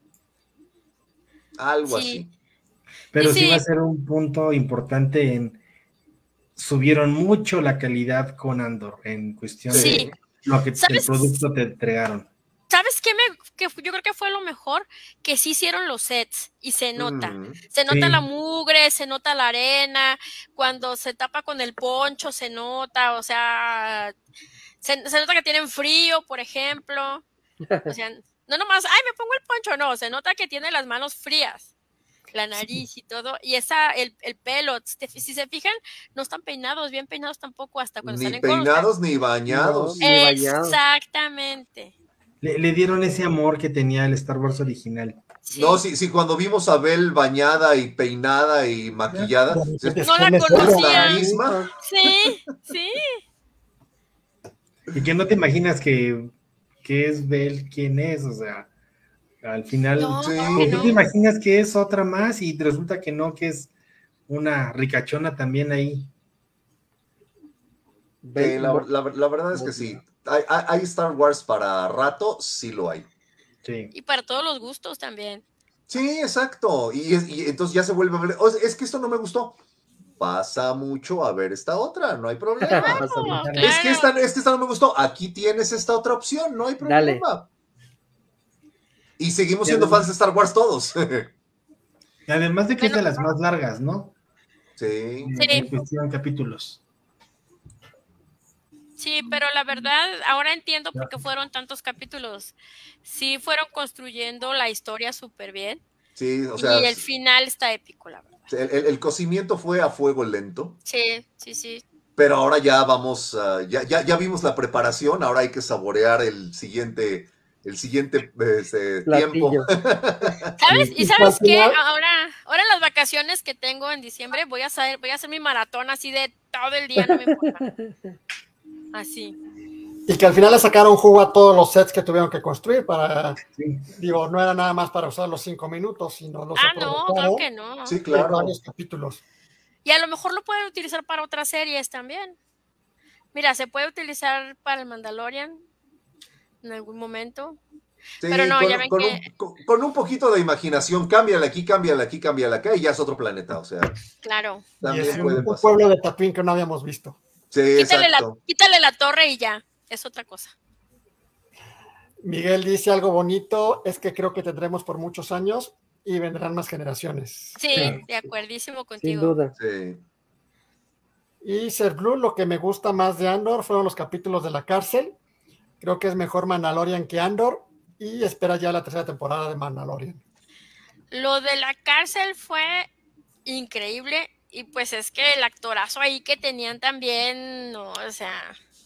Speaker 4: Algo
Speaker 2: Sí.
Speaker 4: así.
Speaker 5: Pero
Speaker 2: Y
Speaker 5: sí
Speaker 2: sí.
Speaker 5: va a ser un punto importante en subieron mucho la calidad con Andor en cuestión
Speaker 4: Sí.
Speaker 5: de lo que el
Speaker 2: ¿Sabes?
Speaker 5: producto te entregaron.
Speaker 2: ¿Sabes qué? Me, que yo creo que fue lo mejor que sí hicieron los sets y se nota.
Speaker 4: Mm.
Speaker 2: Se nota
Speaker 5: Sí.
Speaker 2: la mugre, se nota la arena, cuando se tapa con el poncho se nota, o sea, se, se nota que tienen frío, por ejemplo. O sea, no nomás, ay, me pongo el poncho, no, se nota que tiene las manos frías, la nariz y todo, y esa, el, el pelo, si, si se fijan, no están peinados, bien peinados tampoco, hasta cuando
Speaker 4: Ni
Speaker 2: están en coro.
Speaker 4: peinados ni bañados.
Speaker 3: No, ni bañados.
Speaker 2: Exactamente.
Speaker 5: Le, le dieron ese amor que tenía el Star Wars original.
Speaker 2: Sí.
Speaker 4: No, sí, sí, cuando vimos a Belle bañada y peinada y maquillada,
Speaker 1: De repente,
Speaker 2: No la
Speaker 1: ¿quién es
Speaker 4: ¿es
Speaker 2: conocía.
Speaker 4: la misma?
Speaker 2: Sí, sí.
Speaker 5: Y que no te imaginas que, que es Belle, quién es, o sea, al final,
Speaker 2: No,
Speaker 4: Sí.
Speaker 2: claro que
Speaker 5: pues, tú
Speaker 2: no.
Speaker 5: te imaginas que es otra más y resulta que no, que es una ricachona también ahí.
Speaker 4: Eh, la, la- la verdad es que sí. Hay, hay- hay Star Wars para rato, sí lo hay.
Speaker 5: Sí.
Speaker 2: Y para todos los gustos también.
Speaker 4: Sí, exacto. Y, es- y entonces ya se vuelve a ver. O sea, es que esto no me gustó. Pasa mucho a ver esta otra, no hay problema.
Speaker 3: Pasa mucho.
Speaker 2: Oh,
Speaker 4: Es que,
Speaker 2: claro.
Speaker 4: esta, es que esta no me gustó. Aquí tienes esta otra opción, no hay
Speaker 3: Dale.
Speaker 4: problema. Y seguimos siendo fans de Star Wars todos.
Speaker 5: Y además de que es de
Speaker 2: Bueno,
Speaker 5: las más largas, ¿no?
Speaker 4: Sí.
Speaker 5: En,
Speaker 2: Sí.
Speaker 5: en cuestión de capítulos.
Speaker 2: Sí, pero la verdad, ahora entiendo por qué fueron tantos capítulos. Sí fueron construyendo la historia súper bien.
Speaker 4: Sí, o sea,
Speaker 2: Y el final está épico, la verdad.
Speaker 4: el, el- el cocimiento fue a fuego lento.
Speaker 2: Sí, sí, sí.
Speaker 4: Pero ahora ya vamos, uh, ya, ya, ya vimos la preparación, ahora hay que saborear el siguiente, el siguiente este, tiempo.
Speaker 3: Platillo.
Speaker 2: ¿Sabes? ¿Y
Speaker 1: Y
Speaker 2: sabes
Speaker 1: al
Speaker 2: qué?
Speaker 1: final-
Speaker 2: Ahora, ahora en las vacaciones que tengo en diciembre voy a hacer, voy a hacer mi maratón así de todo el día, no me importa. Así.
Speaker 1: Y que al final le sacaron jugo a todos los sets que tuvieron que construir para,
Speaker 5: Sí.
Speaker 1: digo, no era nada más para usar los cinco minutos, sino los
Speaker 2: Ah, no,
Speaker 1: aprovecharon
Speaker 2: claro que no.
Speaker 4: Sí,
Speaker 1: en
Speaker 4: claro.
Speaker 1: varios capítulos.
Speaker 2: Y a lo mejor lo pueden utilizar para otras series también. Mira, se puede utilizar para el Mandalorian en algún momento.
Speaker 4: Sí,
Speaker 2: Pero no,
Speaker 4: con,
Speaker 2: ya ven
Speaker 4: con
Speaker 2: que-
Speaker 4: un, con, con un poquito de imaginación, cámbiala aquí, cámbiala aquí, cámbiala acá, y ya es otro planeta, o sea,
Speaker 2: Claro.
Speaker 1: Y
Speaker 4: también
Speaker 1: es un,
Speaker 4: puede
Speaker 1: un
Speaker 4: pasar.
Speaker 1: pueblo de Tatooine que no habíamos visto.
Speaker 4: Sí,
Speaker 2: Quítale la,
Speaker 4: exacto.
Speaker 2: quítale la torre y ya. Es otra cosa.
Speaker 1: Miguel dice algo bonito, es que creo que tendremos por muchos años y vendrán más generaciones.
Speaker 2: Sí, de acuerdísimo
Speaker 3: Sin
Speaker 2: contigo.
Speaker 3: duda.
Speaker 4: Sí.
Speaker 1: Y Ser Blue, lo que me gusta más de Andor fueron los capítulos de la cárcel. Creo que es mejor Mandalorian que Andor y espera ya la tercera temporada de Mandalorian.
Speaker 2: Lo de la cárcel fue increíble y pues es que el actorazo ahí que tenían también, no, o sea,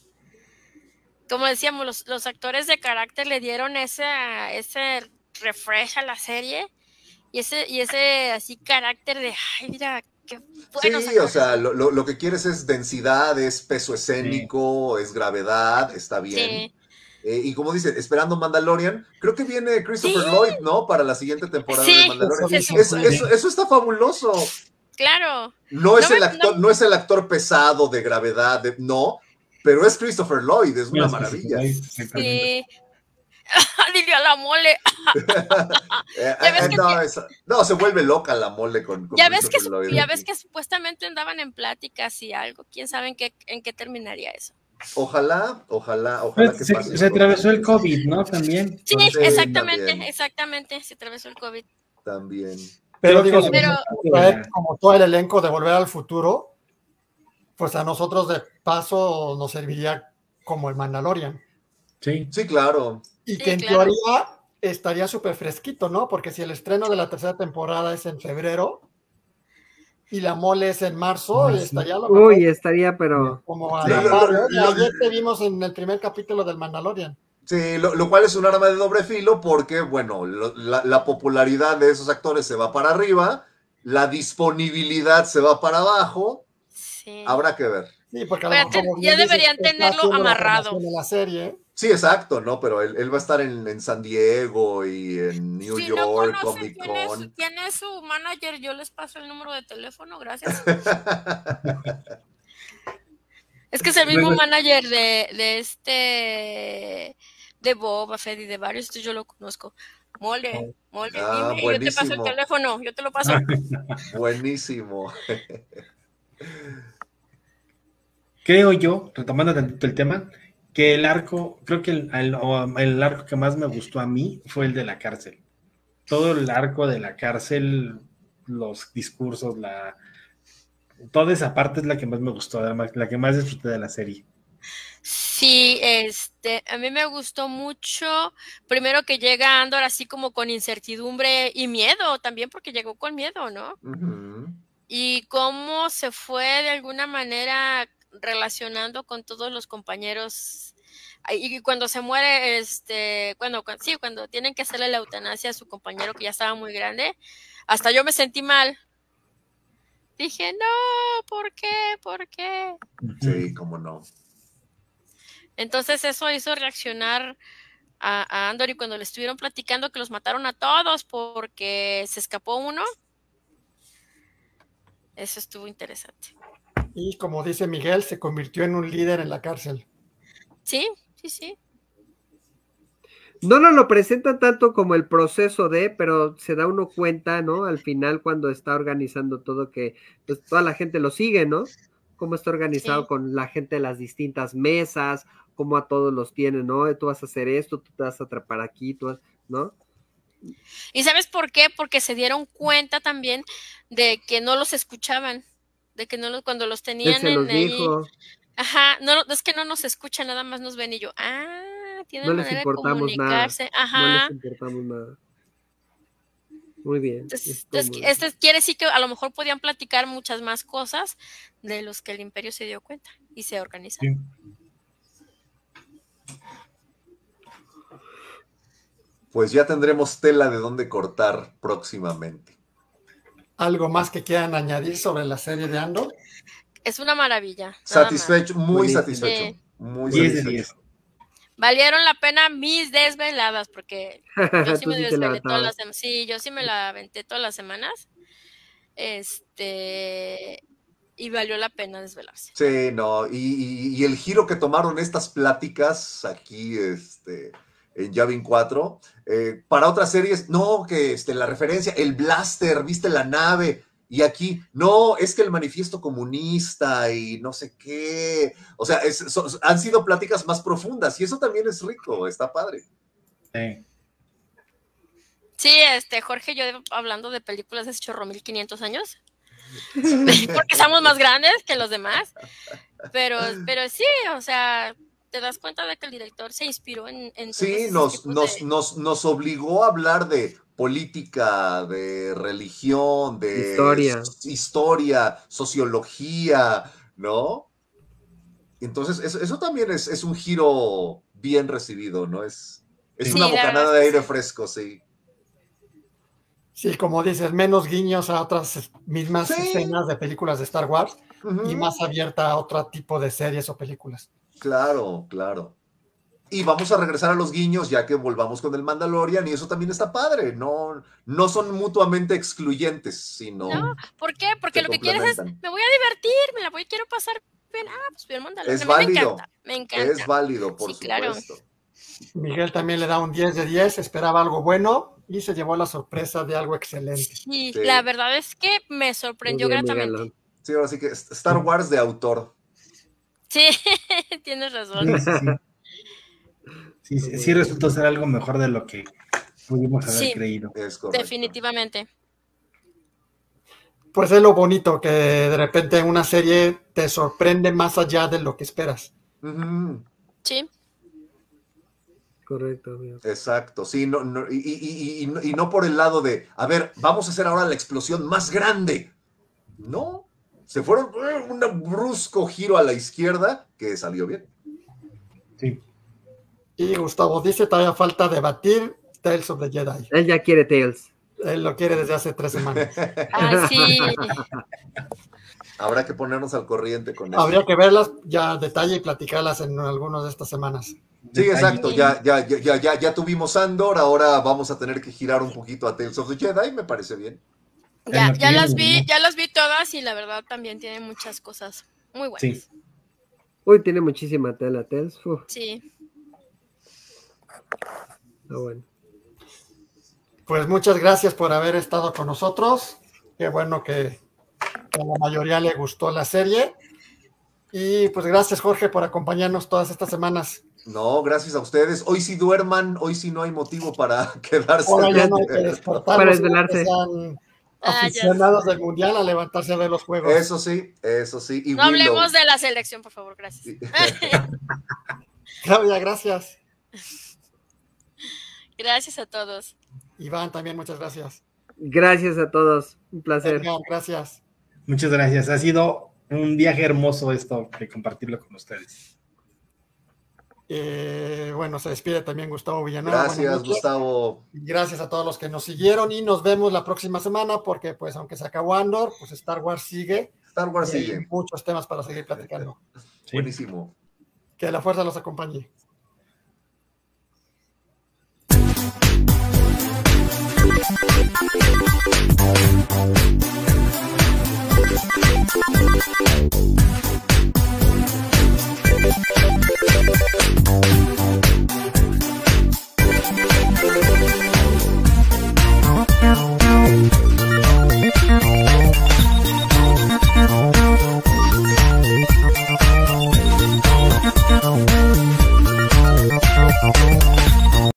Speaker 2: como decíamos, los, los actores de carácter le dieron ese, ese refresh a la serie y ese, y ese así carácter de, ay, mira, qué bueno.
Speaker 4: Sí, o sea, lo, lo, lo que quieres es densidad, es peso escénico, es gravedad, está bien.
Speaker 2: Sí.
Speaker 4: Eh, y como dice, esperando Mandalorian, creo que viene Christopher
Speaker 2: Sí.
Speaker 4: Lloyd, ¿no? Para la siguiente temporada
Speaker 2: Sí,
Speaker 4: de Mandalorian.
Speaker 1: se
Speaker 4: Eso,
Speaker 1: supone.
Speaker 4: eso, eso está fabuloso.
Speaker 2: Claro.
Speaker 4: No es,
Speaker 2: No
Speaker 4: el
Speaker 2: me-
Speaker 4: actor,
Speaker 2: no-
Speaker 4: no es el actor pesado de gravedad, de- no, pero es Christopher Lloyd, es una
Speaker 5: No, sí,
Speaker 4: maravilla.
Speaker 5: sí, exactamente.
Speaker 2: Sí. Dile a la mole.
Speaker 4: Eh,
Speaker 2: Ya ves
Speaker 4: eh,
Speaker 2: que
Speaker 4: no,
Speaker 2: sí.
Speaker 4: esa- no, se vuelve loca la mole con, con
Speaker 2: Ya ves que
Speaker 4: Christopher Lloyd.
Speaker 2: ya ves que supuestamente andaban en pláticas y algo, quién sabe en qué en qué terminaría eso.
Speaker 4: Ojalá, ojalá, ojalá que
Speaker 5: Pues, se,
Speaker 4: pase.
Speaker 5: se
Speaker 4: pronto.
Speaker 5: atravesó el COVID, ¿no? También.
Speaker 2: Sí,
Speaker 4: Sí,
Speaker 2: exactamente,
Speaker 4: también.
Speaker 2: exactamente, se atravesó el COVID.
Speaker 4: También.
Speaker 1: Pero
Speaker 5: Creo
Speaker 1: digo,
Speaker 5: que
Speaker 1: si
Speaker 2: Pero-
Speaker 1: traer como todo el elenco de Volver al Futuro, pues a nosotros de paso nos serviría como el Mandalorian.
Speaker 5: Sí.
Speaker 4: Sí, claro.
Speaker 1: Y
Speaker 2: Sí,
Speaker 1: que en
Speaker 2: claro.
Speaker 1: teoría estaría súper fresquito, ¿no? Porque si el estreno de la tercera temporada es en febrero y la mole es en marzo,
Speaker 5: Ah,
Speaker 1: y
Speaker 5: sí.
Speaker 1: estaría a lo mejor
Speaker 3: Uy, estaría, pero
Speaker 1: como a
Speaker 4: Sí,
Speaker 1: la
Speaker 4: lo-
Speaker 1: par,
Speaker 4: lo-
Speaker 1: ¿no?
Speaker 4: lo-
Speaker 1: Ayer te vimos en el primer capítulo del Mandalorian.
Speaker 4: Sí, lo, lo cual es un arma de doble filo porque, bueno, lo- la, la popularidad de esos actores se va para arriba, la disponibilidad se va para abajo,
Speaker 2: Sí.
Speaker 4: habrá que ver.
Speaker 1: Sí, porque a
Speaker 2: Pero
Speaker 1: lo mejor,
Speaker 2: te-
Speaker 1: como
Speaker 2: ya
Speaker 1: bien dices,
Speaker 2: deberían
Speaker 1: está
Speaker 2: tenerlo
Speaker 1: haciendo la
Speaker 2: amarrado.
Speaker 1: promoción de la serie.
Speaker 4: Sí, exacto, ¿no? Pero él, él va a estar en, en San Diego y en New
Speaker 2: Si no
Speaker 4: York,
Speaker 2: conocen
Speaker 4: Comic
Speaker 2: quién es,
Speaker 4: Con.
Speaker 2: quién es su manager, yo les paso el número de teléfono, gracias. Es que es el mismo
Speaker 5: Luego-
Speaker 2: manager de, de este de Boba Fett y de varios, entonces yo lo conozco. Mole, mole,
Speaker 4: Ah,
Speaker 2: dime, y yo te paso el
Speaker 4: buenísimo.
Speaker 2: teléfono, yo te lo paso.
Speaker 4: Buenísimo.
Speaker 5: Creo yo, retomando tantito el tema, que el arco, creo que el, el- o el arco que más me gustó a mí fue el de la cárcel. Todo el arco de la cárcel, los discursos, la toda esa parte es la que más me gustó, además, la que más disfruté de la serie.
Speaker 2: Sí, este, a mí me gustó mucho, primero que llega Andor así como con incertidumbre y miedo también, porque llegó con miedo, ¿no?
Speaker 4: Ujú.
Speaker 2: Y cómo se fue de alguna manera relacionando con todos los compañeros Y cuando se muere, este, cuando, cuando, sí, cuando tienen que hacerle la eutanasia a su compañero que ya estaba muy grande, hasta yo me sentí mal. Dije, no, ¿por qué? ¿Por qué?
Speaker 4: Sí, cómo no.
Speaker 2: Entonces eso hizo reaccionar a, a Andor, y cuando le estuvieron platicando que los mataron a todos porque se escapó uno, eso estuvo interesante.
Speaker 1: Y como dice Miguel, se convirtió en un líder en la cárcel.
Speaker 2: Sí, sí, sí.
Speaker 3: No nos lo presentan tanto como el proceso de, pero se da uno cuenta, ¿no? Al final, cuando está organizando todo, que pues, toda la gente lo sigue, ¿no? Cómo está organizado
Speaker 2: Sí.
Speaker 3: con la gente de las distintas mesas, cómo a todos los tienen, ¿no? Tú vas a hacer esto, tú te vas a atrapar aquí, tú vas, ¿no?
Speaker 2: ¿Y sabes por qué? Porque se dieron cuenta también de que no los escuchaban, de que no los, cuando los
Speaker 3: Él
Speaker 2: tenían
Speaker 3: se los
Speaker 2: en ahí,
Speaker 3: dijo,
Speaker 2: ajá, no, es que no nos escuchan, nada más nos ven, y yo, ah, tienen
Speaker 3: no les
Speaker 2: manera de
Speaker 3: importamos nada,
Speaker 2: comunicarse,
Speaker 3: no
Speaker 2: ajá.
Speaker 3: les importamos nada. Muy bien.
Speaker 2: Entonces,
Speaker 3: estuvo
Speaker 2: entonces,
Speaker 3: muy bien.
Speaker 2: este quiere decir que a lo mejor podían platicar muchas más cosas de los que el imperio se dio cuenta y se organizaron.
Speaker 5: Sí.
Speaker 4: Pues ya tendremos tela de dónde cortar próximamente.
Speaker 1: ¿Algo más que quieran añadir sobre la serie de Andor?
Speaker 2: Es una maravilla. nada
Speaker 4: Satisfecho, muy
Speaker 3: Buenísimo.
Speaker 4: satisfecho.
Speaker 2: Sí.
Speaker 4: Muy
Speaker 5: diez de
Speaker 4: satisfecho.
Speaker 5: diez.
Speaker 2: más. Valieron la pena mis desveladas, porque yo sí
Speaker 3: Tú
Speaker 2: me
Speaker 3: sí te
Speaker 2: desvelé todas
Speaker 3: levantabas.
Speaker 2: las semanas. Sí, yo sí me la aventé todas las semanas. Este, y valió la pena desvelarse.
Speaker 4: Sí, no, y, y- y el giro que tomaron estas pláticas aquí este, en Yavin cuatro, eh, para otras series, no, que este, la referencia, el blaster, viste la nave, y aquí, no, es que el manifiesto comunista y no sé qué, o sea, es- so- han sido pláticas más profundas, y eso también es rico, está padre.
Speaker 5: Sí.
Speaker 2: Sí, este, Jorge y yo hablando de películas de hace chorro mil quinientos años, porque somos más grandes que los demás, pero, pero sí, o sea, te das cuenta de que el director se inspiró en, en todos
Speaker 4: Sí,
Speaker 2: esos
Speaker 4: nos,
Speaker 2: tipos
Speaker 4: nos,
Speaker 2: de...
Speaker 4: nos, nos obligó a hablar de política, de religión, de
Speaker 3: Historia.
Speaker 4: s- historia, sociología, ¿no? Entonces, eso, eso también es, es un giro bien recibido, ¿no? Es, es
Speaker 5: Sí.
Speaker 4: una
Speaker 2: Sí, la verdad
Speaker 4: bocanada
Speaker 2: es
Speaker 4: de
Speaker 2: que
Speaker 4: aire
Speaker 2: sí.
Speaker 4: fresco, sí.
Speaker 1: Sí, como dices, menos guiños a otras mismas
Speaker 4: Sí.
Speaker 1: escenas de películas de Star Wars
Speaker 4: Ujú.
Speaker 1: y más abierta a otro tipo de series o películas.
Speaker 4: Claro, claro. Y vamos a regresar a los guiños ya que volvamos con el Mandalorian y eso también está padre. No, no son mutuamente excluyentes, sino
Speaker 2: No, ¿por qué? Porque
Speaker 4: se
Speaker 2: lo que quieres es,
Speaker 4: complementan.
Speaker 2: me voy a divertir, me la voy, quiero pasar bien. Ah, pues bien, Mandalorian.
Speaker 4: Es
Speaker 2: A mí me
Speaker 4: válido.
Speaker 2: encanta, me encanta.
Speaker 4: Es válido, por
Speaker 2: Sí, claro.
Speaker 4: supuesto.
Speaker 1: Miguel también le da un diez de diez, esperaba algo bueno y se llevó la sorpresa de algo excelente.
Speaker 2: Sí,
Speaker 4: Sí.
Speaker 2: la verdad es que me sorprendió
Speaker 3: Muy bien,
Speaker 2: gratamente.
Speaker 3: Miguelón.
Speaker 4: Sí, ahora sí que es Star Wars de autor.
Speaker 2: Sí, tienes razón.
Speaker 5: Sí, sí, sí. Sí, sí, sí resultó ser algo mejor de lo que pudimos haber
Speaker 2: Sí.
Speaker 5: creído.
Speaker 4: Es correcto.
Speaker 2: Definitivamente.
Speaker 1: Pues es lo bonito, que de repente una serie te sorprende más allá de lo que esperas.
Speaker 4: Ujú.
Speaker 2: Sí.
Speaker 3: Correcto, amigo.
Speaker 4: Exacto, sí, no, no, y, y- y- y no- y no por el lado de, a ver, vamos a hacer ahora la explosión más grande. No, se fueron eh, un brusco giro a la izquierda que salió bien.
Speaker 5: Sí.
Speaker 1: Y Gustavo dice, todavía falta debatir Tales of the Jedi.
Speaker 3: Él ya quiere Tails.
Speaker 1: Él lo quiere desde hace tres semanas.
Speaker 2: Ah, sí.
Speaker 4: Habrá que ponernos al corriente con eso.
Speaker 1: Habría que verlas ya a detalle y platicarlas en algunas de estas semanas.
Speaker 4: Sí,
Speaker 5: Detalle.
Speaker 4: exacto, ya, ya, ya, ya, ya, ya tuvimos Andor, ahora vamos a tener que girar un poquito a Tales of the Jedi, me parece bien.
Speaker 2: Ya,
Speaker 5: En lo
Speaker 2: ya
Speaker 5: que
Speaker 2: las
Speaker 5: viene,
Speaker 2: vi,
Speaker 5: ¿no?
Speaker 2: ya las vi todas y la verdad también tienen muchas cosas muy buenas.
Speaker 5: Sí.
Speaker 3: Uy, tiene muchísima tela, Tails. Uf,
Speaker 2: Sí.
Speaker 3: está bueno.
Speaker 1: Pues muchas gracias por haber estado con nosotros. Qué bueno que, que a la mayoría le gustó la serie. Y pues gracias, Jorge, por acompañarnos todas estas semanas.
Speaker 4: No, gracias a ustedes. Hoy sí duerman, hoy sí no hay motivo para quedarse.
Speaker 1: Ahora
Speaker 4: a
Speaker 1: ya no hay
Speaker 4: ver.
Speaker 1: que despertarlos,
Speaker 3: Para
Speaker 1: sino que
Speaker 3: desvelarse.
Speaker 1: sean
Speaker 2: Ah, ya
Speaker 1: aficionados del Mundial a levantarse a ver los juegos.
Speaker 4: Eso sí, eso sí. Y
Speaker 2: No
Speaker 4: Willow.
Speaker 2: hablemos de la selección, por favor, gracias.
Speaker 1: Claudia, gracias.
Speaker 2: Gracias a todos.
Speaker 1: Iván, también muchas gracias.
Speaker 3: Gracias a todos. Un placer.
Speaker 1: Edgar, gracias.
Speaker 5: Muchas gracias. Ha sido un viaje hermoso esto de compartirlo con ustedes.
Speaker 1: Eh, bueno, se despide también Gustavo Villanueva.
Speaker 4: Gracias, Gustavo.
Speaker 1: Gracias a todos los que nos siguieron y nos vemos la próxima semana porque, pues, aunque se acabó Andor, pues Star Wars sigue.
Speaker 4: Star Wars
Speaker 1: y hay
Speaker 4: sigue.
Speaker 1: muchos temas para seguir platicando.
Speaker 5: Sí.
Speaker 4: Buenísimo.
Speaker 1: Que la fuerza los acompañe.
Speaker 6: We'll be right back.